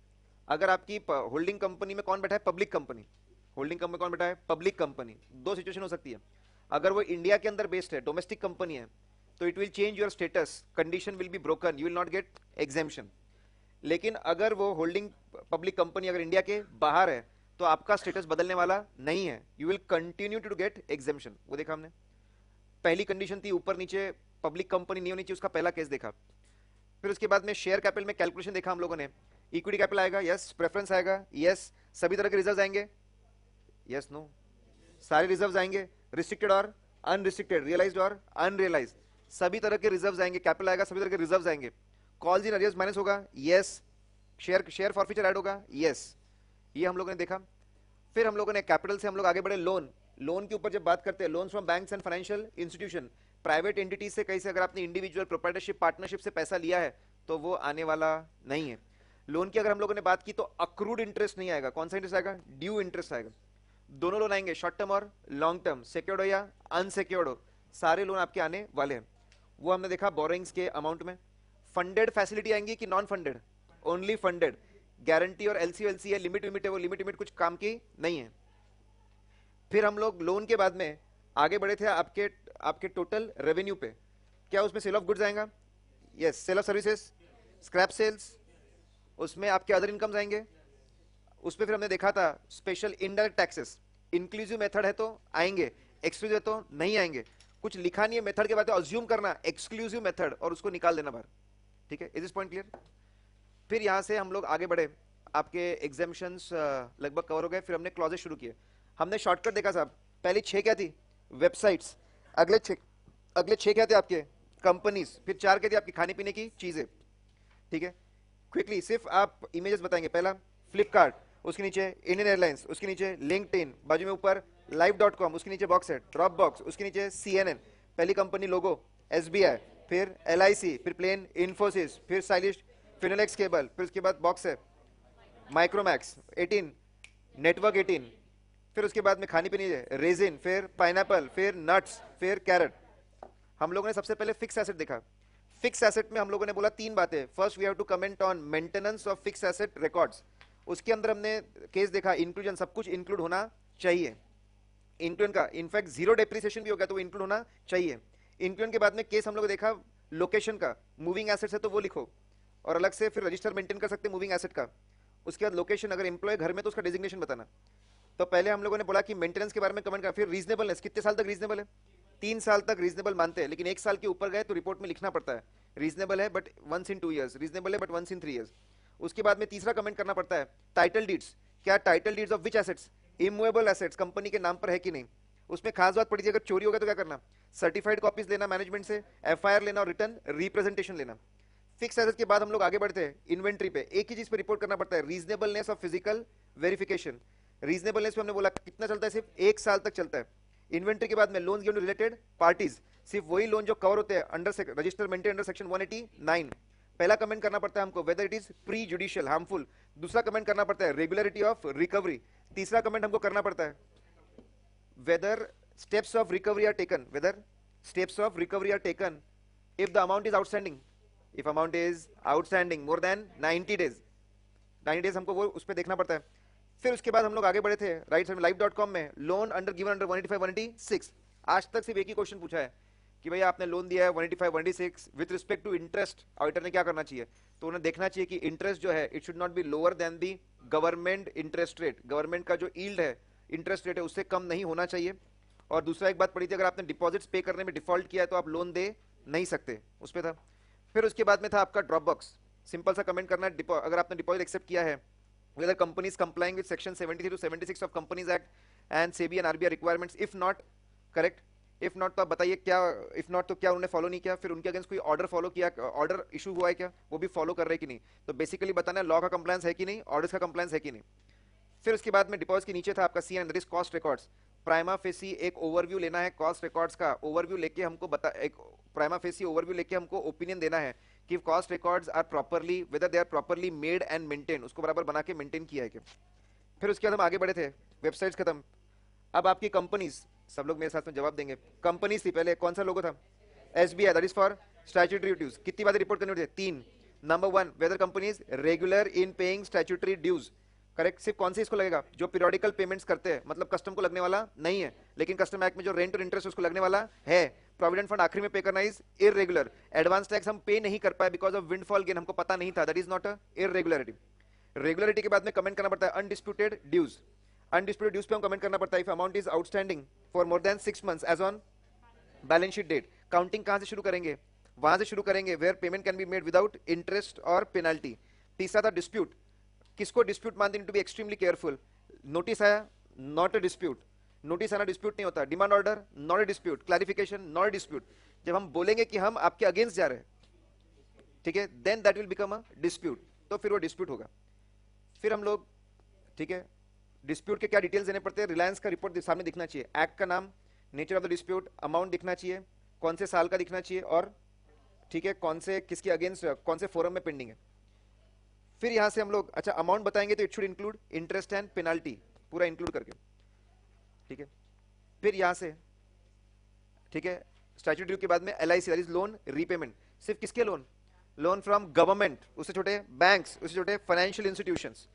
S1: अगर आपकी होल्डिंग कंपनी में कौन बैठा है, पब्लिक कंपनी, होल्डिंग कंपनी कौन बैठा है, पब्लिक कंपनी। दो सिचुएशन हो सकती है, अगर वो इंडिया के अंदर बेस्ड है, डोमेस्टिक कंपनी है, तो it will change your status, condition will be broken, you will not get exemption. लेकिन अगर वो होल्डिंग पब्लिक कंपनी अगर इंडिया के बाहर है तो आपका स्टेटस बदलने वाला नहीं है, you will continue to get exemption. वो देखा हमने, पहली कंडीशन थी ऊपर नीचे पब्लिक कंपनी नहीं होनी चाहिए, उसका पहला केस देखा। फिर उसके बाद में शेयर कैपिटल में कैलकुलेशन देखा हम लोगों ने, इक्विटी कैपिटल आएगा, यस, प्रेफरेंस आएगा, यस, सभी तरह के रिजर्व आएंगे, यस, नो, सारे रिजर्व आएंगे, रिस्ट्रिक्टेड और अनरिस्ट्रिक्टेड, रियलाइज्ड और अनरियलाइज्ड, सभी तरह के रिजर्व आएंगे, कैपिटल आएगा, सभी तरह के रिजर्व आएंगे, कॉल्स इन अरियर्स माइनस होगा, yes, share share forfeiture add होगा, यस, ये हम लोगों ने देखा। फिर हम लोगों ने कैपिटल से हम लोग आगे बढ़े, लोन, लोन के ऊपर जब बात करते हैं, loan from banks and financial institution, private entity से कहीं से अगर आपने इंडिविजुअल प्रोप्राइटरशिप पार्टनरशिप से पैसा लिया है तो वो आने वाला नहीं है। लोन की अगर हम लोगों ने बात की तो अक्रूड इंटरेस्ट नहीं आएगा, कौन सा इंटरेस्ट आएगा, ड्यू इंटरेस्ट आएगा। दोनों लोन आएंगे, शॉर्ट टर्म और लॉन्ग टर्म, सिक्योर्ड हो या अनसिक्योर्ड हो, सारे लोन आपके आने वाले हैं। वो हमने देखा बोरिंग्स के अमाउंट में। फंडेड फैसिलिटी आएंगी कि non funded, only funded, guarantee और एलसी एलसी है, लिमिट लिमिट है, वो लिमिट लिमिट कुछ काम की नहीं है। फिर हम लोग लोन के बाद में आगे बढ़े थे आपके आपके टोटल रेवेन्यू पे, क्या उसमें सेल ऑफ गुड्स आएगा, yes, sale of services, scrap sales, उसमें आपके अदर इनकम्स आएंगे। उसमें फिर हमने देखा था special indirect taxes, inclusive method है तो आएंगे, एक्सक्लूसिव है तो नहीं आएंगे, कुछ लिखा नहीं है मेथड के बाद अज्यूम करना एक्सक्लूसिव मेथड और उसको निकाल देना बाहर, ठीक है, इज दिस पॉइंट क्लियर। फिर यहां से हम लोग आगे बढ़े, आपके एग्जामिशंस लगभग कवर हो गए। फिर हमने क्लॉजेस शुरू किए, हमने शॉर्टकट देखा साहब, पहली छह क्या थी, वेबसाइट्स, अगले छह अगले छह क्या थे आपके, कंपनीज, फिर चार क्या थी आपकी खाने पीने की चीजें, ठीक है। क्विकली सिर्फ आप इमेजेस बताएंगे, पहला फ्लिपकार्ट, उसके नीचे इंडियन एयरलाइंस, उसके नीचे लिंक्डइन, बाजू में ऊपर लाइव डॉट कॉम, उसके नीचे बॉक्स है ड्रॉप बॉक्स, उसके नीचे सीएनएन, पहली कंपनी लोगो एसबीआई, फिर एलआईसी, फिर प्लेन इन्फोसिस, फिर स्टाइलिश फिनोलेक्स केबल, फिर उसके बाद बॉक्स है माइक्रोमैक्स एटीन, नेटवर्क एटीन, फिर उसके बाद में खाने पीने रेजिन, फिर पाइनएप्पल, फिर नट्स, फिर कैरेट। हम लोगों ने सबसे पहले फिक्स एसेट देखा। फिक्स एसेट में हम लोगों ने बोला तीन बातें, first we have to comment on maintenance of fix asset records, उसके अंदर हमने केस देखा इंक्लूजन, सब कुछ इंक्लूड होना चाहिए, इंक्लूजन का इनफैक्ट जीरो डेप्रिसिएशन भी हो गया तो वो इंक्लूड होना चाहिए। इंक्लूजन के बाद में केस हम लोग देखा लोकेशन का, मूविंग एसेट्स है तो वो लिखो और अलग से फिर रजिस्टर मेंटेन कर सकते हैं मूविंग एसेट का। उसके बाद लोकेशन, अगर एम्प्लॉय घर में तो उसका डेजिग्नेशन बताना। तो पहले हम लोगों ने बोला कि मेंटेनेंस के बारे में कमेंट करा, फिर रीजनेबलनेस, कितने साल तक रीजनेबल है, तीन साल तक रीजनेबल मानते हैं, लेकिन एक साल के ऊपर गए तो रिपोर्ट में लिखना पड़ता है रीजनेबल है but once in two years, reasonable है but once in three years. उसके बाद में तीसरा कमेंट करना पड़ता है टाइटल डीड्स, क्या title deeds of which assets, immovable assets company के नाम पर है कि नहीं। उसमें खास बात पड़ी थी अगर चोरी हो गया तो क्या करना, सर्टिफाइड कॉपीज लेना मैनेजमेंट से, एफआईआर लेना और रिटर्न रिप्रेजेंटेशन लेना। फिक्स एसेट के बाद हम लोग आगे बढ़ते हैं इन्वेंट्री पे, एक ही चीज पे रिपोर्ट करना पड़ता है, reasonableness of physical verification. Reasonableness पे हमने बोला कितना चलता है, सिर्फ एक साल तक चलता है। इन्वेंट्री के बाद में loans given to related parties, सिर्फ वही लोन जो कवर होते हैं under register maintain under section one eighty nine. पहला कमेंट करना पड़ता है हमको whether it is prejudicial harmful, दूसरा कमेंट करना पड़ता है रेगुलरिटी ऑफ रिकवरी, तीसरा कमेंट हमको करना पड़ता है whether steps of recovery are taken, whether steps of recovery are taken if the amount is outstanding, if amount is outstanding more than ninety days, ninety days हमको वो उस पर देखना पड़ता है। फिर उसके बाद हम लोग आगे बढ़े थे राइट साइड में लाइव डॉट कॉम में, loan under given under one eighty five one eighty six. आज तक सिर्फ एक ही क्वेश्चन पूछा है कि भैया आपने लोन दिया है one eighty five one eighty six with respect to interest, auditor ने क्या करना चाहिए? तो उन्हें देखना चाहिए कि इंटरेस्ट जो है it should not be lower than the government interest rate, government का जो यील्ड है इंटरेस्ट रेट है उससे कम नहीं होना चाहिए। और दूसरा एक बात पड़ी थी, अगर आपने डिपॉजिट्स पे करने में डिफॉल्ट किया है तो आप लोन दे नहीं सकते, उस पर था। फिर उसके बाद में था आपका ड्रॉप बॉक्स, सिंपल सा कमेंट करना है अगर आपने डिपॉजिट एक्सेप्ट किया है, whether company is complying with section seventy-three to seventy-six of Companies Act and SEBI and R B I requirements, if not correct, if not तो आप बताइए क्या, if not तो क्या उन्होंने फॉलो नहीं किया, फिर उनके अगेंस्ट कोई ऑर्डर फॉलो किया, ऑर्डर इशू हुआ है क्या, वो भी फॉलो कर रहे कि नहीं। तो बेसिकली बताना है लॉ का कंप्लायंस है कि नहीं, ऑर्डर्स का कंप्लायंस है कि नहीं। फिर उसके बाद में डिपॉजिट के नीचे था आपका C and that is cost records. Prima facie एक ओवरव्यू लेना है कॉस्ट रिकॉर्ड्स का, ओवरव्यू लेके हमको बता, एक प्राइमा फेसी ओवरव्यू लेके हमको ओपिनियन देना है कि cost records are properly, whether they are properly made and maintain, उसको बराबर बना के मेंटेन किया है क्या। फिर उसके बाद हम आगे बढ़े थे, वेबसाइट्स खत्म। अब आपकी कंपनीज, सब लोग मेरे साथ में जवाब देंगे। कंपनीज थी पहले, कौन सा लोगो था? SBI, that is for statutory dues. कितनी बार रिपोर्ट करनी होती है? तीन। Number one, whether companies regular in paying statutory dues, correct. सिर्फ कौन से इसको लगेगा? जो पीरियोडिकल पेमेंट्स करते हैं, मतलब कस्टम को लगने वाला नहीं है, लेकिन कस्टम एक्ट में जो रेंट और इंटरेस्ट उसको लगने वाला है। प्रोविडेंट फंड आखिरी में पे करना इज इररेगुलर। एडवांस टैक्स हम पे नहीं कर पाए बिकॉज ऑफ विंडफॉल गेन, हमको पता नहीं था, that is not a irregularity. Regularity के बाद में कमेंट करना पड़ता है अनडिस्प्यूटेड ड्यूज। अनडिस्प्यूटेड ड्यूज पे हम कमेंट करना पड़ता है if amount is outstanding for more than six months as on balance sheet date. Counting कहां से शुरू करेंगे? वहां से शुरू करेंगे where payment can be made without interest और पेनल्टी। तीसरा था डिस्प्यूट, किसको डिस्प्यूट मानते हैं? To be extremely careful. Notice आया, नॉट अ डिस्प्यूट, नोटिस आना डिस्प्यूट नहीं होता। Demand order, not a dispute. Clarification, not a dispute. जब हम बोलेंगे कि हम आपके अगेंस्ट जा रहे हैं, ठीक है, then that will become a dispute, तो फिर वो डिस्प्यूट होगा। फिर हम लोग, ठीक है, डिस्प्यूट के क्या डिटेल्स देने पड़ते हैं? रिलायंस का रिपोर्ट सामने दिखना चाहिए, एक्ट का नाम, nature of the dispute, amount दिखना चाहिए, कौन से साल का दिखना चाहिए, और ठीक है कौन से किसके अगेंस्ट, कौन से फोरम में पेंडिंग है। फिर यहां से हम लोग, अच्छा अमाउंट बताएंगे तो it should include interest and penalty, पूरा इंक्लूड करके, ठीक है। फिर यहां से, ठीक है, स्टैट्यूटरी ड्यू के बाद में LIC, that is loan repayment. सिर्फ किसके लोन? लोन फ्रॉम गवर्नमेंट, उससे छोटे बैंक्स, उससे छोटे फाइनेंशियल इंस्टीट्यूशंस,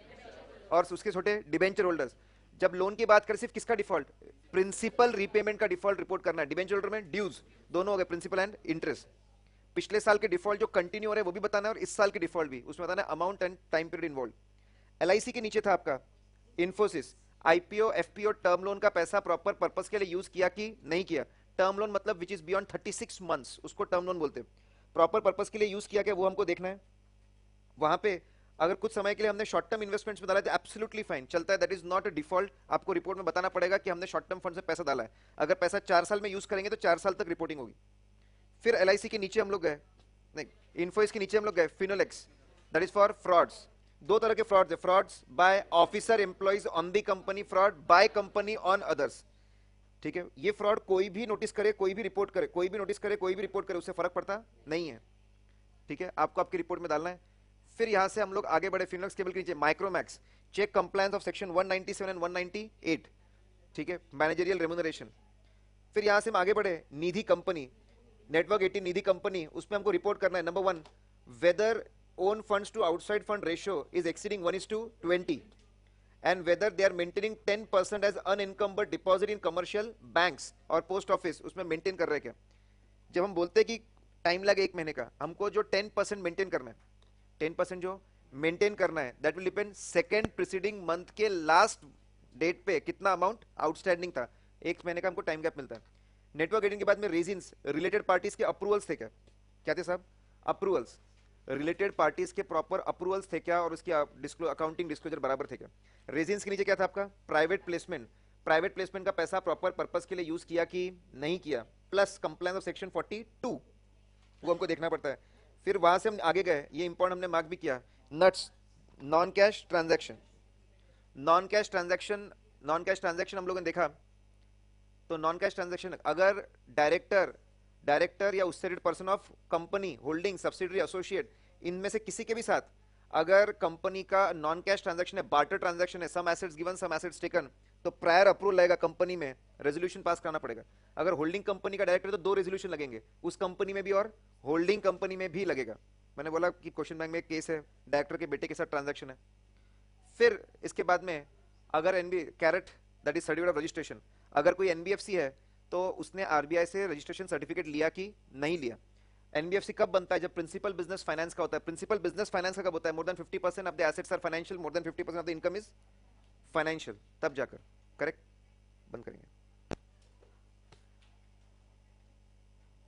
S1: और उसके छोटे डिबेंचर होल्डर्स। जब लोन की बात करें सिर्फ किसका डिफॉल्ट? प्रिंसिपल रीपेमेंट का डिफॉल्ट रिपोर्ट करना है। डिबेंचर होल्डर में ड्यूज दोनों हो गए, प्रिंसिपल एंड इंटरेस्ट। पिछले साल के डिफॉल्ट जो कंटिन्यू हो रहे हैं वो भी बताना है, और इस साल के डिफॉल्ट भी, उसमें बताना है amount and time period involve. LIC के नीचे था आपका Infosys, IPO FPO term loan का पैसा प्रॉपर पर्पस के लिए यूज किया कि नहीं किया। टर्म लोन मतलब which is beyond thirty six months, उसको टर्म लोन बोलते हैं। प्रॉपर पर्पस के लिए यूज किया क्या, वो हमको देखना है। वहां पे अगर कुछ समय के लिए हमने शॉर्ट टर्म इन्वेस्टमेंट्स में डाला तो एब्सोल्युटली फाइन चलता है, that is not a default. आपको रिपोर्ट में बताना पड़ेगा कि हमने शॉर्ट टर्म फंड में पैसा डाला है। अगर पैसा चार साल में यूज करेंगे तो चार साल तक रिपोर्टिंग होगी। फिर एलआईसी के नीचे हम लोग गए, नहीं इन्फोसिस के नीचे हम लोग गए Finolex, that is for frauds. दो तरह के फ्रॉड्स है, frauds by officer employees on the company, fraud by company on others, ठीक है। ये फ्रॉड कोई भी नोटिस करे, कोई भी रिपोर्ट करे, कोई भी नोटिस करे, कोई भी रिपोर्ट करे, उससे फर्क पड़ता नहीं है, ठीक है, आपको आपकी रिपोर्ट में डालना है। फिर यहां से हम लोग आगे बढ़े फिनोलेक्स केबल के नीचे Micromax, check compliance of section one ninety seven and one ninety eight, ठीक है, मैनेजरियल रेम्यूनरेशन। फिर यहां से हम आगे बढ़े Nidhi company, network eighteen Nidhi company, उसमें हमको रिपोर्ट करना है number one, whether own funds to outside fund ratio is exceeding one is to twenty and whether they are maintaining ten percent as unencumbered deposit in commercial banks और post office, उसमें maintain कर रहे हैं क्या। जब हम बोलते हैं कि टाइम लगे एक महीने का, हमको जो टेन परसेंट मेंटेन करना है, टेन परसेंट जो मेंटेन करना है that will depend second preceding month के लास्ट डेट पे कितना अमाउंट आउटस्टैंडिंग था, एक महीने का हमको टाइम गैप मिलता है। नेटवर्क एटीन के बाद में रीजंस, रिलेटेड पार्टीज के अप्रूवल्स थे क्या, क्या थे साहब? अप्रूवल्स, रिलेटेड पार्टीज के प्रॉपर अप्रूवल्स थे क्या, और उसकी अकाउंटिंग डिस्क्लोजर बराबर थे क्या। रेजिंस के नीचे क्या था आपका? प्राइवेट प्लेसमेंट, प्राइवेट प्लेसमेंट का पैसा प्रॉपर पर्पस के लिए यूज किया कि नहीं किया, plus compliance of section forty two, वो हमको देखना पड़ता है। फिर वहां से हम आगे गए, ये इंपॉर्टेंट हमने मार्क भी किया, नट्स, non cash transaction. Non cash transaction, non cash transaction हम लोगों ने देखा, तो नॉन कैश ट्रांजैक्शन अगर डायरेक्टर डायरेक्टर या उससे related person of company, holding, subsidiary, associate, इनमें से किसी के भी साथ अगर कंपनी का नॉन कैश ट्रांजैक्शन है, बार्टर ट्रांजैक्शन है, some assets given some assets taken, तो प्रायर अप्रूवल लगेगा कंपनी में, रेजोल्यूशन पास कराना पड़ेगा। अगर होल्डिंग कंपनी का डायरेक्टर तो दो रेजोल्यूशन लगेंगे, उस कंपनी में भी और होल्डिंग कंपनी में भी लगेगा, मैंने बोला कि क्वेश्चन बैंक में एक केस है, डायरेक्टर के बेटे के साथ ट्रांजैक्शन है। फिर इसके बाद में अगर एनबी कैरेट that is certificate of registration, अगर कोई एनबीएफसी है तो उसने आरबीआई से रजिस्ट्रेशन सर्टिफिकेट लिया कि नहीं लिया। एनबीएफसी कब बनता है? जब प्रिंसिपल बिजनेस फाइनेंस का होता है। प्रिंसिपल बिजनेस फाइनेंस का कब होता है? More than fifty percent of the assets are financial, more than fifty percent of the income is financial, तब जाकर। करेक्ट? बंद करेंगे।